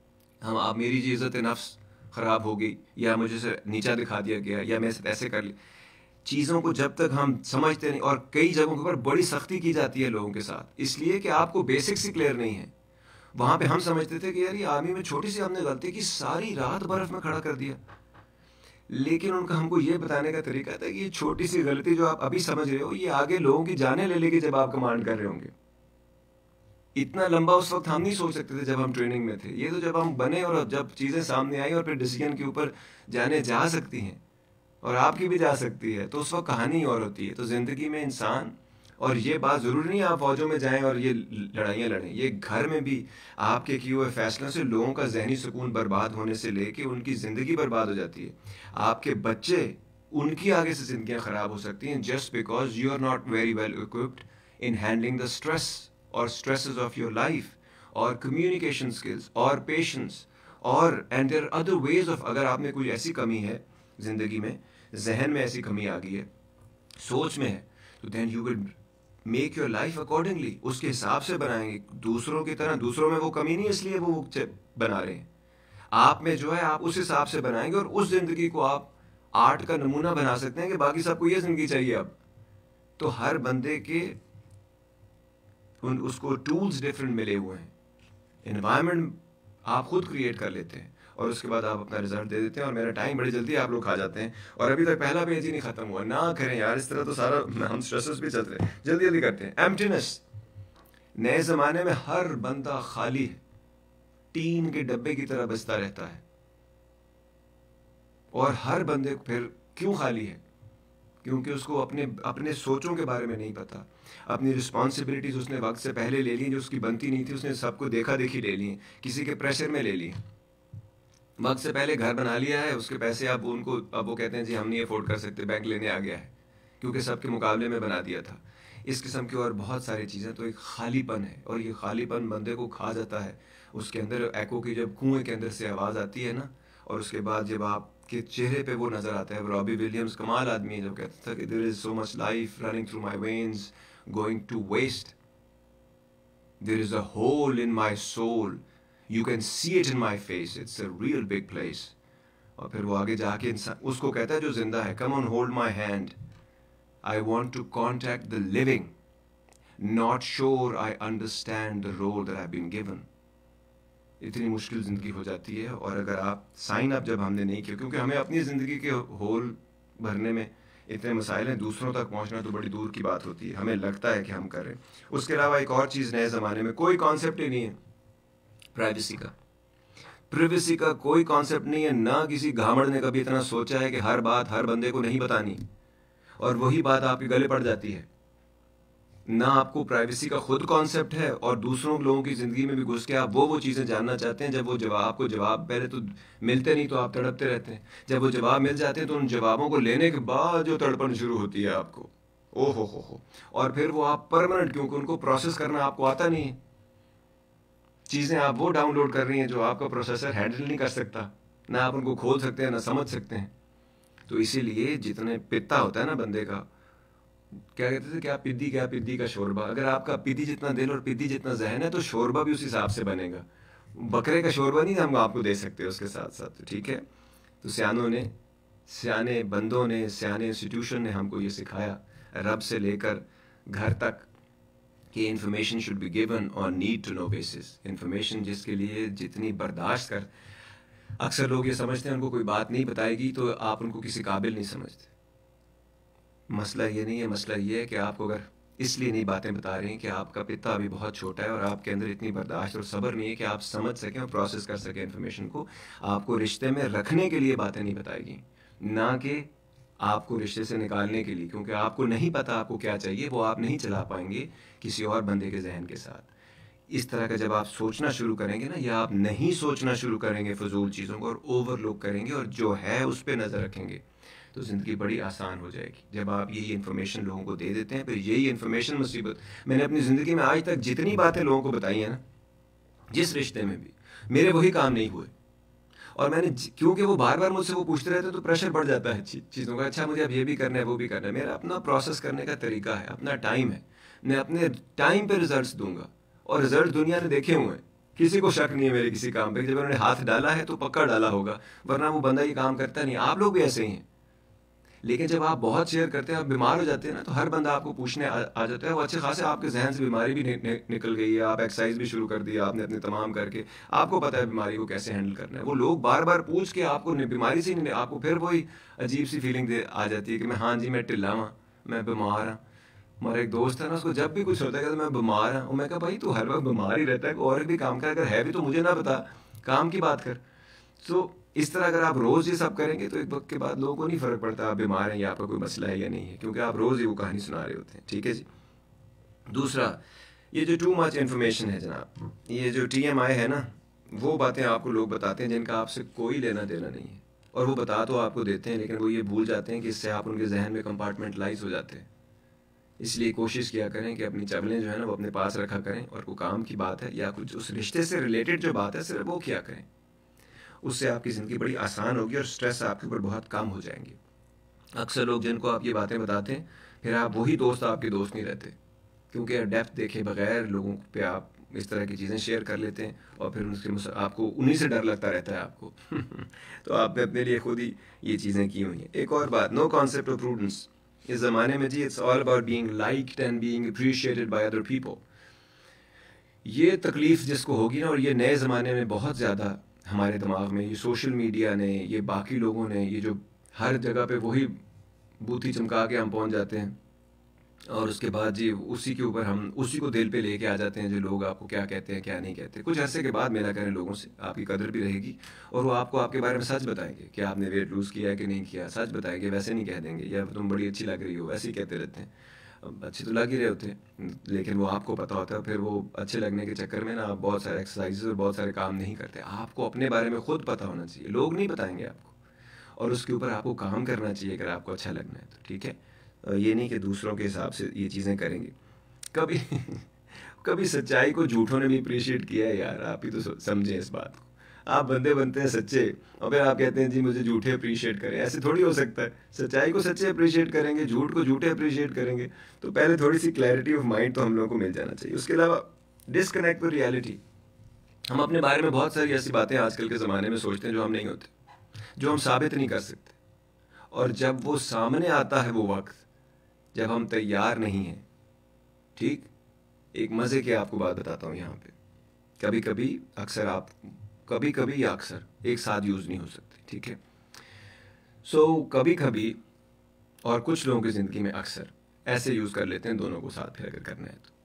आप मेरी इज़्ज़त नफ्स ख़राब हो गई, या मुझे से नीचा दिखा दिया गया, या मैं ऐसे कर ली। चीज़ों को जब तक हम समझते नहीं, और कई जगहों के ऊपर बड़ी सख्ती की जाती है लोगों के साथ, इसलिए कि आपको बेसिक्स ही क्लियर नहीं है। वहाँ पे हम समझते थे कि यार ये आर्मी में छोटी सी हमने गलती की, सारी रात बर्फ़ में खड़ा कर दिया। लेकिन उनका हमको ये बताने का तरीका था कि ये छोटी सी गलती जो आप अभी समझ रहे हो, ये आगे लोगों की जाने ले लेगी जब आप कमांड कर रहे होंगे। इतना लंबा उस वक्त हम नहीं सोच सकते थे जब हम ट्रेनिंग में थे। ये तो जब हम बने और जब चीज़ें सामने आई और फिर डिसीजन के ऊपर जाने जा सकती हैं, और आपकी भी जा सकती है, तो उस वक्त कहानी और होती है। तो ज़िंदगी में इंसान, और ये बात ज़रूरी नहीं आप फौजों में जाएं और ये लड़ाइयाँ लड़ें, ये घर में भी आपके किए हुए फैसलों से लोगों का जहनी सुकून बर्बाद होने से लेके उनकी ज़िंदगी बर्बाद हो जाती है। आपके बच्चे उनकी आगे से जिंदगियां खराब हो सकती हैं just because you are not very well equipped in handling the stress और स्ट्रेसेस ऑफ योर लाइफ और कम्युनिकेशन स्किल्स और पेशेंस और and there other ways of, अगर आप में कोई ऐसी कमी है जिंदगी में, जहन में ऐसी कमी आ गई है, सोच में है, तो then you will make your life accordingly, उसके हिसाब से बनाएंगे दूसरों की तरह। दूसरों में वो कमी नहीं इसलिए वो बना रहे हैं, आप में जो है आप उस हिसाब से बनाएंगे और उस जिंदगी को आप आर्ट का नमूना बना सकते हैं कि बाकी सबको ये जिंदगी चाहिए। अब तो हर बंदे के उसको टूल्स डिफरेंट मिले हुए हैं, एनवायरनमेंट आप खुद क्रिएट कर लेते हैं और उसके बाद आप अपना रिजल्ट दे देते हैं। और मेरा टाइम बड़ी जल्दी आप लोग खा जाते हैं और अभी तक पहला पेज ही नहीं खत्म हुआ। ना करें यार इस तरह, तो सारा हम स्ट्रेसेस भी चल रहे हैं, जल्दी जल्दी करते हैं। एम्प्टीनेस, नए जमाने में हर बंदा खाली है, टीन के डब्बे की तरह बसता रहता है। और हर बंदे को फिर क्यों खाली है? क्योंकि उसको अपने सोचों के बारे में नहीं पता, अपनी रिस्पॉन्सिबिलिटीज उसने वक्त से पहले ले ली जो उसकी बनती नहीं थी, उसने सबको देखा देखी ले ली, किसी के प्रेशर में ले ली। वक्त से पहले घर बना लिया है, उसके पैसे अब वो कहते हैं जी हम नहीं अफोर्ड कर सकते, बैंक लेने आ गया है क्योंकि सबके मुकाबले में बना दिया था। इस किस्म की और बहुत सारी चीज़ें। तो एक खालीपन है और ये खालीपन बंदे को खा जाता है। उसके अंदर एको की जब कुएं के अंदर से आवाज़ आती है ना, और उसके बाद जब आपके चेहरे पे वो नज़र आता है, रॉबी विलियम्स कमाल आदमी है, जब कहता था कि there is so much life running through my veins going to waste, there is a whole in my soul, you can see it in my face, it's a real big place. और फिर वो आगे जाके इंसान उसको कहता है जो जिंदा है, come on hold my hand, I want to contact the living, not sure I understand the role that I've been given. इतनी मुश्किल ज़िंदगी हो जाती है। और अगर आप साइन अप जब हमने नहीं किया, क्योंकि हमें अपनी ज़िंदगी के होल भरने में इतने मसाइल हैं, दूसरों तक पहुंचना तो बड़ी दूर की बात होती है, हमें लगता है कि हम कर रहे हैं। उसके अलावा एक और चीज़ नए ज़माने में कोई कॉन्सेप्ट ही नहीं है प्राइवेसी का। प्रिवेसी का कोई कॉन्सेप्ट नहीं है, ना किसी घामड़ ने कभी इतना सोचा है कि हर बात हर बंदे को नहीं बतानी और वही बात आपके गले पड़ जाती है। ना आपको प्राइवेसी का खुद कॉन्सेप्ट है और दूसरों लोगों की जिंदगी में भी घुस के आप वो चीजें जानना चाहते हैं। जब वो आपको जवाब पहले तो मिलते नहीं तो आप तड़पते रहते हैं, जब वो जवाब मिल जाते हैं तो उन जवाबों को लेने के बाद जो तड़पन शुरू होती है आपको, ओ हो, और फिर वो आप परमानेंट, क्योंकि उनको प्रोसेस करना आपको आता नहीं है। चीजें आप वो डाउनलोड कर रही हैं जो आपका प्रोसेसर हैंडल नहीं कर सकता, ना आप उनको खोल सकते हैं ना समझ सकते हैं। तो इसीलिए जितने पित्ता होता है ना बंदे का, क्या कहते थे, क्या पिद्दी का शोरबा। अगर आपका पिद्दी जितना दिल और पिद्दी जितना जहन है तो शोरबा भी उस हिसाब से बनेगा। बकरे का शोरबा नहीं हम आपको दे सकते उसके साथ साथ, तो ठीक है। तो सियाने बंदों ने, सियाने इंस्टीट्यूशन ने हमको ये सिखाया, रब से लेकर घर तक, कि information should be given on need to know basis. Information जिसके लिए जितनी बर्दाश्त कर, अक्सर लोग ये समझते हैं उनको कोई बात नहीं बताएगी तो आप उनको किसी काबिल नहीं समझते। मसला ये नहीं है, मसला ये है कि आपको अगर इसलिए नहीं बातें बता रहे हैं कि आपका पिता अभी बहुत छोटा है और आपके अंदर इतनी बर्दाश्त और सब्र नहीं है कि आप समझ सकें और प्रोसेस कर सकें इन्फॉर्मेशन को। आपको रिश्ते में रखने के लिए बातें नहीं बताएगी, ना कि आपको रिश्ते से निकालने के लिए, क्योंकि आपको नहीं पता आपको क्या चाहिए, वो आप नहीं चला पाएंगे किसी और बंदे के जहन के साथ। इस तरह का जब आप सोचना शुरू करेंगे ना, या आप नहीं सोचना शुरू करेंगे फजूल चीज़ों को और ओवरलुक करेंगे और जो है उस पर नज़र रखेंगे, तो ज़िंदगी बड़ी आसान हो जाएगी। जब आप यही इन्फॉर्मेशन लोगों को दे देते हैं, फिर यही इन्फॉर्मेशन मुसीबत। मैंने अपनी ज़िंदगी में आज तक जितनी बातें लोगों को बताई हैं ना, जिस रिश्ते में भी मेरे वही काम नहीं हुए, और मैंने क्योंकि वो बार बार मुझसे वो पूछते रहते तो प्रेशर बढ़ जाता है चीज़ों का। अच्छा मुझे अब ये भी करना है वो भी करना है। मेरा अपना प्रोसेस करने का तरीका है, अपना टाइम है, मैं अपने टाइम पे रिजल्ट्स दूंगा और रिजल्ट दुनिया ने देखे हुए हैं। किसी को शक नहीं है मेरे किसी काम पे, जब उन्होंने हाथ डाला है तो पक्का डाला होगा, वरना वो बंदा ये काम करता नहीं। आप लोग भी ऐसे ही हैं। लेकिन जब आप बहुत शेयर करते हैं, आप बीमार हो जाते हैं ना, तो हर बंदा आपको पूछने आ जाता है। वो अच्छे खासे आपके जहन से बीमारी भी निकल गई है, आप एक्सरसाइज भी शुरू कर दी आपने अपने तमाम करके, आपको पता है बीमारी को कैसे हैंडल करना है। वो लोग बार बार पूछ के आपको बीमारी से नहीं, आपको फिर वही अजीब सी फीलिंग आ जाती है कि मैं, हाँ जी मैं ढिला हूँ, मैं बीमार हूँ। हमारा एक दोस्त है ना, उसको जब भी कुछ होता है तो मैं बीमार हूँ। मैं कहा भाई तू हर वक्त बीमार ही रहता है, और भी काम कर, अगर है भी तो मुझे ना बता, काम की बात कर। तो इस तरह अगर आप रोज़ ये सब करेंगे तो एक वक्त के बाद लोगों को नहीं फ़र्क पड़ता आप बीमार हैं या आपका कोई मसला है या नहीं है, क्योंकि आप रोज़ ही वो कहानी सुना रहे होते हैं। ठीक है जी। दूसरा, ये जो टू मच इन्फॉर्मेशन है जनाब, ये जो TMI है ना, वो बातें आपको लोग बताते हैं जिनका आपसे कोई लेना देना नहीं है। और वो बता तो आपको देते हैं, लेकिन वो ये भूल जाते हैं कि इससे आप उनके जहन में कंपार्टमेंटलाइज हो जाते हैं। इसलिए कोशिश किया करें कि अपनी चावलें जो है ना वो अपने पास रखा करें, और कोई काम की बात है या कुछ उस रिश्ते से रिलेटेड जो बात है सिर्फ वो किया करें। उससे आपकी ज़िंदगी बड़ी आसान होगी और स्ट्रेस आपके ऊपर बहुत कम हो जाएंगे। अक्सर लोग जिनको आप ये बातें बताते हैं, फिर आप वही दोस्त आपके दोस्त नहीं रहते, क्योंकि डेप्थ देखे बगैर लोगों पे आप इस तरह की चीज़ें शेयर कर लेते हैं और फिर उसके आपको उन्हीं से डर लगता रहता है आपको। तो आपने अपने लिए खुद ही ये चीज़ें की हुई हैं। एक और बात, नो कॉन्सेप्ट ऑफ प्रूडेंस। इस ज़माने में जी it's all about being liked and being appreciated by other people. ये तकलीफ़ जिसको होगी ना, और ये नए ज़माने में बहुत ज़्यादा हमारे दिमाग में, ये सोशल मीडिया ने, ये बाकी लोगों ने, ये जो हर जगह पे वही बूथी चमका के हम पहुंच जाते हैं, और उसके बाद जी उसी के ऊपर हम उसी को दिल पे लेके आ जाते हैं जो लोग आपको क्या कहते हैं क्या नहीं कहते। कुछ अरसे के बाद मिला करें लोगों से, आपकी कदर भी रहेगी, और वो आपको आपके बारे में सच बताएंगे कि आपने वेट लूज़ किया है कि नहीं किया, सच बताएंगे, वैसे नहीं कह देंगे या तुम बड़ी अच्छी लग रही हो, वैसे ही कहते रहते हैं। अच्छे तो लग ही रहे होते हैं, लेकिन वो आपको पता होता है, फिर वो अच्छे लगने के चक्कर में ना आप बहुत सारे एक्सरसाइजेज और बहुत सारे काम नहीं करते। आपको अपने बारे में खुद पता होना चाहिए, लोग नहीं बताएंगे आपको, और उसके ऊपर आपको काम करना चाहिए अगर आपको अच्छा लगना है तो, ठीक है। ये नहीं कि दूसरों के हिसाब से ये चीज़ें करेंगे। कभी कभी सच्चाई को झूठों ने भी अप्रिशिएट किया है यार, आप ही तो समझें इस बात को। आप बंदे बनते हैं सच्चे और फिर आप कहते हैं जी मुझे झूठे अप्रिशिएट करें, ऐसे थोड़ी हो सकता है। सच्चाई को सच्चे अप्रिशिएट करेंगे, झूठ को झूठे अप्रिशिएट करेंगे, तो पहले थोड़ी सी क्लैरिटी ऑफ माइंड तो हम लोगों को मिल जाना चाहिए। उसके अलावा डिसकनेक्ट विद रियलिटी। हम अपने बारे में बहुत सारी ऐसी बातें आजकल के ज़माने में सोचते हैं जो हम नहीं होते, जो हम साबित नहीं कर सकते, और जब वो सामने आता है वो वक्त जब हम तैयार नहीं हैं, ठीक। एक मज़े की आपको बात बताता हूँ यहाँ पे, कभी कभी अक्सर आप कभी कभी या अक्सर एक साथ यूज़ नहीं हो सकते, ठीक है। सो कभी कभी और कुछ लोगों की ज़िंदगी में अक्सर ऐसे यूज़ कर लेते हैं दोनों को साथ फिर अगर करना है तो।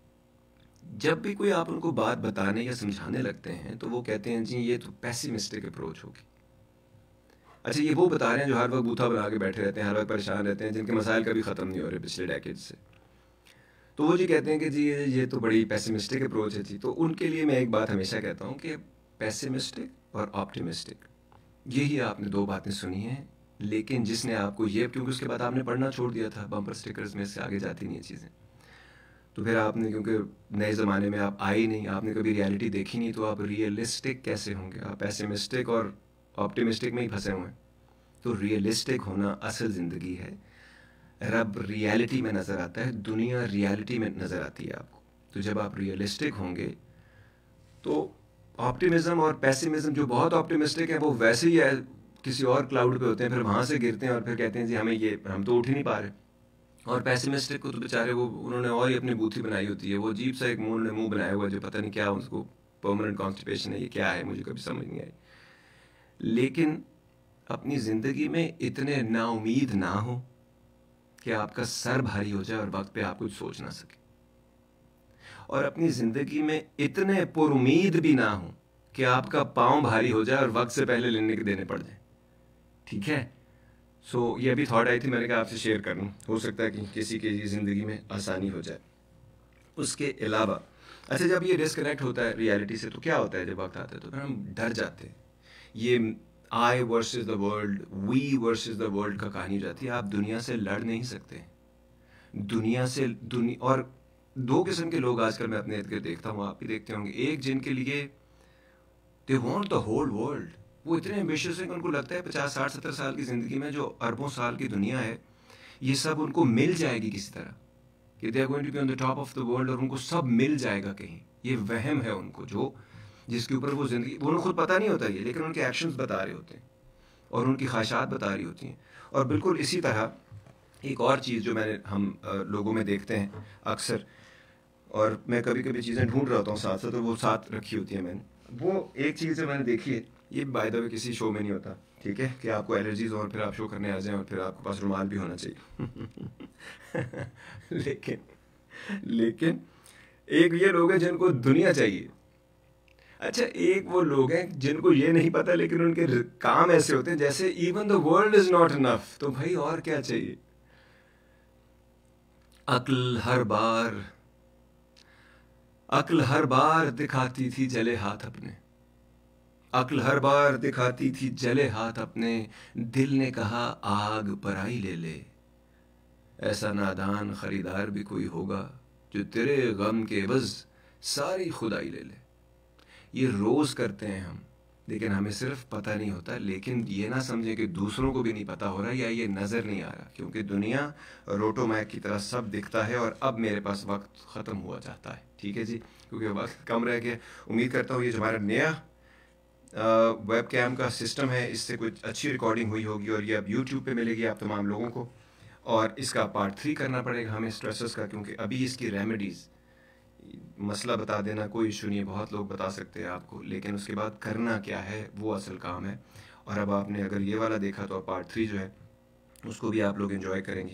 जब भी कोई आप उनको बात बताने या समझाने लगते हैं तो वो कहते हैं जी ये तो पेसिमिस्टिक अप्रोच होगी। अच्छा, ये वो बता रहे हैं जो हर वक्त बूथा बना के बैठे रहते हैं, हर वक्त परेशान रहते हैं, जिनके मसाइल कभी ख़त्म नहीं हो रहे पिछले डेकेड से। तो वो जी कहते हैं कि जी ये तो बड़ी पेसिमिस्टिक अप्रोच है जी। तो उनके लिए मैं एक बात हमेशा कहता हूँ कि पेसिमिस्टिक और ऑप्टिमिस्टिक, यही आपने दो बातें सुनी हैं, लेकिन जिसने आपको ये, क्योंकि उसके बाद आपने पढ़ना छोड़ दिया था, बम्पर स्टिकर्स में से आगे जाती नहीं है चीज़ें, तो फिर आपने, क्योंकि नए ज़माने में आप आए नहीं, आपने कभी रियलिटी देखी नहीं, तो आप रियलिस्टिक कैसे होंगे? आप पेसिमिस्टिक और ऑप्टिमिस्टिक में ही फंसे हुए हैं। तो रियलिस्टिक होना असल ज़िंदगी है। रब रियलिटी में नज़र आता है, दुनिया रियलिटी में नज़र आती है आपको। तो जब आप रियलिस्टिक होंगे तो ऑप्टिमिज़म और पेसिमिज़म, जो बहुत ऑप्टिमिस्टिक है वो वैसे ही है किसी और क्लाउड पे होते हैं, फिर वहाँ से गिरते हैं और फिर कहते हैं जी हम तो उठ ही नहीं पा रहे। और पेसिमिस्टिक को तो बेचारे वो उन्होंने और ही अपनी बूथी बनाई होती है, वो अजीब सा एक मुंह बनाया हुआ जो पता नहीं क्या, उसको परमानेंट कॉन्स्टिपेशन है, ये क्या है मुझे कभी समझ नहीं आई। लेकिन अपनी ज़िंदगी में इतने नाउमीद ना हो कि आपका सर भारी हो जाए और वक्त पे आप कुछ सोच ना सके, और अपनी ज़िंदगी में इतने पुरुमीद भी ना हो कि आपका पाँव भारी हो जाए और वक्त से पहले लेने के देने पड़ जाए, ठीक है। सो ये अभी थॉट आई थी, मैंने कहा आपसे शेयर कर लूँ, हो सकता है कि किसी की ज़िंदगी में आसानी हो जाए। उसके अलावा अच्छा, जब ये डिस्कनेक्ट होता है रियलिटी से तो क्या होता है, जब वक्त आता है तो फिर हम डर जाते हैं। ये आई versus the world, V versus the world का कहानी हो जाती है। आप दुनिया से लड़ नहीं सकते, दुनिया से और दो किस्म के लोग आजकल मैं अपने इर्द गिर्द देखता हूँ, आप भी देखते होंगे। एक जिनके लिए they want the whole world, वो इतने एम्बिशियस हैं कि उनको लगता है 50, 60, 70 साल की ज़िंदगी में जो अरबों साल की दुनिया है ये सब उनको मिल जाएगी किसी तरह, कि they are going to be on the top of the world, और उनको सब मिल जाएगा कहीं। ये वहम है उनको, जो जिसके ऊपर वो ज़िंदगी, उन्हें खुद पता नहीं होता ये, लेकिन उनके एक्शंस बता रहे होते हैं और उनकी ख्वाहिशात बता रही होती हैं। और बिल्कुल इसी तरह एक और चीज़ जो हम लोगों में देखते हैं अक्सर, और मैं कभी कभी चीज़ें ढूंढ रहा होता हूँ साथ साथ, तो वो साथ रखी होती है मैंने। वो एक चीज़ जो मैंने देखी है, ये बाय द वे किसी शो में नहीं होता, ठीक है, कि आपको एलर्जीज और फिर आप शो करने आ जाएं और फिर आपके पास रुमाल भी होना चाहिए। लेकिन एक ये लोग हैं जिनको दुनिया चाहिए। अच्छा, एक वो लोग हैं जिनको ये नहीं पता, लेकिन उनके काम ऐसे होते हैं जैसे even the world is not enough, तो भाई और क्या चाहिए। अक्ल हर बार दिखाती थी जले हाथ अपने, अक्ल हर बार दिखाती थी जले हाथ अपने, दिल ने कहा आग पराई ले ले। ऐसा नादान खरीदार भी कोई होगा जो तेरे गम के एवज सारी खुदाई ले ले। ये रोज करते हैं हम, लेकिन हमें सिर्फ पता नहीं होता। लेकिन ये ना समझे कि दूसरों को भी नहीं पता हो रहा या ये नज़र नहीं आ रहा, क्योंकि दुनिया रोटोमैक की तरह सब दिखता है और अब मेरे पास वक्त ख़त्म हुआ जाता है। ठीक है जी, क्योंकि वक्त कम रह गया। उम्मीद करता हूँ ये जो हमारा नया वेब कैम का सिस्टम है, इससे कुछ अच्छी रिकॉर्डिंग हुई होगी और ये अब यूट्यूब पे मिलेगी आप तमाम लोगों को। और इसका पार्ट 3 करना पड़ेगा हमें स्ट्रेसेस का, क्योंकि अभी इसकी रेमेडीज़, मसला बता देना कोई इशू नहीं है, बहुत लोग बता सकते हैं आपको, लेकिन उसके बाद करना क्या है वो असल काम है। और अब आपने अगर ये वाला देखा तो पार्ट 3 जो है उसको भी आप लोग एंजॉय करेंगे।